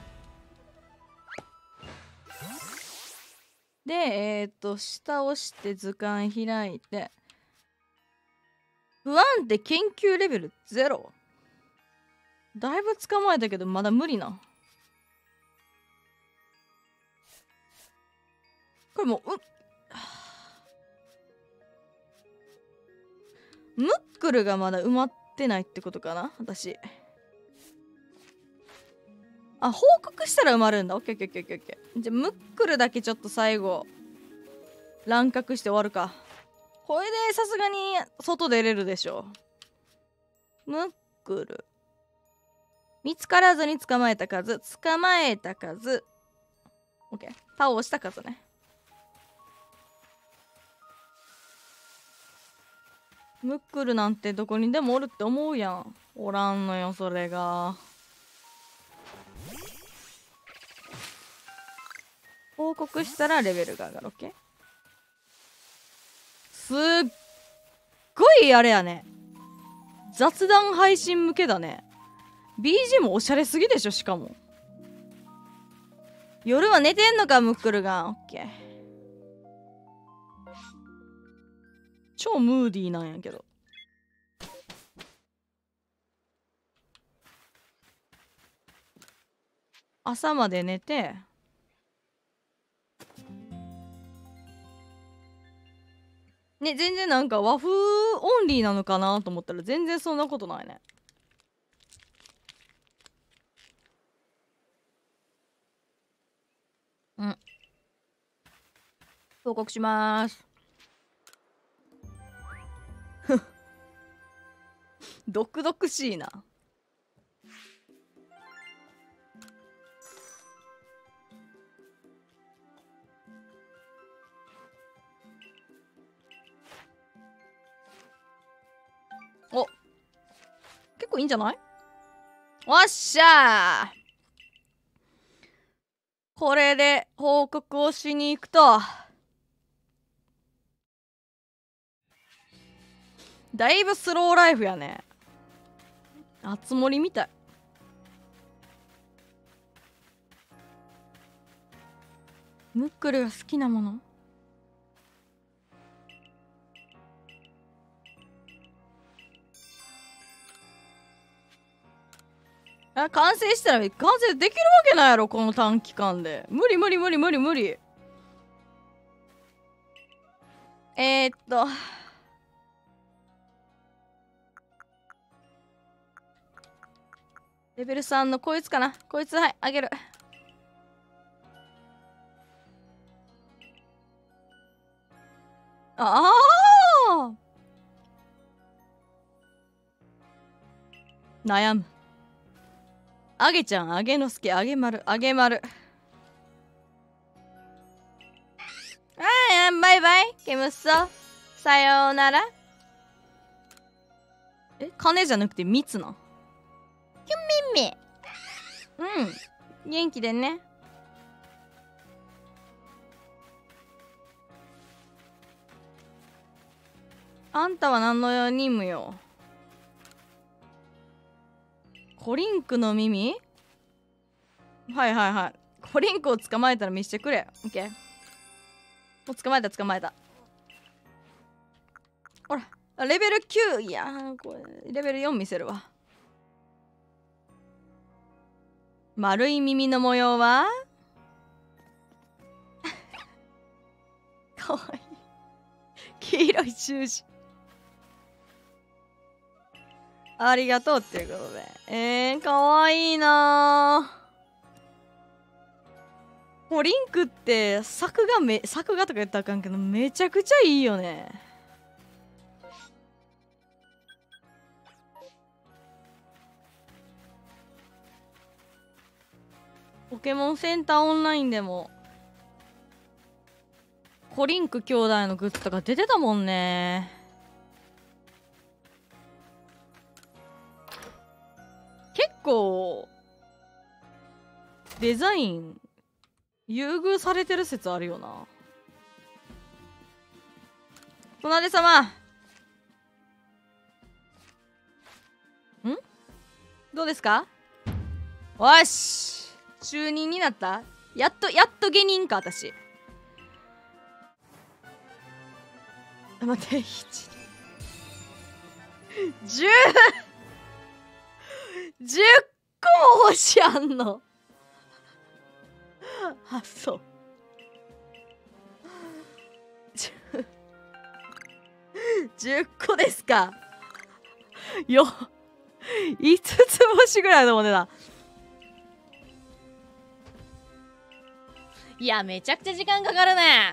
ー。で下押して図鑑開いて、不安定研究レベル0。だいぶ捕まえたけどまだ無理な。これもうムックルがまだ埋まってないってことかな。私報告したら埋まるんだ。オッケーオッケーオッケーオッケー。じゃあムックルだけちょっと最後乱獲して終わるか。これでさすがに外出れるでしょ。ムックル見つからずに捕まえた数、捕まえた数、オッケー、倒した数ね。ムックルなんてどこにでもおるって思うやん。おらんのよそれが。報告したらレベルが上がる。オッケー。すっごいあれやね、雑談配信向けだね。 BG もおしゃれすぎでしょ。しかも夜は寝てんのかムックルが。オッケー。超ムーディーなんやけど。朝まで寝てね、全然なんか和風オンリーなのかなと思ったら全然そんなことないね。うん。報告しまーす。毒々しいな。お、結構いいんじゃない？おっしゃー。これで報告をしに行くと、だいぶスローライフやね。あつ森みたい。ムックルが好きなもの、完成したら完成できるわけないやろこの短期間で。無理無理無理無理無理。レベル3のこいつかな。こいつ、はいあげる。ああ悩む。あげちゃん、あげのすけ、あげまる、あげまる。バイバイ、ケムッソ。さようなら。金じゃなくて蜜な。キミ元気でね。あんたは何の任務よ。コリンクの耳。はいはいはい。コリンクを捕まえたら見せてくれ。オッケー。もう捕まえた。ほら、レベル9。いやー、これレベル4見せるわ。丸い耳の模様はかわいい。黄色い十字。ありがとうっていうことで。かわいいなー。コリンクって作画とか言ったらあかんけどめちゃくちゃいいよね。ポケモンセンターオンラインでもコリンク兄弟のグッズとか出てたもんね。結構デザイン優遇されてる説あるよな。隣様どうですか。よし中任になった。やっと下任か私。待って10 10個も星あんの。あ、そう10個ですか。よ5つ星ぐらいのもねだ。いやめちゃくちゃ時間かかるね。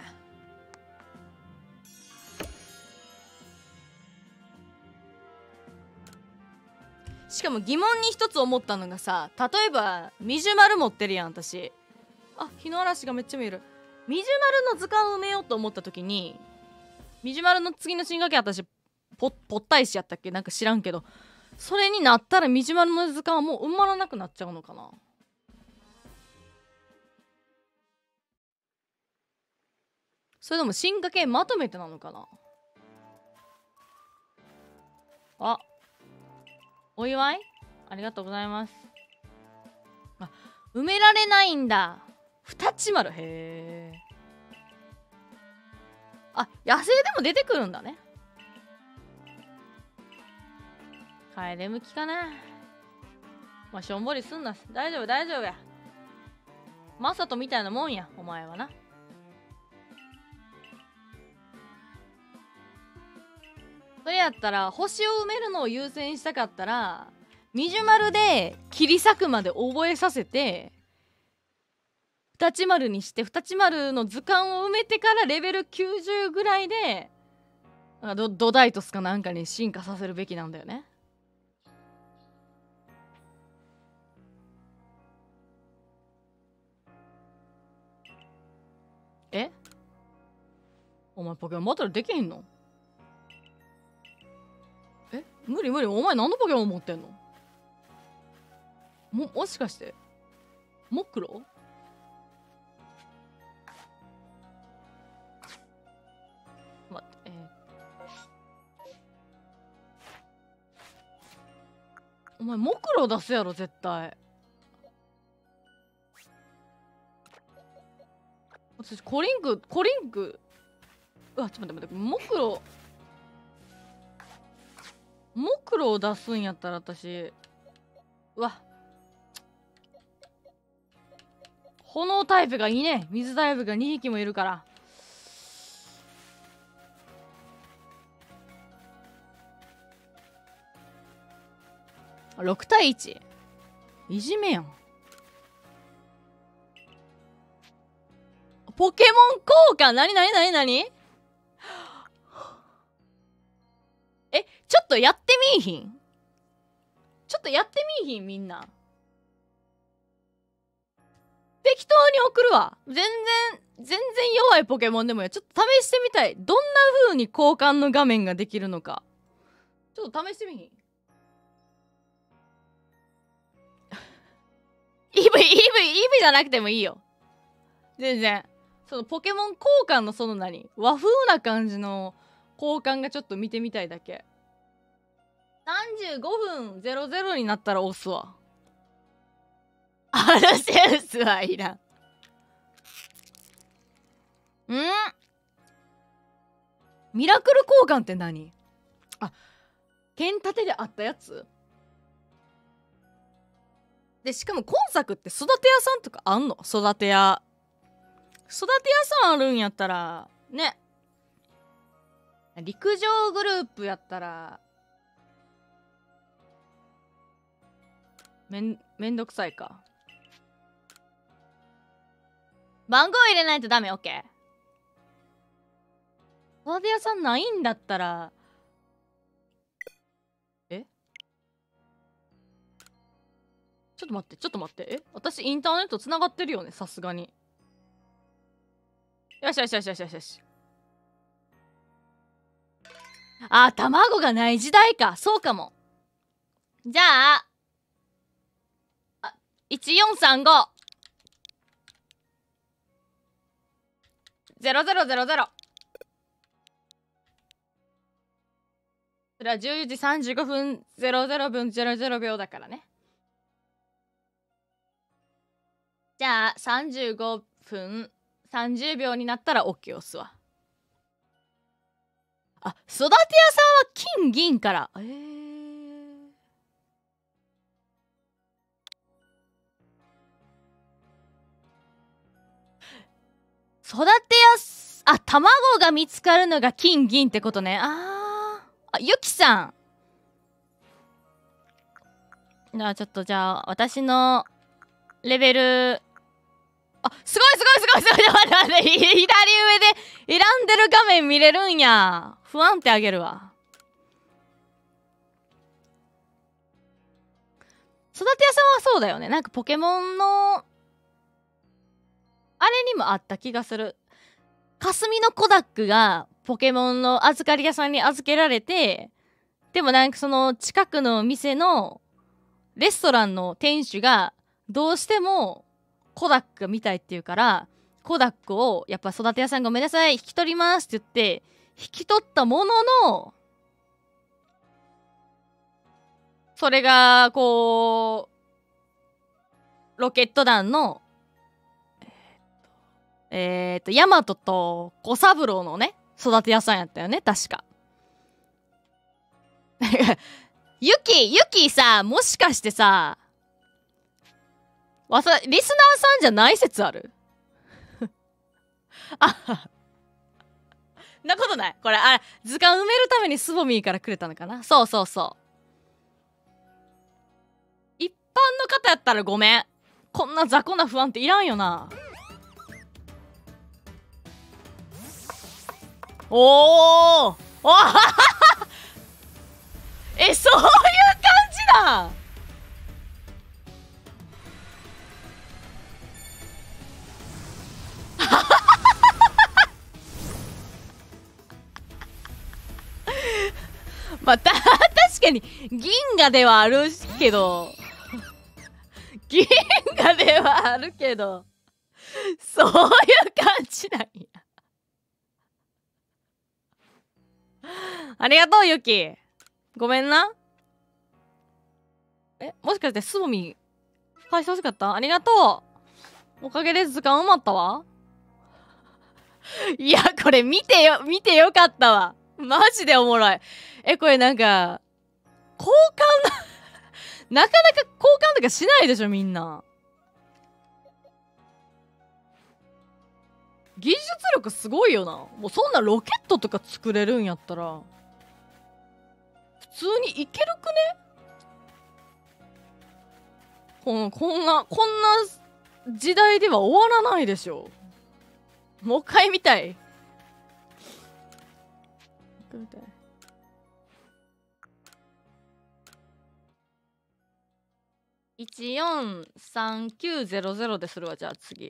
しかも疑問に一つ思ったのがさ、例えばミジュマル持ってるやん私。あ、日の嵐がめっちゃ見える。ミジュマルの図鑑を埋めようと思った時に、ミジュマルの次の進化系私ポッタイシやったっけ、なんか知らんけど、それになったらミジュマルの図鑑はもう埋まらなくなっちゃうのかな。それとも進化系まとめてなのかな。あ、お祝いありがとうございます。あ、埋められないんだ。二ち丸。へえ。あ、野生でも出てくるんだね。カエデ向きかな。まあしょんぼりすんな。大丈夫や。マサトみたいなもんやお前はな。それやったら星を埋めるのを優先したかったらミジュマルで切り裂くまで覚えさせて二ち丸にして、二ち丸の図鑑を埋めてからレベル90ぐらいでドダイトスかなんかに進化させるべきなんだよね。え、お前ポケモンバトルできへんの？え、無理お前何のポケモン持ってんの？もしかしてモクロ？待って、お前モクロ出すやろ絶対。私コリンクうわちょっと待って、モクロを出すんやったら私、うわ炎タイプがいいね。水タイプが2匹もいるから。6対1いじめやん。ポケモン効果なにえ、ちょっとやってみいひん？みんな。適当に送るわ。全然弱いポケモンでもや。ちょっと試してみたい。どんな風に交換の画面ができるのか。ちょっと試してみひん？ じゃなくてもいいよ。全然。そのポケモン交換のその和風な感じの交換がちょっと見てみたいだけ。35分00になったら押すわ。アルセウスはいらん。ミラクル交換って何？あ、剣立てであったやつで、しかも今作って育て屋さんとかあんの？育て屋さんあるんやったらね、陸上グループやったらめんどくさいか。番号入れないとダメ。オッケー。育て屋さんないんだったらちょっと待って。私インターネットつながってるよね、さすがに。よし。あ、卵がない時代か。そうかも。じゃあ、1435。0000。それは14時35分00分00秒だからね。じゃあ35分30秒になったら OK 押すわ。あ、育て屋さんは金銀から育て屋卵が見つかるのが金銀ってことね。ゆきさん。じゃあ私のレベル、すごい待って、左上で選んでる画面見れるんや。不安ってあげるわ。育て屋さんはそうだよね。なんかポケモンのあれにもあった気がする。霞のコダックがポケモンの預かり屋さんに預けられて、でもなんかその近くの店のレストランの店主がどうしてもコダックが見たいって言うから、コダックをやっぱ育て屋さんごめんなさい引き取りますって言って引き取ったものの、それがこうロケット団のヤマトと小三郎のね育て屋さんやったよね、確か。ユキさ、もしかしてさ、リスナーさんじゃない説ある？なことない。これ、図鑑埋めるためにスボミーからくれたのかな。そう。一般の方やったらごめん。こんな雑魚な不安っていらんよな。おーそういう感じだ。まあ、確かに銀河ではあるけどそういう感じなんや。ありがとうゆき、ごめんな。もしかしてスボミ返してほしかった？ありがとう。おかげで図鑑埋まったわ。いや、これ見てよかったわ。マジでおもろい。これなんか、交換なかなか交換とかしないでしょ、みんな。技術力すごいよな。もうそんなロケットとか作れるんやったら、普通にいけるくね？こんな時代では終わらないでしょ。もう一回見たい。143900でするわ。じゃあ次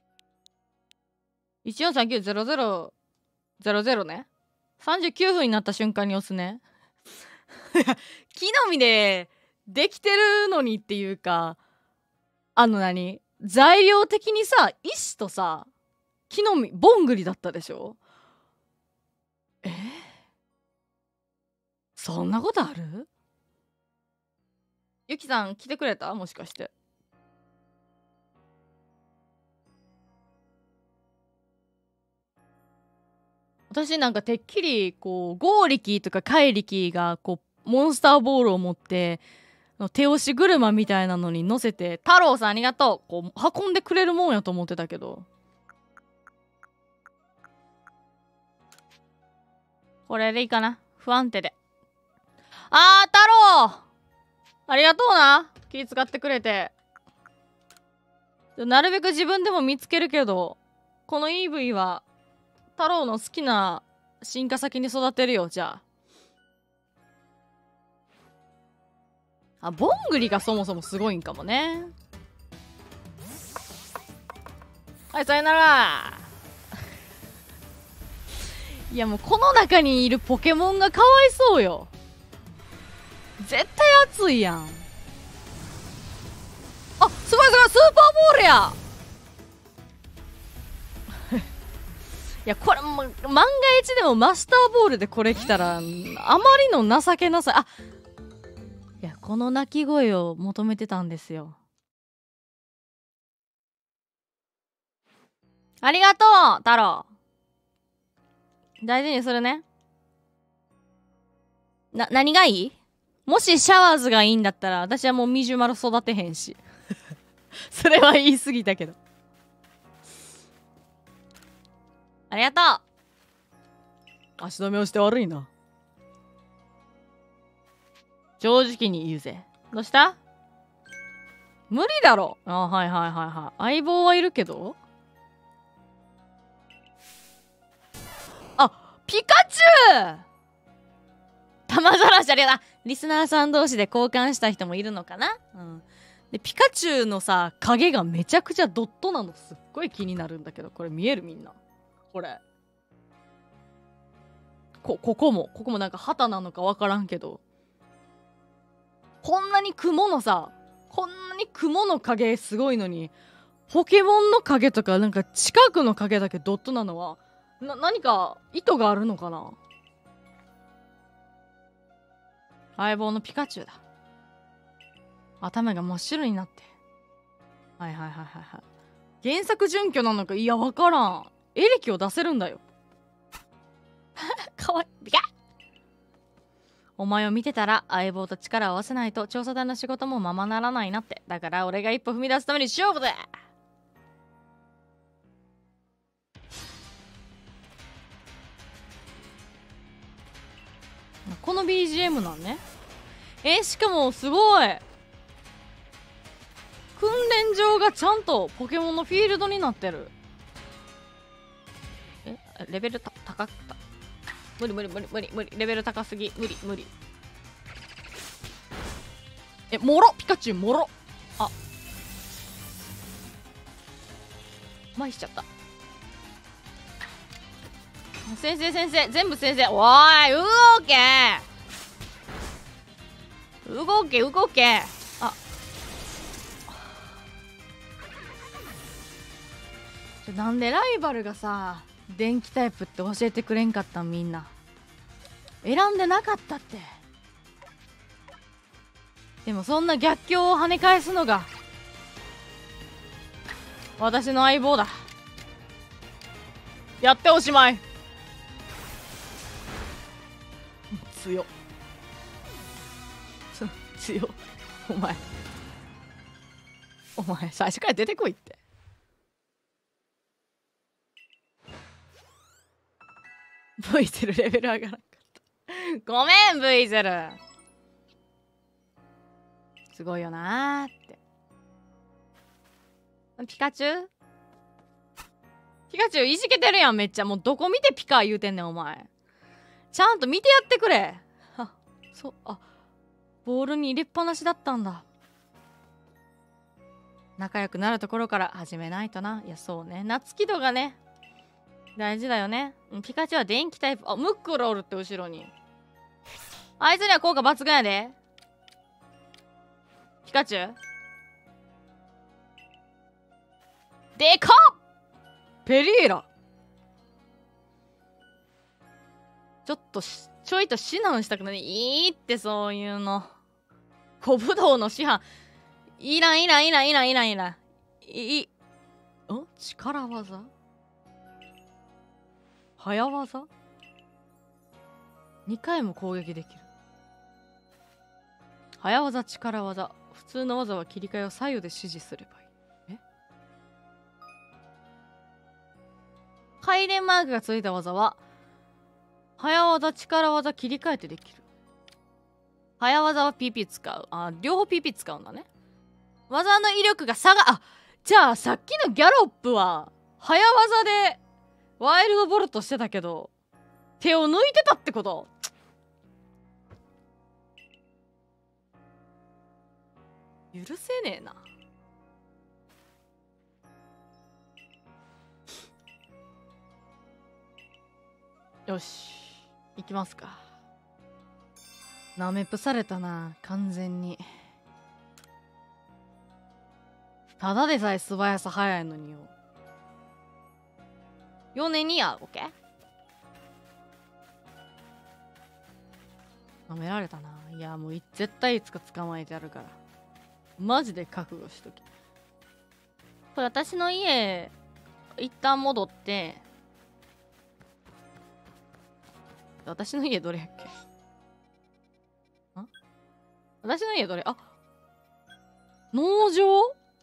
143900ね。39分になった瞬間に押すね。木の実でできてるのにっていうか、 材料的にさ、石とさ、木の実、ボングリだったでしょ。そんなことある？ゆきさん来てくれた？もしかして。私なんかてっきりこうゴーリキとかカイリキがこうモンスターボールを持って手押し車みたいなのに乗せて、太郎さんありがとう、こう運んでくれるもんやと思ってたけど、これでいいかな。不安定で。太郎ありがとうな、気使ってくれて。なるべく自分でも見つけるけど、この EV は太郎の好きな進化先に育てるよ。じゃあ、ボングリがそもそもすごいんかもね。はい、さよなら。いやもうこの中にいるポケモンがかわいそうよ。絶対熱いやん。あ、すごいすごい、スーパーボールや。いやこれも万が一でもマスターボールでこれ来たらあまりの情けなさ。いやこの鳴き声を求めてたんですよ。ありがとう太郎、大事にするね。何がいい？もしシャワーズがいいんだったら私はもうミジュマル育てへんしそれは言い過ぎたけど。ありがとう。足止めをして悪いな。正直に言うぜ。どうした？無理だろ。はいはいはいはい。相棒はいるけど。ピカチュウ玉ざらしありがとう。リスナーさん同士で交換した人もいるのかな。でピカチュウのさ影がめちゃくちゃドットなのすっごい気になるんだけど、これ見える？みんなこれここもなんか旗なのかわからんけど、こんなに雲の影すごいのに、ポケモンの影とかなんか近くの影だけドットなのは何か意図があるのかな。相棒のピカチュウだ。頭が真っ白になって。はいはいはいはいはい。原作準拠なのか、いやわからん。エレキを出せるんだよかわいい。お前を見てたら相棒と力を合わせないと調査団の仕事もままならないなって。だから俺が一歩踏み出すために勝負だ。この BGM なんね。しかもすごい訓練場がちゃんとポケモンのフィールドになってる。レベル高くた。無理レベル高すぎ。無理もろピカチュウもろ。麻痺しちゃった。先生全部先生。おーい動け。なんでライバルがさ電気タイプって教えてくれんかったん？みんな選んでなかったって。でもそんな逆境を跳ね返すのが私の相棒だ。やっておしまい。強っお前最初から出てこいって。V ゼルレベル上がらなかったごめん V ゼル。すごいよなーって。ピカチュウいじけてるやんめっちゃ。もうどこ見てピカ言うてんねんお前。ちゃんと見てやってくれ。ボールに入れっぱなしだったんだ。仲良くなるところから始めないとな。いやそうね、夏気度がね大事だよね。ピカチュウは電気タイプ。ムックロールって後ろに。あいつには効果抜群やで。ピカチュウでかっ。ペリーラ。ちょいと指南したくない。いいってそういうの。小ぶどうの師範。いらん。力技？早技？ 2 回も攻撃できる。早技、力技。普通の技は切り替えを左右で指示すればいい。回転マークがついた技は早技、力技、切り替えてできる。早技は PP 使う。両方 PP 使うんだね。技の威力がじゃあさっきのギャロップは早技でワイルドボルトしてたけど手を抜いてたってこと？許せねえな。よし、行きますか。なめぷされたな、完全に。ただでさえ素早さ早いのによ。米にオッケー。なめられたな。いや、もう絶対いつか捕まえてやるから。マジで覚悟しとき。これ私の家、一旦戻って、私の家どれやっけ？私の家どれ？農場？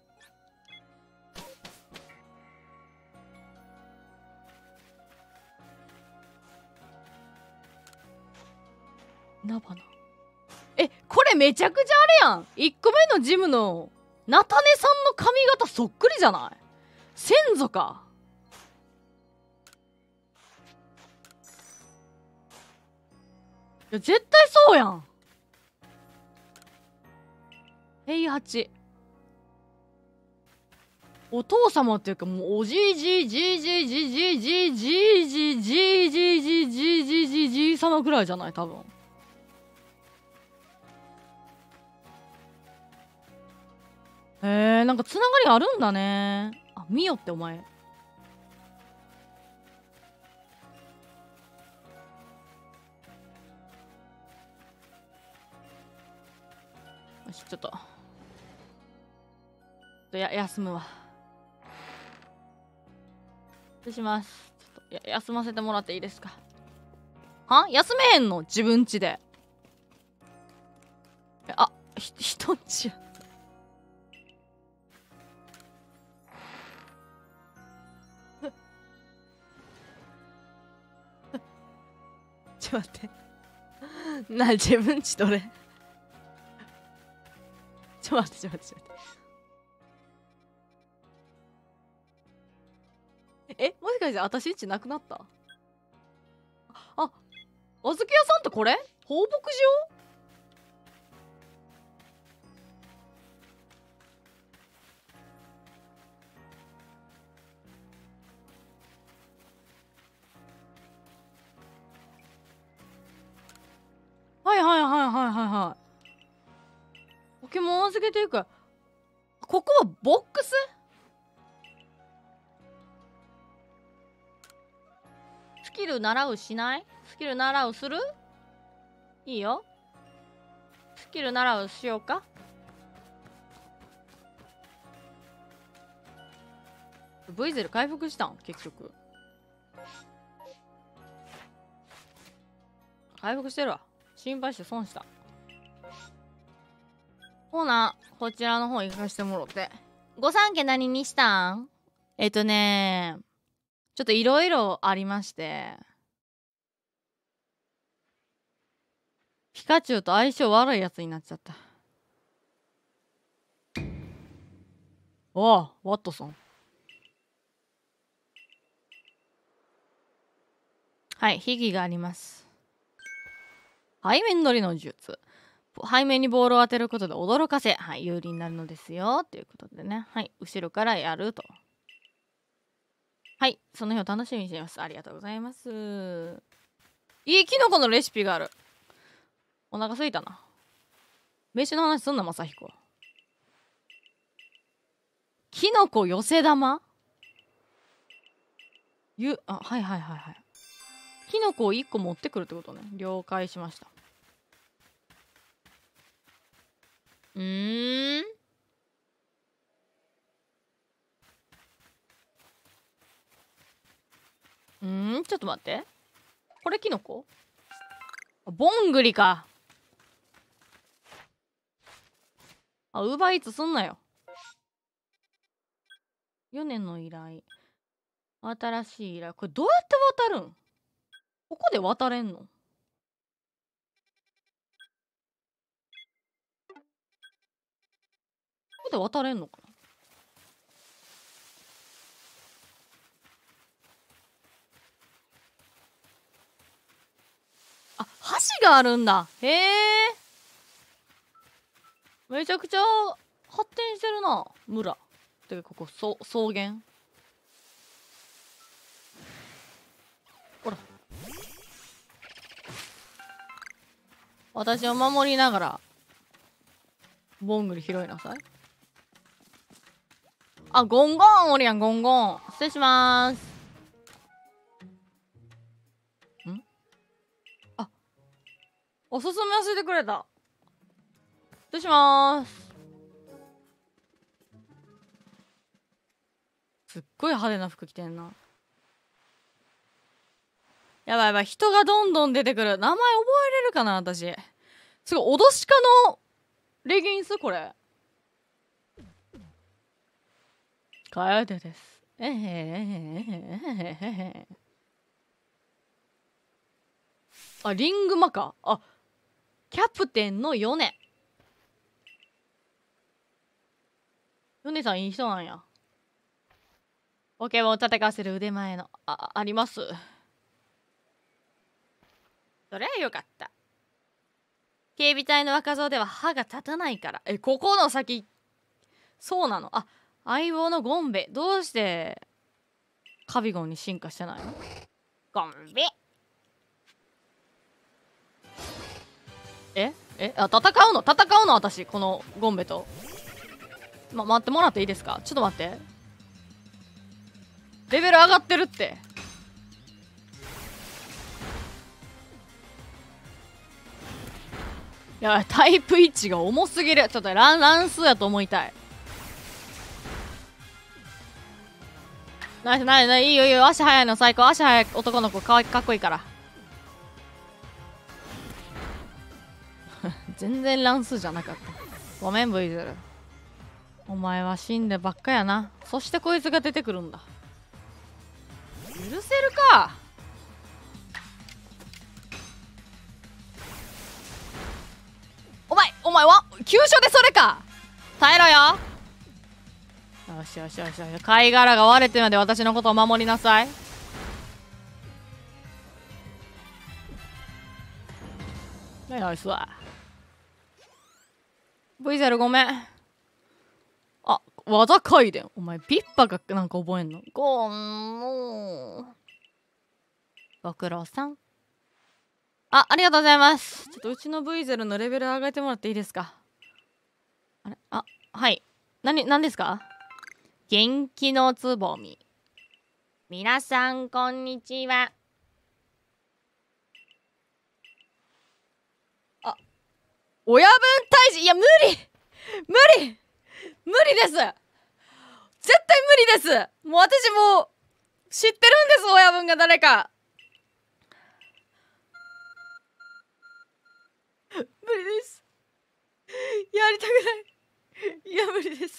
菜花。これめちゃくちゃあれやん。1個目のジムの菜種さんの髪型そっくりじゃない？先祖か。いや絶対そうやん。平八。お父様っていうかもうおじいじじいじいじいじいじいじいじいじいじいじいじいじいじいじい様くらいじゃない多分。なんかつながりあるんだね。みよってお前。よし、ちょっと休むわ。失礼します。ちょっと休ませてもらっていいですか？休めへんの？自分家で。人んちや。ちょっと待って。自分家どれ？ちょっと待って。もしかして私んちなくなった？小豆屋さんってこれ？放牧場？はい。ポケモン預けていく。ここはボックス？スキル習うしない？スキル習うする？いいよ。スキル習うしようか。V ゼル回復したん？結局回復してるわ。心配して損した。ほなこちらの方行かしてもろて。御三家何にしたん？ちょっといろいろありまして、ピカチュウと相性悪いやつになっちゃった。ワットソン。はい、秘技があります。背面乗りの術。背面にボールを当てることで驚かせ、有利になるのですよ。ということでね。後ろからやると。その日を楽しみにしています。ありがとうございます。いいキノコのレシピがある。お腹すいたな。飯の話すんな、まさひこ。キノコ寄せ玉？ はいはいはいはい。キノコを1個持ってくるってことね。了解しました。ちょっと待って。これキノコ？ボングリか。ウーバーイーツすんなよ。4年の依頼。新しい依頼。これどうやって渡るん？ここで渡れんの？ここで渡れんのかな？橋があるんだ。へえ。めちゃくちゃ発展してるな、村。てか、ここ、草原。ほら。私を守りながら、ボングリ拾いなさい。ゴンゴンおるやん、ゴンゴン。失礼しまーす。おすすめ教えてくれた。失礼しまーす。すっごい派手な服着てんな。やばいやばい、人がどんどん出てくる。名前覚えれるかな、私。すごい、脅し家のレギンスこれ。カエデです。リングマか。キャプテンのヨネ。ヨネさんいい人なんや。ポケモンを戦わせる腕前の、あります。そりゃよかった。警備隊の若造では歯が立たないから。ここの先、そうなの。相棒のゴンベ。どうして、カビゴンに進化してないの？ゴンベ。戦うの私、このゴンベと。待ってもらっていいですか？ちょっと待って。レベル上がってるって。やばい、タイプ1が重すぎる。ちょっと乱数やと思いたい。いいよいいよ。足速いの最高。足速い男の子かっこいいから。全然乱数じゃなかった。ごめん、ブイズル。お前は死んでばっかやな。そしてこいつが出てくるんだ。許せるか。お前は急所でそれか。耐えろよ。よしよしよしよし。貝殻が割れてまで私のことを守りなさい。ナイスわ。ブイゼルごめん。技回伝。お前ピッパがなんか覚えんの？ゴンもう。ご苦労さん。ありがとうございます。ちょっとうちのブイゼルのレベル上げてもらっていいですか？はい。何ですか？元気のつぼみ。皆さん、こんにちは。親分退治。いや、無理です絶対無理です。もう私も知ってるんです、親分が誰か。無理です。やりたくない。いや、無理です。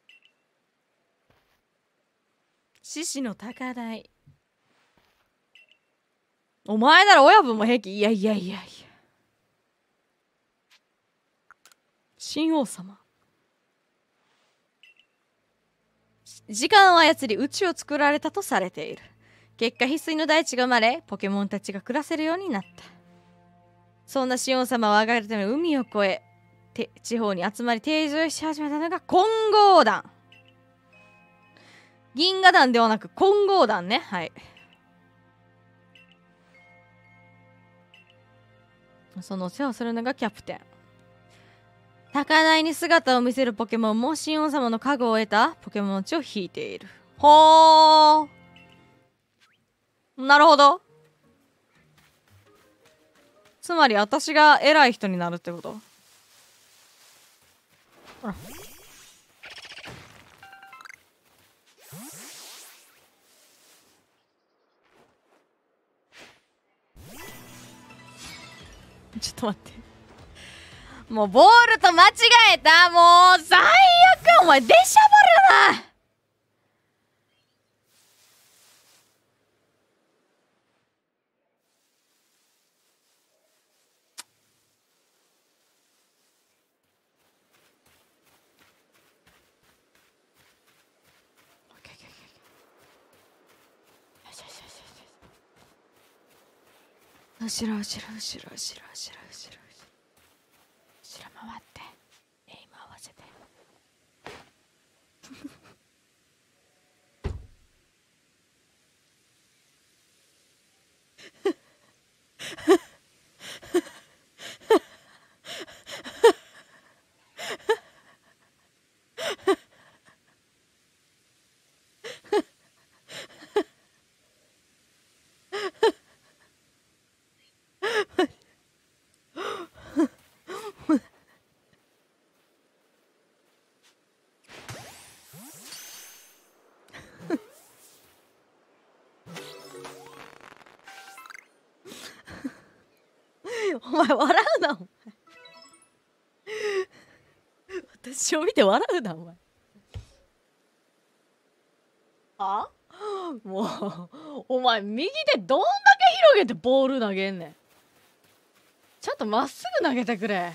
獅子の高台。お前なら親分も平気。いや。神王様。時間を操り宇宙を作られたとされている。結果翡翠の大地が生まれ、ポケモンたちが暮らせるようになった。そんな神王様をあがるため海を越え地方に集まり定住し始めたのが金剛団。銀河団ではなく金剛団ね。はい。その世話をするのがキャプテン。高台に姿を見せるポケモンも神王様の加護を得たポケモン値を引いている。ほー。 なるほど。つまり私が偉い人になるってこと？ほら。ちょっと待って。もうボールと間違えた。もう最悪。お前出しゃばるな。後ろ後ろ後ろ後ろ後ろ後ろ後ろ回ってエイム合わせて。お前笑うなお前。私を見て笑うなお前。あ？もうお前右手どんだけ広げてボール投げんねん。ちょっとまっすぐ投げてくれ。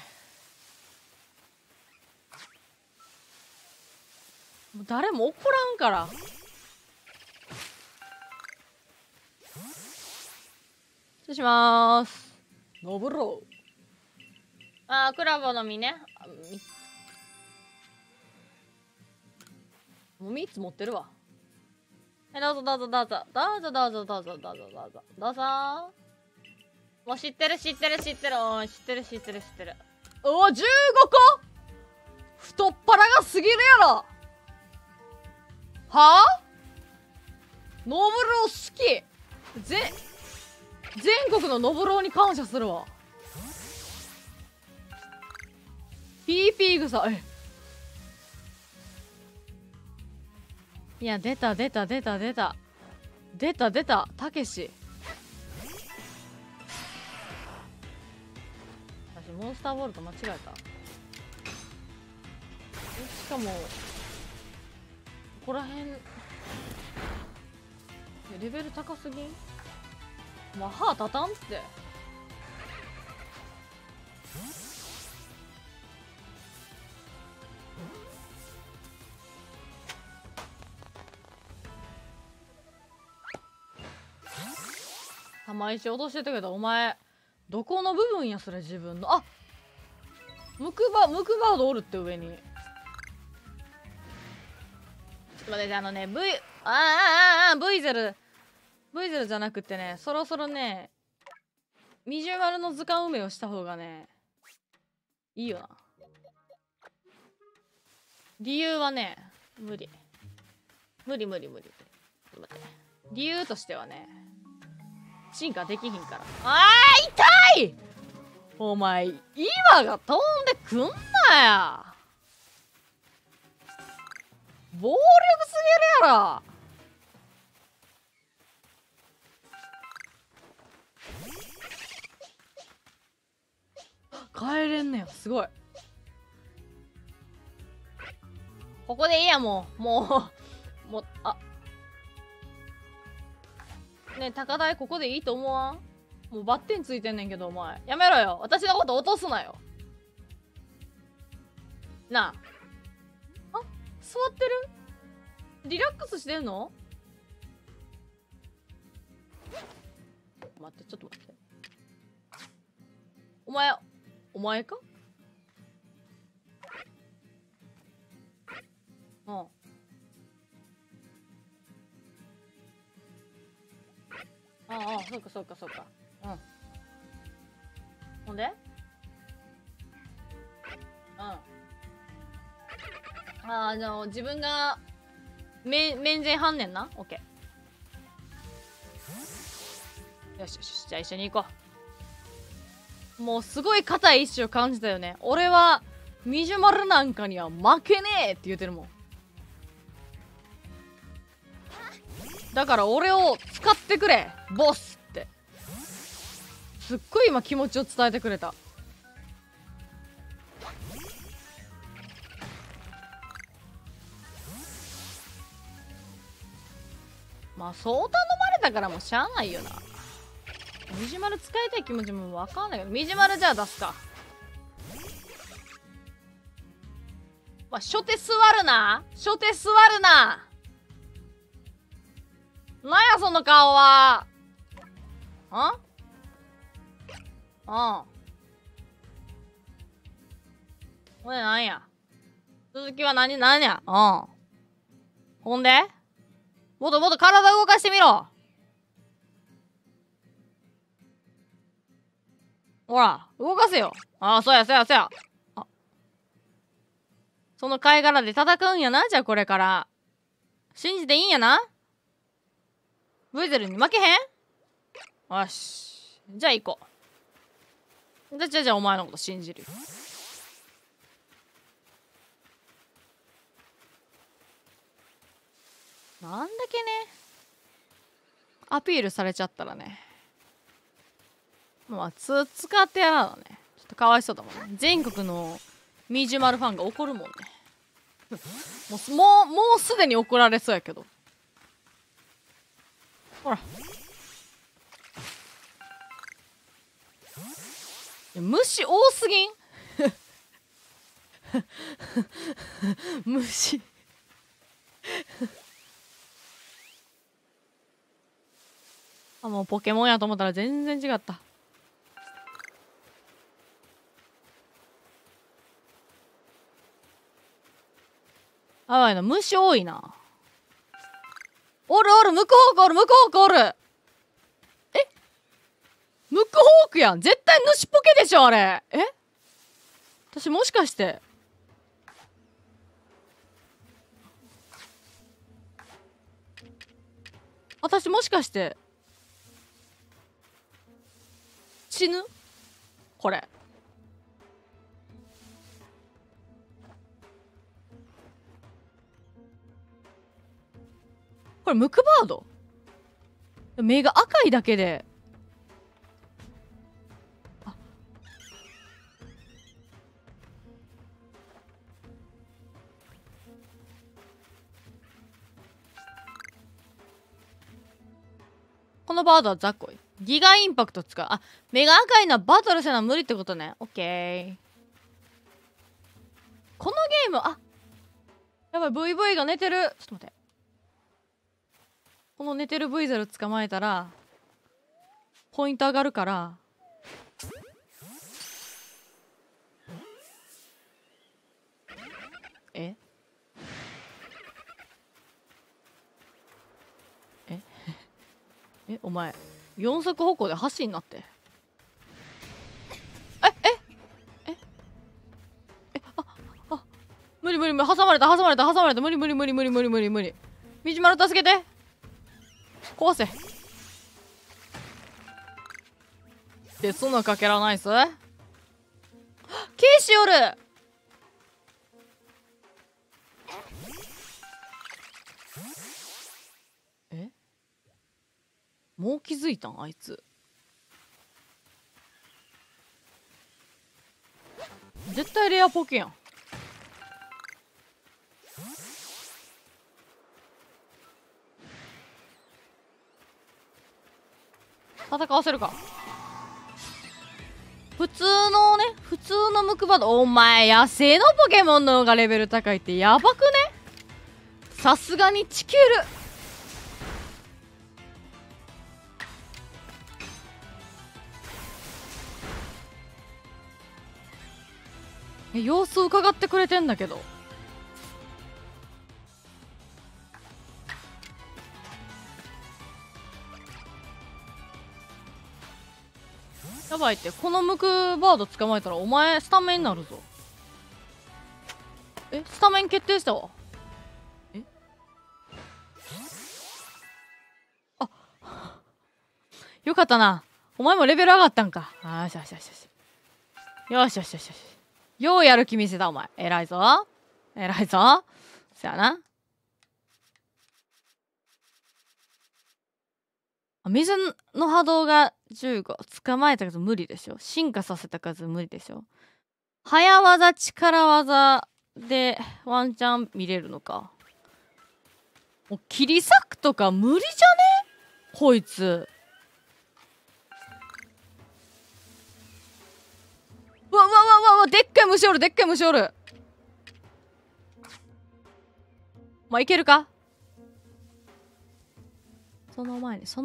もう誰も怒らんから。失礼しまーす。登ろう。あー、クラブの実ね。もう3つ持ってるわ。どうぞどうぞどうぞどうぞどうぞどうぞどうぞどうぞどうぞ。もう知ってる知ってる知ってる。おい知ってる知ってる知ってる。おお15個太っ腹がすぎるやろ。はあ？ノブロー好き。全国のノブローに感謝するわ。ピーピー草。いや出た出た出た出た出た出たたけし。私モンスターボールと間違えた。しかもここら辺レベル高すぎん？まあ歯立たんって。玉石落としてたけど、お前どこの部分やそれ自分の。あ、ムクバードおるって上に。ちょっと待って、ブイゼルじゃなくてね、そろそろねビジュアルの図鑑埋めをした方がねいいよな。理由はね、無理。ちょっと待って、理由としてはね、進化できひんから。痛い。お前岩が飛んでくんなや。暴力すぎるやろ。帰れんねや、すごい。ここでいいや。もうねえ、高台ここでいいと思わん？もうバッテンついてんねんけど、お前やめろよ。私のこと落とすなよなあ。座ってる？リラックスしてんの？待って、ちょっと待って。お前か？うん。ああ、そうかそうかそうか。うん。ほんで？うん。自分が免税はんねんな。オッケー。 よしよしよし、じゃあ一緒に行こう。もうすごい硬い意志を感じたよね。俺はミジュマルなんかには負けねえって言ってるもん。だから俺を使ってくれボスって、すっごい今気持ちを伝えてくれた。まあそう頼まれたからもうしゃあないよな。ミジュマル使いたい気持ちもわかんないけど、ミジュマルじゃあ出すか。まあ初手座るな、初手座るな。なんやその顔は。これなんや。続きは何や。ほんでもっともっと体動かしてみろ。ほら、動かせよ。そうや。その貝殻で戦うんやな、じゃあこれから。信じていいんやな。ブイゼルに負けへん？よし。じゃあ行こう。じゃあお前のこと信じるよ。なんだけね、アピールされちゃったらね、まあ使ってやらなね。ちょっとかわいそうだもんね。全国のミジュマルファンが怒るもんね。もうすでに怒られそうやけど。ほら。虫多すぎん虫もうポケモンやと思ったら全然違った。あわいな、虫多いな。おる向く方向おる。ムックホークやん。絶対主ポケでしょあれ。私もしかして死ぬこれ。これムクバード、目が赤いだけで。このバードは雑魚い。ギガインパクト使う。目が赤いのはバトルせな無理ってことね。オッケー。このゲーム、やばい、VV が寝てる。ちょっと待って。この寝てる V ゼル捕まえたら、ポイント上がるから。お前4足歩行で走んなって。無理挟まれた無理ミジュマル助けて、壊せで、そのかけらナイス。ケイシおる。もう気づいたんあいつ。絶対レアポケやん。戦わせるか。普通のムクバド。お前野生のポケモンの方がレベル高いってやばくね。さすがにチキュル。様子を伺ってくれてんだけど。やばいって、このムクバード捕まえたらお前スタメンになるぞ。スタメン決定したわ。 よかったな。お前もレベル上がったんか。よしよしよしよし。よしよしよしよし。ようやる気見せたお前。偉いぞ。偉いぞ。そやな。水の波動が15。捕まえた数無理でしょ。進化させた数無理でしょ。早技、力技でワンチャン見れるのか。もう切り裂くとか無理じゃねこいつ。うわうわうわうわ、でっかい虫おる、でっかい虫おる。まあ、いけるか。その前にな。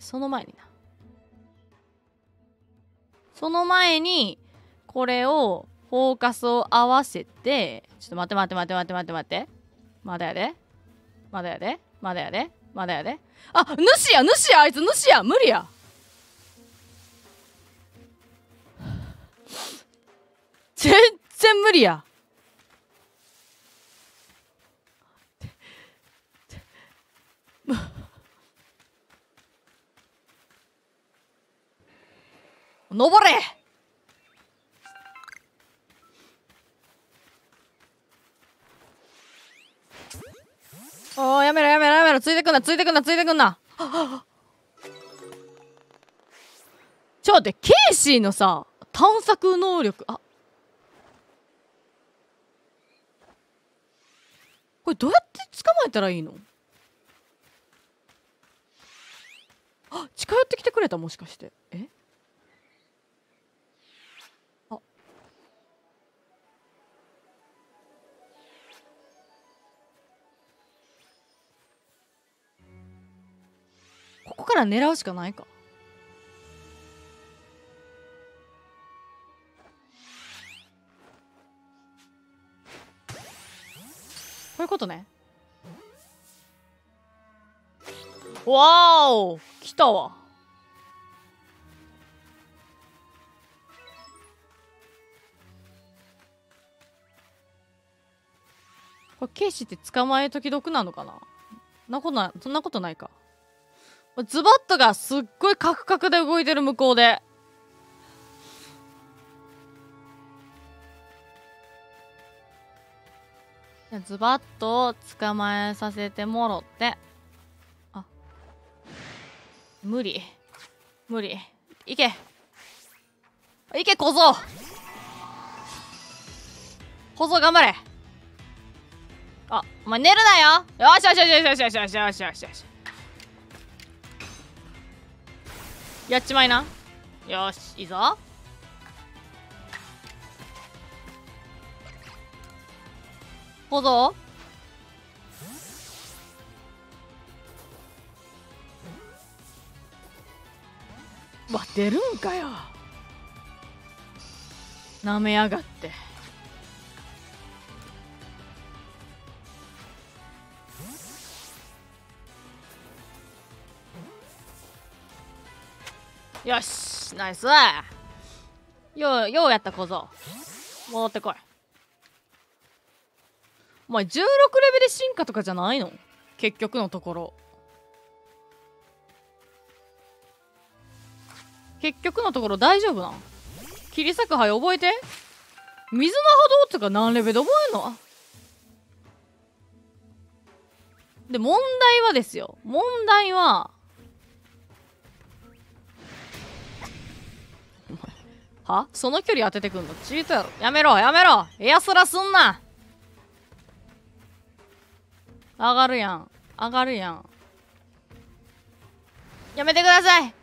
その前に、これを、フォーカスを合わせて、ちょっと待って。まだやで。あ、主や、あいつ主や、無理や。全然無理や。登れ。やめろ。ついてくんな。ちょっと待って、ケイシーのさ、探索能力、これどうやって捕まえたらいいの？近寄ってきてくれた、もしかして。ここから狙うしかないか。こういうことね。わーお、来たわ。これケイシって捕まえ時々なのかな。そんなことないか。ズバットがすっごいカクカクで動いてる向こうで。ズバットを捕まえさせてもろって。無理。いけ小僧。頑張れ。お前寝るなよ。よし。やっちまいな。よし、いいぞ。小僧。わ、出るんかよ。なめやがって。よし、ナイス。ようやった小僧。戻ってこい。お前16レベル進化とかじゃないの？結局のところ。大丈夫なん？切り裂く灰覚えて。水の波動とか何レベルで覚えんの？で、問題はですよ。その距離当ててくんのチートやろ。やめろ。エアスラすんな。上がるやん。やめてください。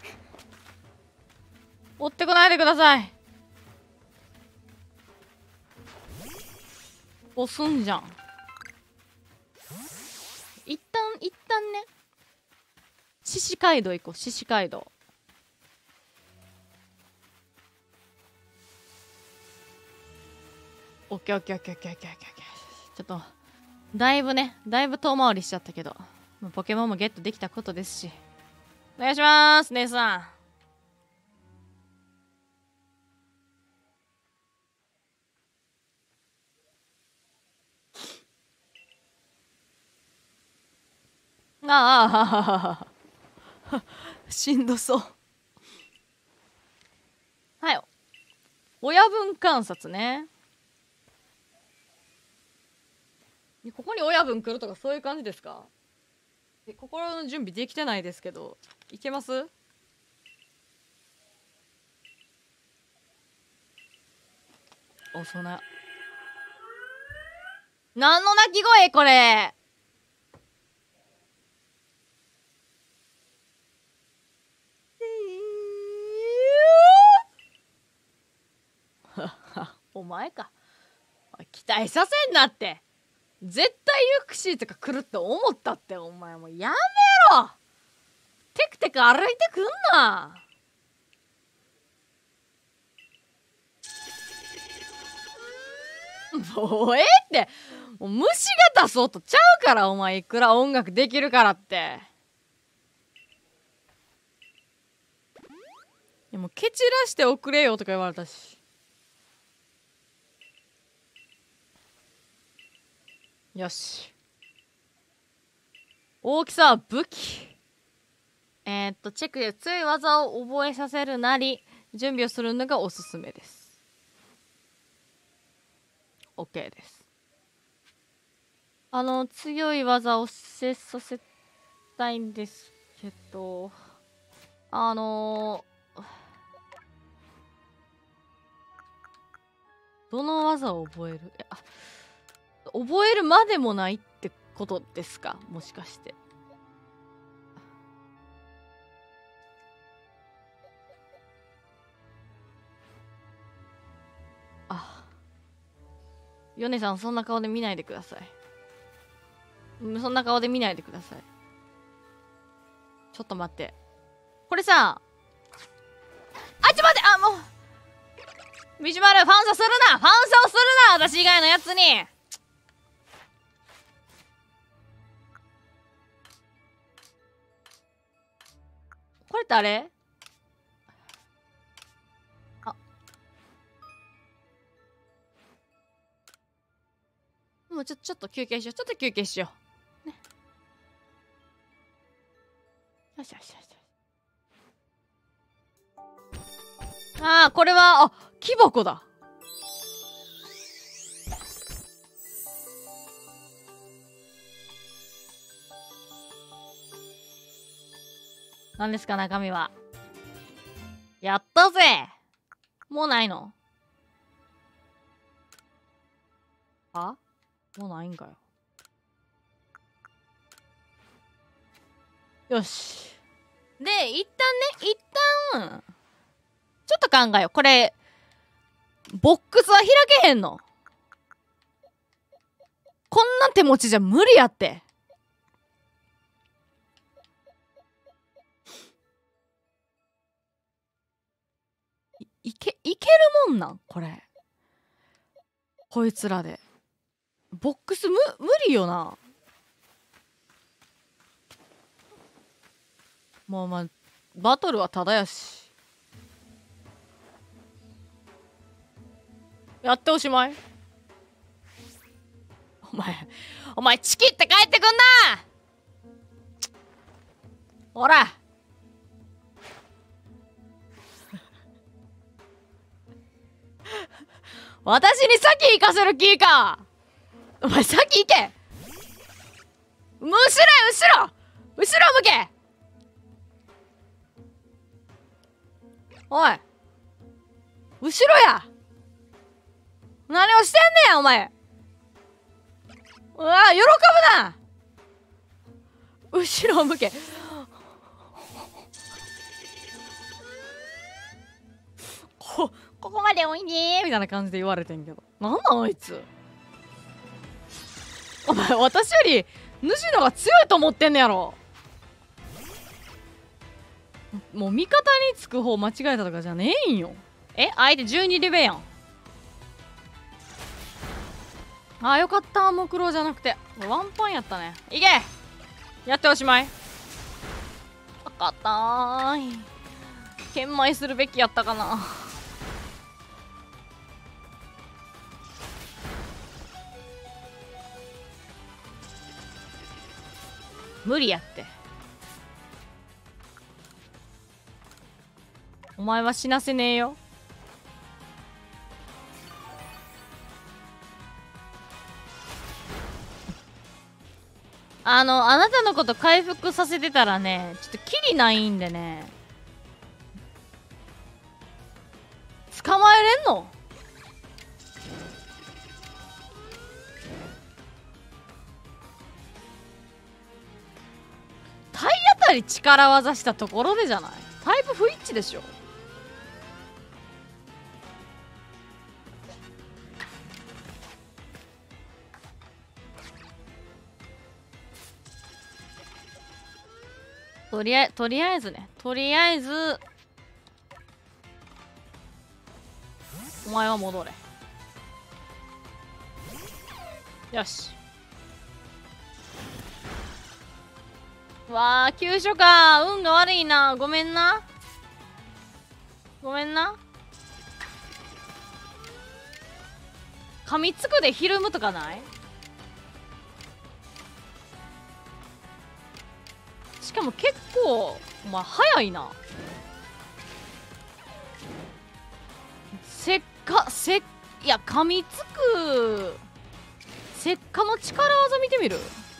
追ってこないでください。押すんじゃん。一旦ね。獅子街道行こう。オッケー。ちょっとだいぶ遠回りしちゃったけど、ポケモンもゲットできたことですし。お願いします姉さん。しんどそう。 親分観察ね。ここに親分来るとかそういう感じですか？心の準備できてないですけど、いけます？おそな。何の鳴き声これ。お前か。期待させんなって。絶対ユクシーとか来るって思ったって。お前もうやめろ。テクテク歩いてくんな。もうええって。もう虫が出そうとちゃうから。お前いくら音楽できるからって。でも蹴散らしておくれよとか言われたし。よし。大きさは武器。チェックで強い技を覚えさせるなり準備をするのがおすすめです。 OK です。強い技を教えさせたいんですけど、どの技を覚える？覚えるまでもないってことですか？もしかして。ヨネさん、そんな顔で見ないでください。そんな顔で見ないでください。ちょっと待って。これさ、待って、もうビジュマルファンサするな、ファンサをするな、私以外のやつに。これ誰？もうちょっと休憩しよう。ちょっと休憩しよう。ね。よしよしよし。これは、木箱だ。何ですか、中身は。やったぜ。もうないの？もうないんかよ。よし。で、一旦、ちょっと考えよう。これ、ボックスは開けへんの？こんな手持ちじゃ無理やって。いけるもんなんこれ。こいつらで。ボックス無理よな。まあ、バトルはただやし。やっておしまい。お前チキって帰ってくんな。ほら。私に先行かせる気か。お前先行け。後ろ向け。おい、後ろや。何をしてんねんお前。うわ、喜ぶな。後ろを向け。ここまでおいでーみたいな感じで言われてんけど、なんなんあいつ。お前私より主のが強いと思ってんねやろ。もう味方につく方間違えたとかじゃねえんよ。相手12レベやん。よかった、木狼じゃなくてワンパンやったね。いけ、やっておしまい。わかったー。研磨するべきやったかな。無理やって。お前は死なせねえよ。 あなたのこと回復させてたらね、ちょっとキリないんでね。捕まえれんの？体当たり力技したところでじゃない？タイプ不一致でしょ。とりあえずお前は戻れ。よし。わあ、急所か。運が悪いな。ごめんな。噛みつくでひるむとかない？しかも結構お前早いな。いや、噛みつく石化の力技見てみる？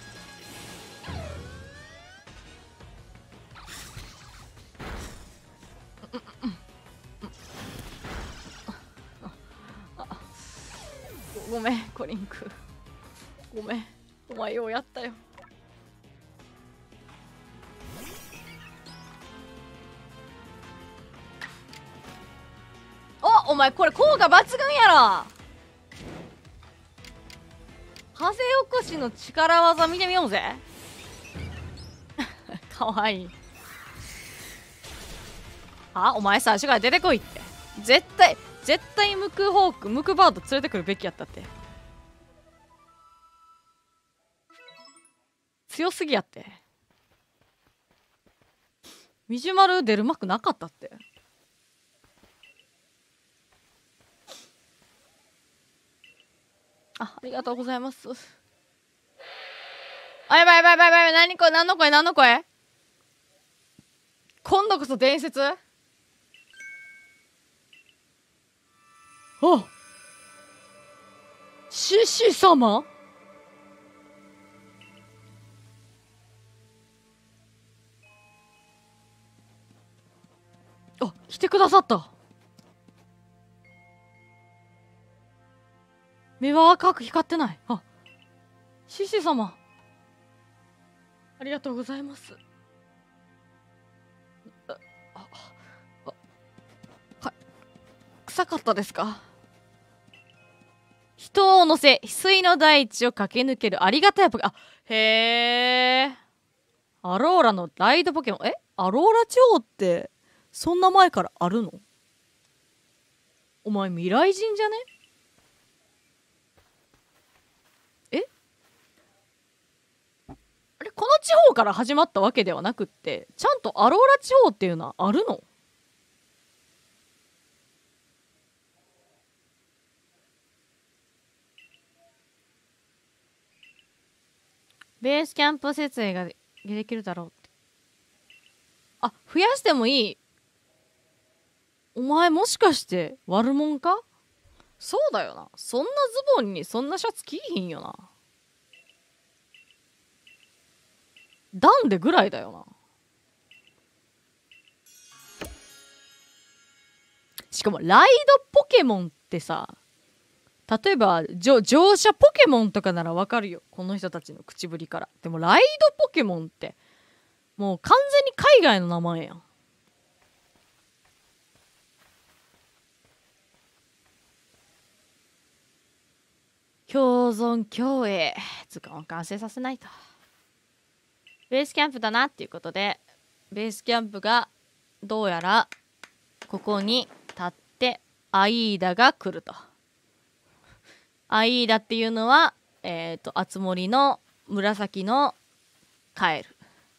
ごめんコリンク、ごめん、お前ようやったよ。お前これ効果抜群やろ。風起こしの力技見てみようぜ。かわいい。お前最初から出てこいって。絶対ムクバード連れてくるべきやったって。強すぎやって。ミジュマル出る幕なかったって。ありがとうございます。やばい。何の声。今度こそ伝説。獅子様？来てくださった。目は赤く光ってない。獅子様、ありがとうございます。臭かったですか？人を乗せ翡翠の大地を駆け抜けるありがたいポケモン。へえ。アローラのライドポケモン。アローラ地方ってそんな前からあるの？お前未来人じゃね？この地方から始まったわけではなくって、ちゃんとアローラ地方っていうのはあるの？ベースキャンプ設営ができるだろうって。増やしてもいい。お前もしかして悪者か？そうだよな。そんなズボンにそんなシャツ着いひんよな。ダンでぐらいだよな。しかもライドポケモンってさ、例えば乗車ポケモンとかならわかるよ、この人たちの口ぶりから。でもライドポケモンってもう完全に海外の名前やん。共存共栄図鑑を完成させないと。ベースキャンプだなっていうことで、ベースキャンプがどうやらここに立ってアイーダが来ると。アイーダっていうのはあつ森の紫のカエル。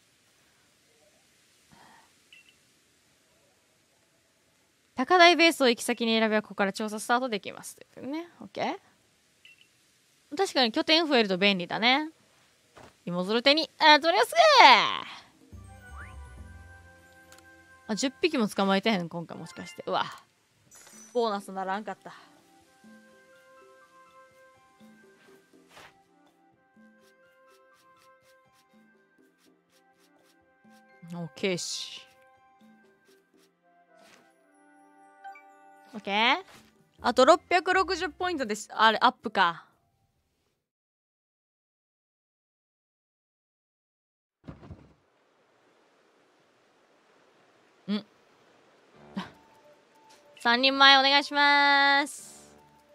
高台ベースを行き先に選べばここから調査スタートできますというね。 OK。 確かに拠点増えると便利だね。芋づる手に取りやすい。10匹も捕まえてへん今回、もしかして。うわ、ボーナスならんかった。 オッケーし。オッケー。あと660ポイントです。あれアップか。3人前お願いします。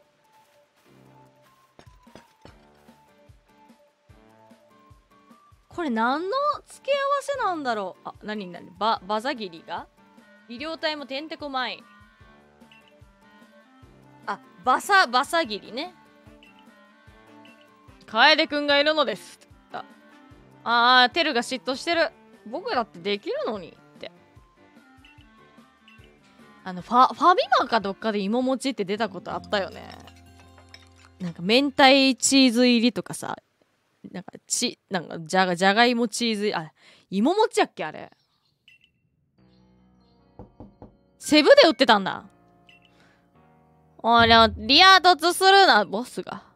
これ何の付け合わせなんだろう。あ、何バザギリが医療隊もてんてこまい。あ、バサギリね。楓くんがいるのです。テルが嫉妬してる。僕だってできるのにって。ファミマかどっかで芋餅って出たことあったよね。なんか明太チーズ入りとかさ、なんかじゃがいもチーズ、芋餅やっけあれ。セブで売ってたんだ。おい、リア突するな、ボスが。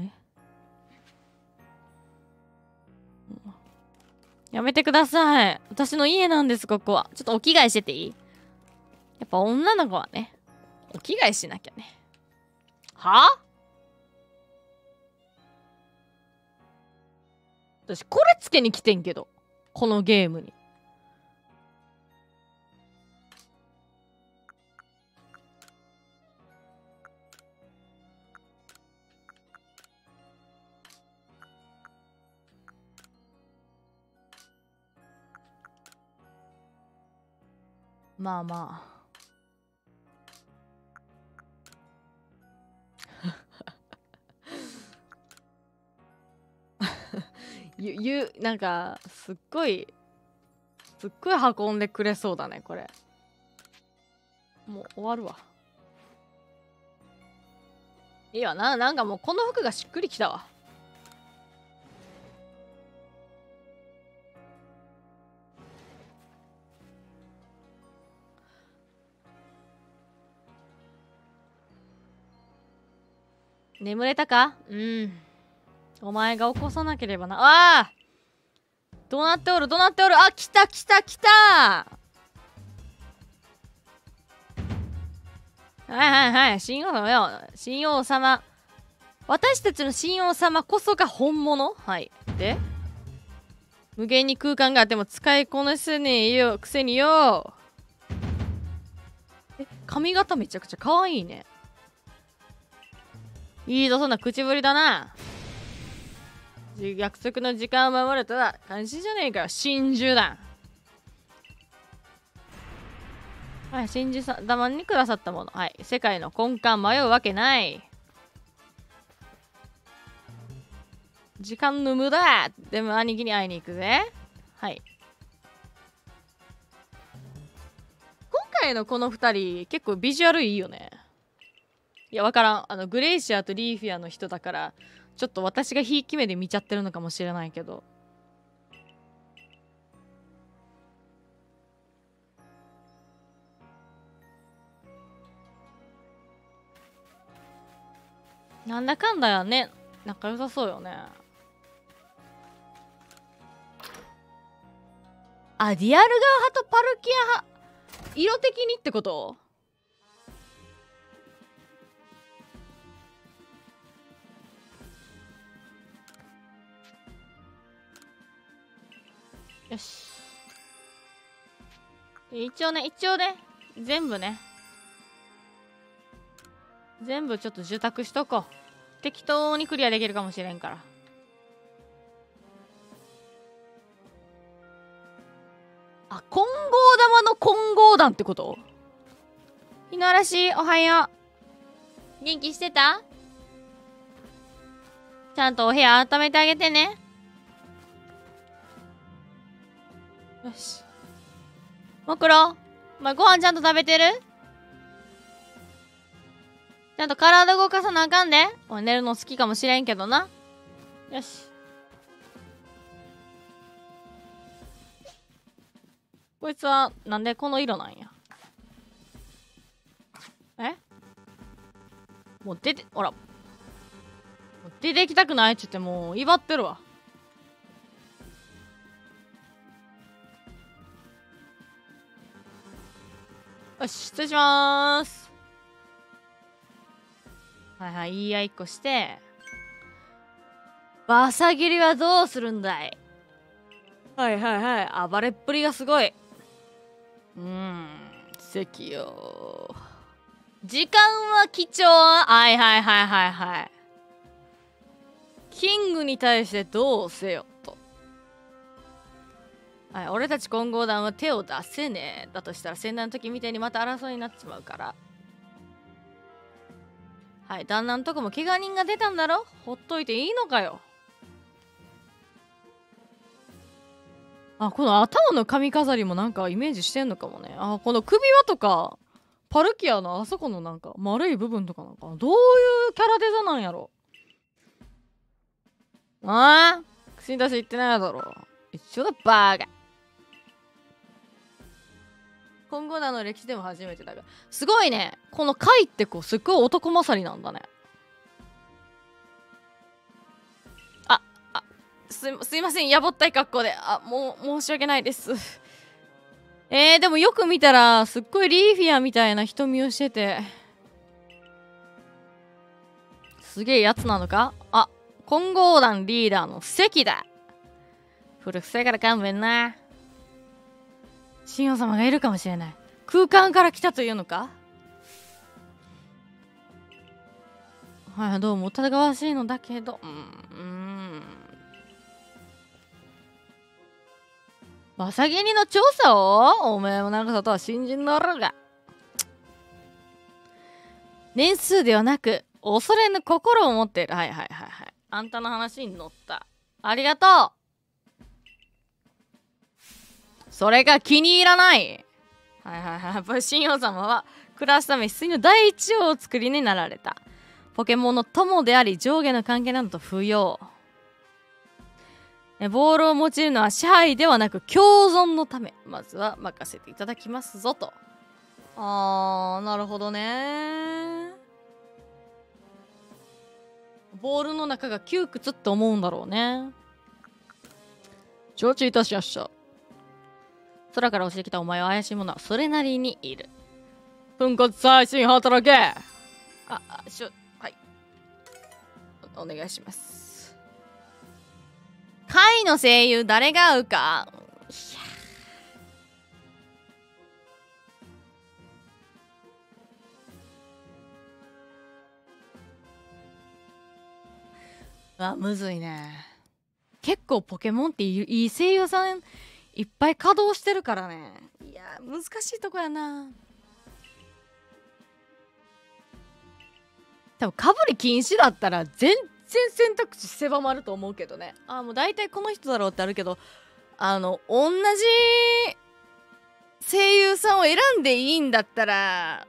やめてください。私の家なんです、ここは。ちょっとお着替えしてていい？やっぱ女の子はね、お着替えしなきゃね。は？私これつけに来てんけど、このゲームに。まあまあなんかすっごい運んでくれそうだねこれ。もう終わるわ。いいわな。なんかもうこの服がしっくりきたわ。眠れたか？うん。お前が起こさなければな。ああ！どうなっておる？あ、来たはい。神王様。私たちの神王様こそが本物？はい。で？無限に空間があっても使いこなせねえよ、くせによ。髪型めちゃくちゃ可愛いね。いいぞ、そんな口ぶりだな。約束の時間を守るとは監視じゃねえかよ、真珠だ。はい、真珠玉にくださったもの。はい、世界の根幹迷うわけない。時間の無駄。でも兄貴に会いに行くぜ。はい。今回のこの2人結構ビジュアルいいよね。いや、わからん。グレイシアとリーフィアの人だから、ちょっと私がひいき目で見ちゃってるのかもしれないけど。なんだかんだよね。仲良さそうよね。あ、ディアルガー派とパルキア派。色的にってこと？よし。一応ね、全部ね。全部ちょっと受託しとこう。適当にクリアできるかもしれんから。あ、混合玉の混合弾ってこと？日の嵐、おはよう。元気してた？ちゃんとお部屋温めてあげてね。よし。もくろ、お前ご飯ちゃんと食べてる？ちゃんと体動かさなあかんで。お前寝るの好きかもしれんけどな。よし。こいつはなんでこの色なんや。もうほら。もう出てきたくないっちゅってもう威張ってるわ。 よし、失礼しまーす。はいはい、いいや1個して。バサ切りはどうするんだい？はいはいはい、暴れっぷりがすごい。席よ。時間は貴重。はいはいはいはいはい。キングに対してどうせよと。はい、俺たち混合団は手を出せねえ。だとしたら戦乱の時みたいにまた争いになっちまうから。はい、旦那んとこも怪我人が出たんだろ？ほっといていいのかよ。あ、この頭の髪飾りもなんかイメージしてんのかもね。あ、この首輪とか、パルキアのあそこのなんか丸い部分とかなんか、どういうキャラデザなんやろ。ああ、口に出し言ってないだろ。一緒だバーガー。混合団の歴史でも初めてだが、すごいね。この貝ってこうすっごい男勝りなんだね。すいません、やぼったい格好で。もう申し訳ないです。でもよく見たらすっごいリーフィアみたいな瞳をしてて、すげえやつなのか。混合団リーダーの関だ。古くさいから勘弁な。神王様がいるかもしれない。空間から来たというのか。はい、どうも疑わしいのだけど、マサギニの調査をおめえも長さとは新人のらが。年数ではなく恐れぬ心を持っている。はいはいはいはい。あんたの話に乗った。ありがとう。それが気に入らない。はいはいはい。やっぱり神王様は暮らすため必須の第一をお作りになられた。ポケモンの友であり上下の関係などと不要。ボールを用いるのは支配ではなく共存のため。まずは任せていただきますぞと。なるほどね。ボールの中が窮屈って思うんだろうね。承知いたしました。空から落ちてきたお前は怪しいものはそれなりにいる。粉骨最新働け。はい。お願いします。貝の声優誰が合うか。むずいね。結構ポケモンっていい声優さんいっぱい稼働してるからね。いや難しいとこやな。多分かぶり禁止だったら全然選択肢狭まると思うけどね。もう大体この人だろうってあるけど、同じ声優さんを選んでいいんだったら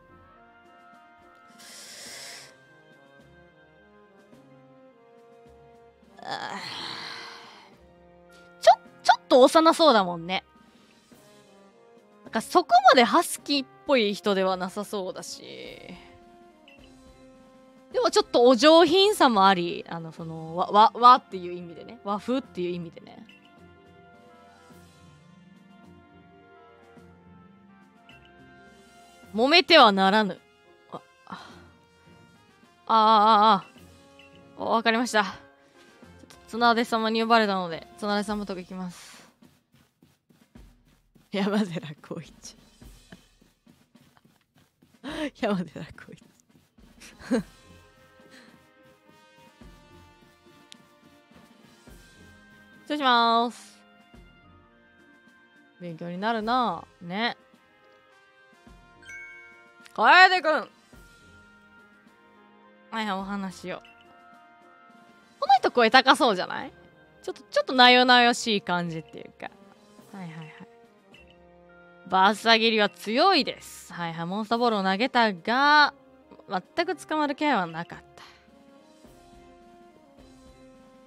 ちょっと幼そうだもんね。なんかそこまでハスキーっぽい人ではなさそうだし、でもちょっとお上品さもあり、その和っていう意味でね、和風っていう意味でね。揉めてはならぬ。わかりました。綱手様に呼ばれたので綱手様とこ行きます。山寺宏一山寺宏一失礼します。勉強になるなね。楓くん、はい、お話を。この人声高そうじゃない？ちょっとなよなよしい感じっていうか。はいはいはい。バス切りは強いです。はいはい。モンスターボールを投げたが全く捕まる気配はなかった。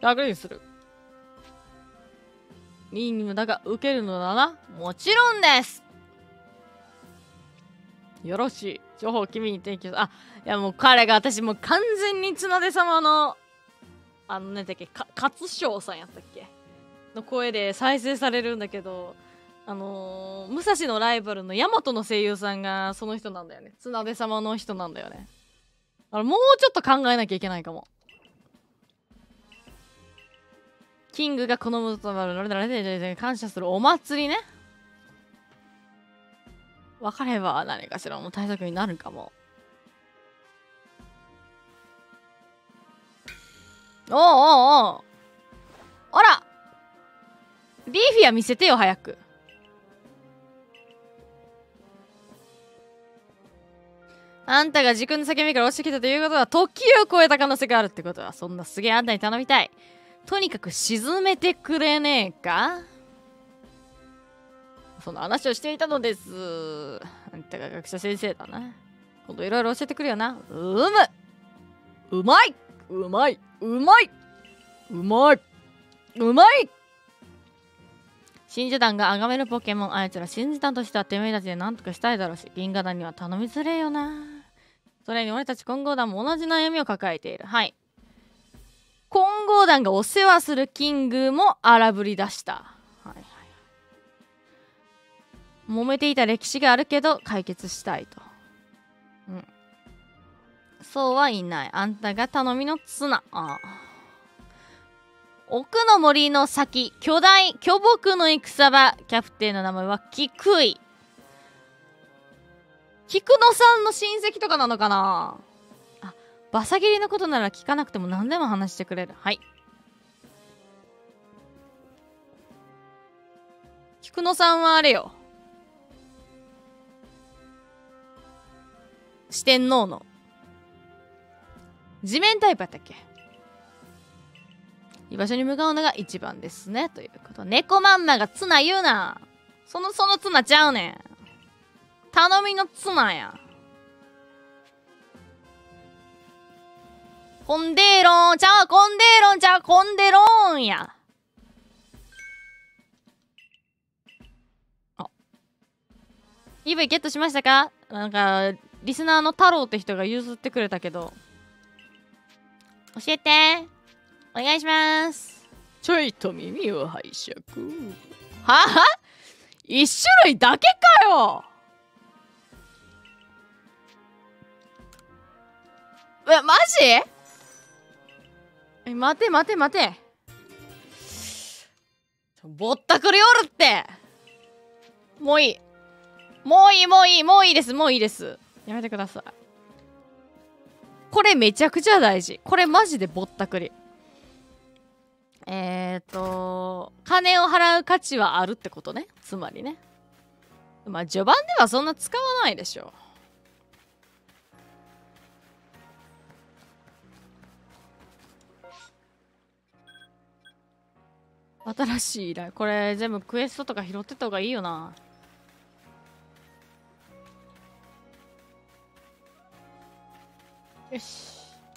確認する。任務だが受けるのだな。もちろんです。よろしい。情報を君に提供。いやもう彼が私もう完全に綱手様の何だっけ、勝翔さんやったっけの声で再生されるんだけど、 武蔵のライバルのヤマトの声優さんがその人なんだよね。綱手様の人なんだよね。もうちょっと考えなきゃいけないかも。キングが好むと感謝するお祭りね。分かれば何かしらの対策になるかも。おうおうおう、あらリーフィア見せてよ早く。あんたが時空の裂け目から落ちてきたということは時を超えた可能性があるってことは、そんなすげえあんたに頼みたい。とにかく沈めてくれねえか。その話をしていたのです。あんたが学者先生だな。今度いろいろ教えてくれよな。うまいうまいうまいうまいうまい。真珠団が崇めるポケモン、あいつら真珠団としてはてめえたちで何とかしたいだろうし、銀河団には頼みづれえよな。それに俺たち混合団も同じ悩みを抱えている。はい。混合団がお世話するキングも荒ぶり出した。はいはい。揉めていた歴史があるけど解決したいと。うん。そうはいない。あんたが頼みの綱。ああ。奥の森の先、巨大巨木の戦場。キャプテンの名前は菊井。菊野さんの親戚とかなのかな。あ、バサ切りのことなら聞かなくても何でも話してくれる。はい。菊野さんはあれよ、四天王の地面タイプやったっけ。居場所に向かうのが一番ですね。ということ。猫まんまが綱言うな。その綱ちゃうねん。頼みの綱や。コンデーロンちゃう、コンデーロンちゃう、コンデローンや。あ、EV ゲットしましたか。なんかリスナーの太郎って人が譲ってくれたけど、教えてお願いします。ちょいと耳を拝借。はぁ、一種類だけかよ。マジ？待て待て待て。ぼったくりおるって。もういい。もういいもういいもういいです、もういいです。やめてください。これめちゃくちゃ大事。これマジでぼったくり。金を払う価値はあるってことね。つまりね。まあ序盤ではそんな使わないでしょ。新しい依頼。これ全部クエストとか拾ってった方がいいよな。よし。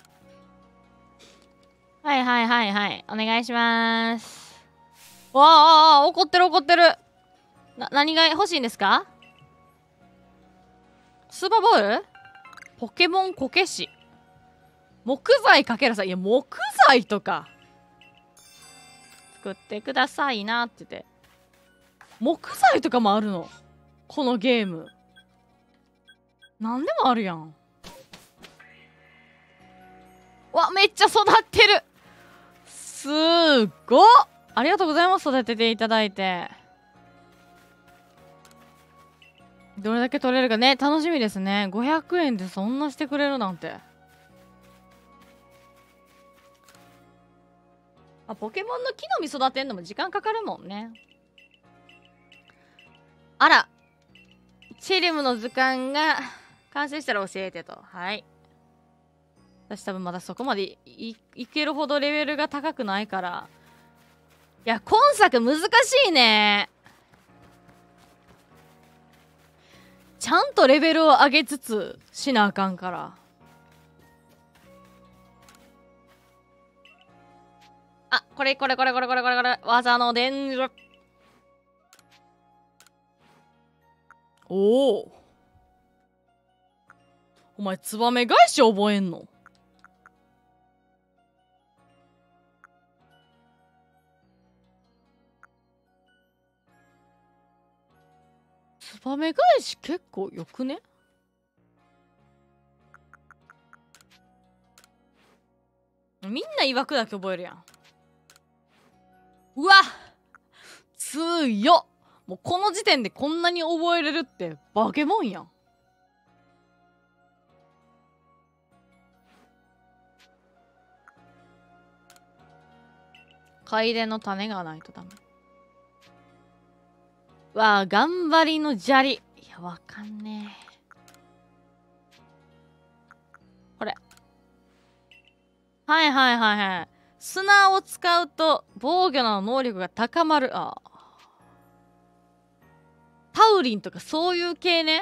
はいはいはいはい。お願いします。わあ、怒ってる怒ってる。何が欲しいんですか？スーパーボール？ポケモンこけし。木材かけらさ。いや、木材とか。作ってくださいなって言って。木材とかもあるの。このゲーム。なんでもあるやん。わ、めっちゃ育ってる。すっごっ。ありがとうございます。育てていただいて。どれだけ取れるかね、楽しみですね。500円でそんなしてくれるなんて。ポケモンの木の実育てんのも時間かかるもんね。あら、チェリムの図鑑が完成したら教えてと。はい。私多分まだそこまで いけるほどレベルが高くないから。いや、今作難しいね。ちゃんとレベルを上げつつしなあかんから。あ、これ技の伝授。おお、お前ツバメ返し覚えんの？ ツバメ返し結構よくね？みんな曰くだけ覚えるやん。うわ強っ。もうこの時点でこんなに覚えれるってバケモンやん。楓の種がないとダメ。わあ、頑張りの砂利。いや、わかんねえ。これ。はいはいはいはい。砂を使うと防御の能力が高まる。ああ。タウリンとかそういう系ね。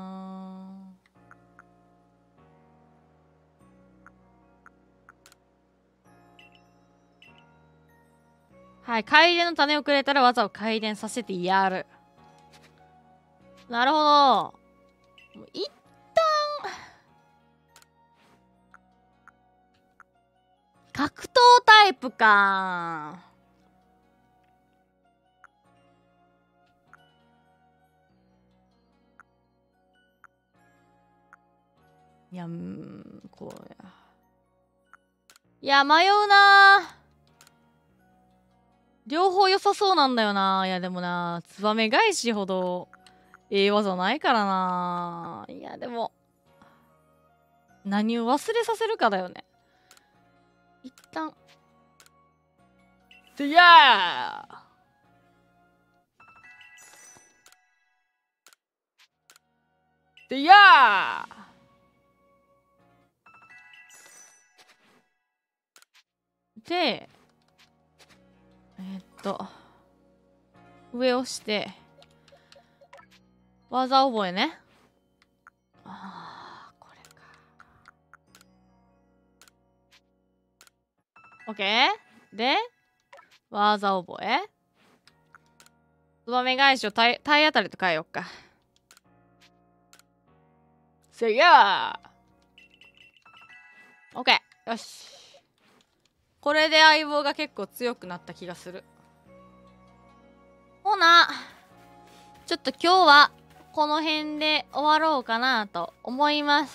はい、回転の種をくれたら技を回転させてやる。なるほど。一旦格闘タイプか。いや、こうや。いや、迷うな。両方良さそうなんだよな。いや、でもな、ツバメ返しほどええ技ないからな。いや、でも、何を忘れさせるかだよね。一旦。でやーでやーで、上押して、技覚えね。ああ、これか。オッケーで、技覚え。ツバメ返しを体当たりと変えよっか。せやーオッケーよし。これで相棒が結構強くなった気がする。ほな、ちょっと今日はこの辺で終わろうかなと思います。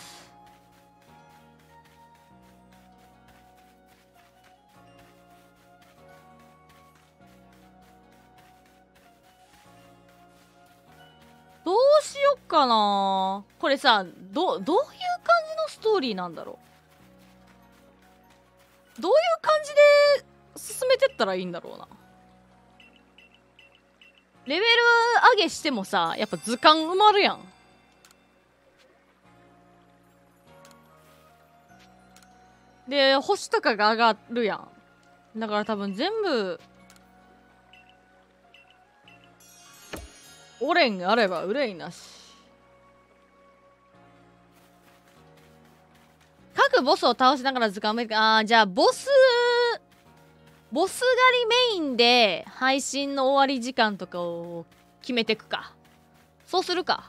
どうしよっかな。これさ、どういう感じのストーリーなんだろう。どういう感じで進めてったらいいんだろうな。レベル上げしてもさ、やっぱ図鑑埋まるやん。で、星とかが上がるやん。だから多分全部、オレンがあれば憂いなし。各ボスを倒しながら図鑑をめじゃあボス狩りメインで配信の終わり時間とかを決めてくか。そうするか。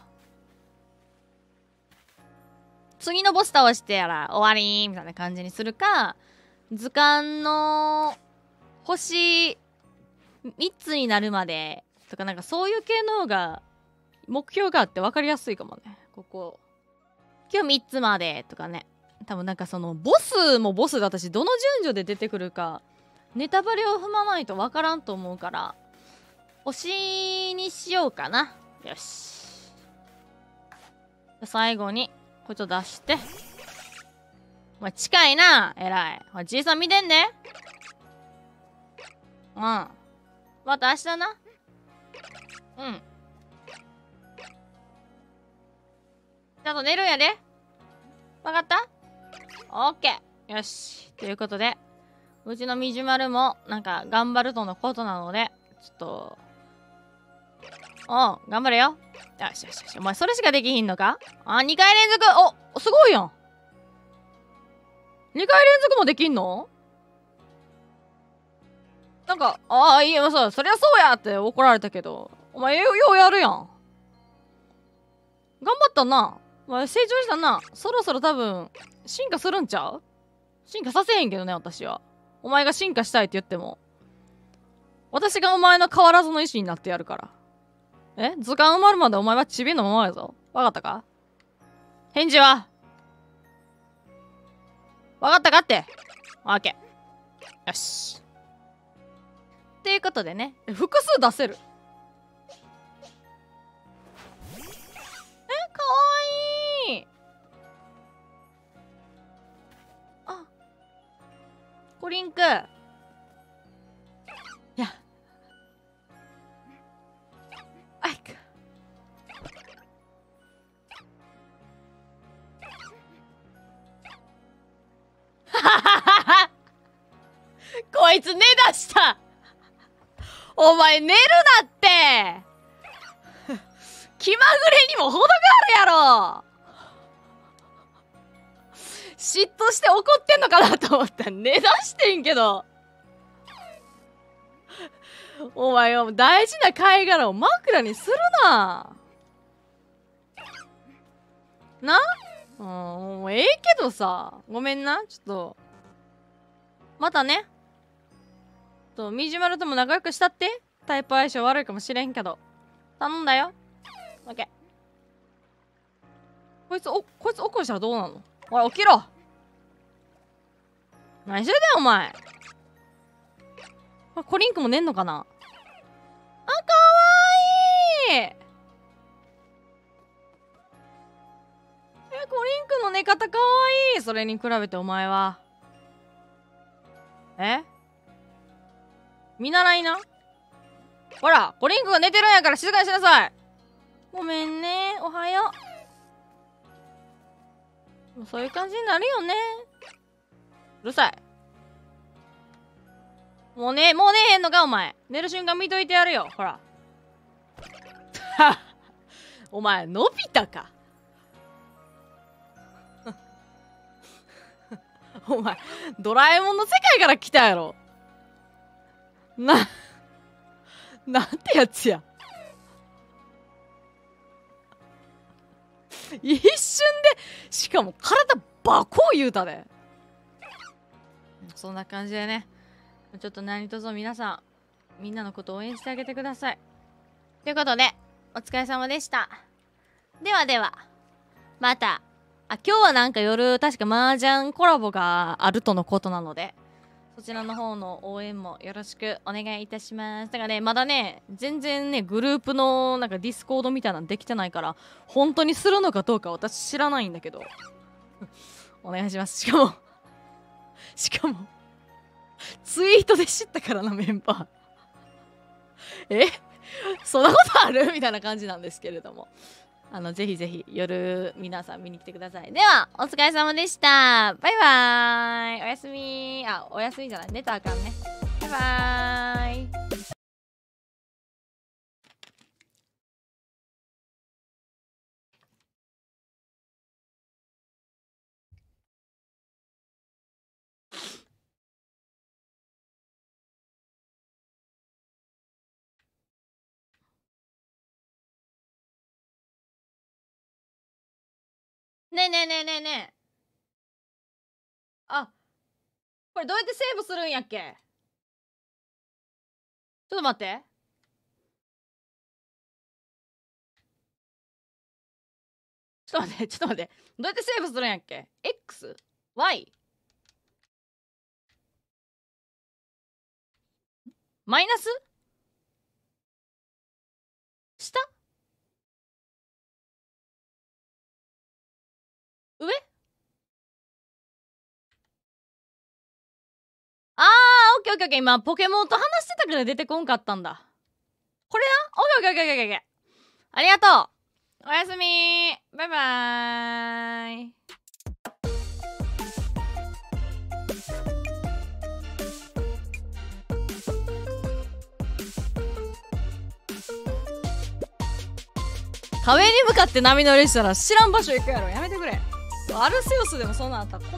次のボス倒してやら終わりみたいな感じにするか、図鑑の星3つになるまでとか、なんかそういう系の方が目標があって分かりやすいかもね。ここ今日3つまでとかね。多分なんかそのボスもボスで、私どの順序で出てくるかネタバレを踏まないと分からんと思うから、星にしようかな。よし。最後にこれちょっと出して。お前近いな。えらい。おい、じいさん見てんね。うん。また明日な。うん。ちゃんと寝るんやで。わかった？オッケー。よし。ということで、うちのみじまるもなんか頑張るとのことなので、ちょっと、頑張れよ。よしよしよし。お前それしかできひんのか？2回連続。お、すごいやん。2回連続もできんの？なんか、いいよ、そりゃそうやって怒られたけど、お前ようやるやん。頑張ったな。お前成長したな。そろそろ多分、進化するんちゃう？進化させへんけどね、私は。お前が進化したいって言っても。私がお前の変わらずの意志になってやるから。 図鑑埋まるまでお前はチビのままやぞ。わかったか？返事は？わかったかって。オッケー。よし。っていうことでね、複数出せる。かわいい。あ、コリンク。いや。あいか。こいつ寝だした。お前寝るなって気まぐれにも程があるやろ。嫉妬して怒ってんのかなと思ったら寝だしてんけど、お前は大事な貝殻を枕にするな。もうええけどさ、ごめんな。ちょっとまたね、みじまるとも仲良くしたって。タイプ相性悪いかもしれんけど頼んだよ。オッケー。こいつ起こしたらどうなの？おい起きろ。何してんだよお前。コリンクも寝んのかな。あ、かわいい。コリンクの寝方かわいい。それに比べてお前は見習いな。ほら、コリンクが寝てるんやから静かにしなさい。ごめんね、おはよう。そういう感じになるよね。うるさい。もう寝へんのかお前。寝る瞬間見といてやるよ。ほら。お前、のび太か。お前、ドラえもんの世界から来たやろ。なんてやつや。一瞬で、しかも体バコー言うたで。そんな感じでね、ちょっと何卒皆さん、みんなのことを応援してあげてください。ということで、お疲れ様でした。ではでは、また。今日はなんか夜、確か麻雀コラボがあるとのことなので、そちらの方の応援もよろしくお願いいたします。だからね、まだね、全然ね、グループのなんかディスコードみたいなのできてないから、本当にするのかどうか私知らないんだけど。お願いします。しかも、ツイートで知ったからな、メンバー。そんなことあるみたいな感じなんですけれども。ぜひぜひ夜皆さん見に来てください。では、お疲れ様でした。バイバーイ。おやすみ。おやすみじゃない。寝たらあかんね。バイバーイ。ねえねえねえねえねえ。これどうやってセーブするんやっけ？ちょっと待って。ちょっと待って。どうやってセーブするんやっけ？ X？Y？ マイナス？下？上？オッケーオッケーオッケー。今、ポケモンと話してたから出てこんかったんだ。これな？オッケーオッケーオッケーオッケー。ありがとう。おやすみ。バイバーイ。壁に向かって波乗りしたら知らん場所行くやろ。やめてくれ。アルセウスでもそんなんあったら困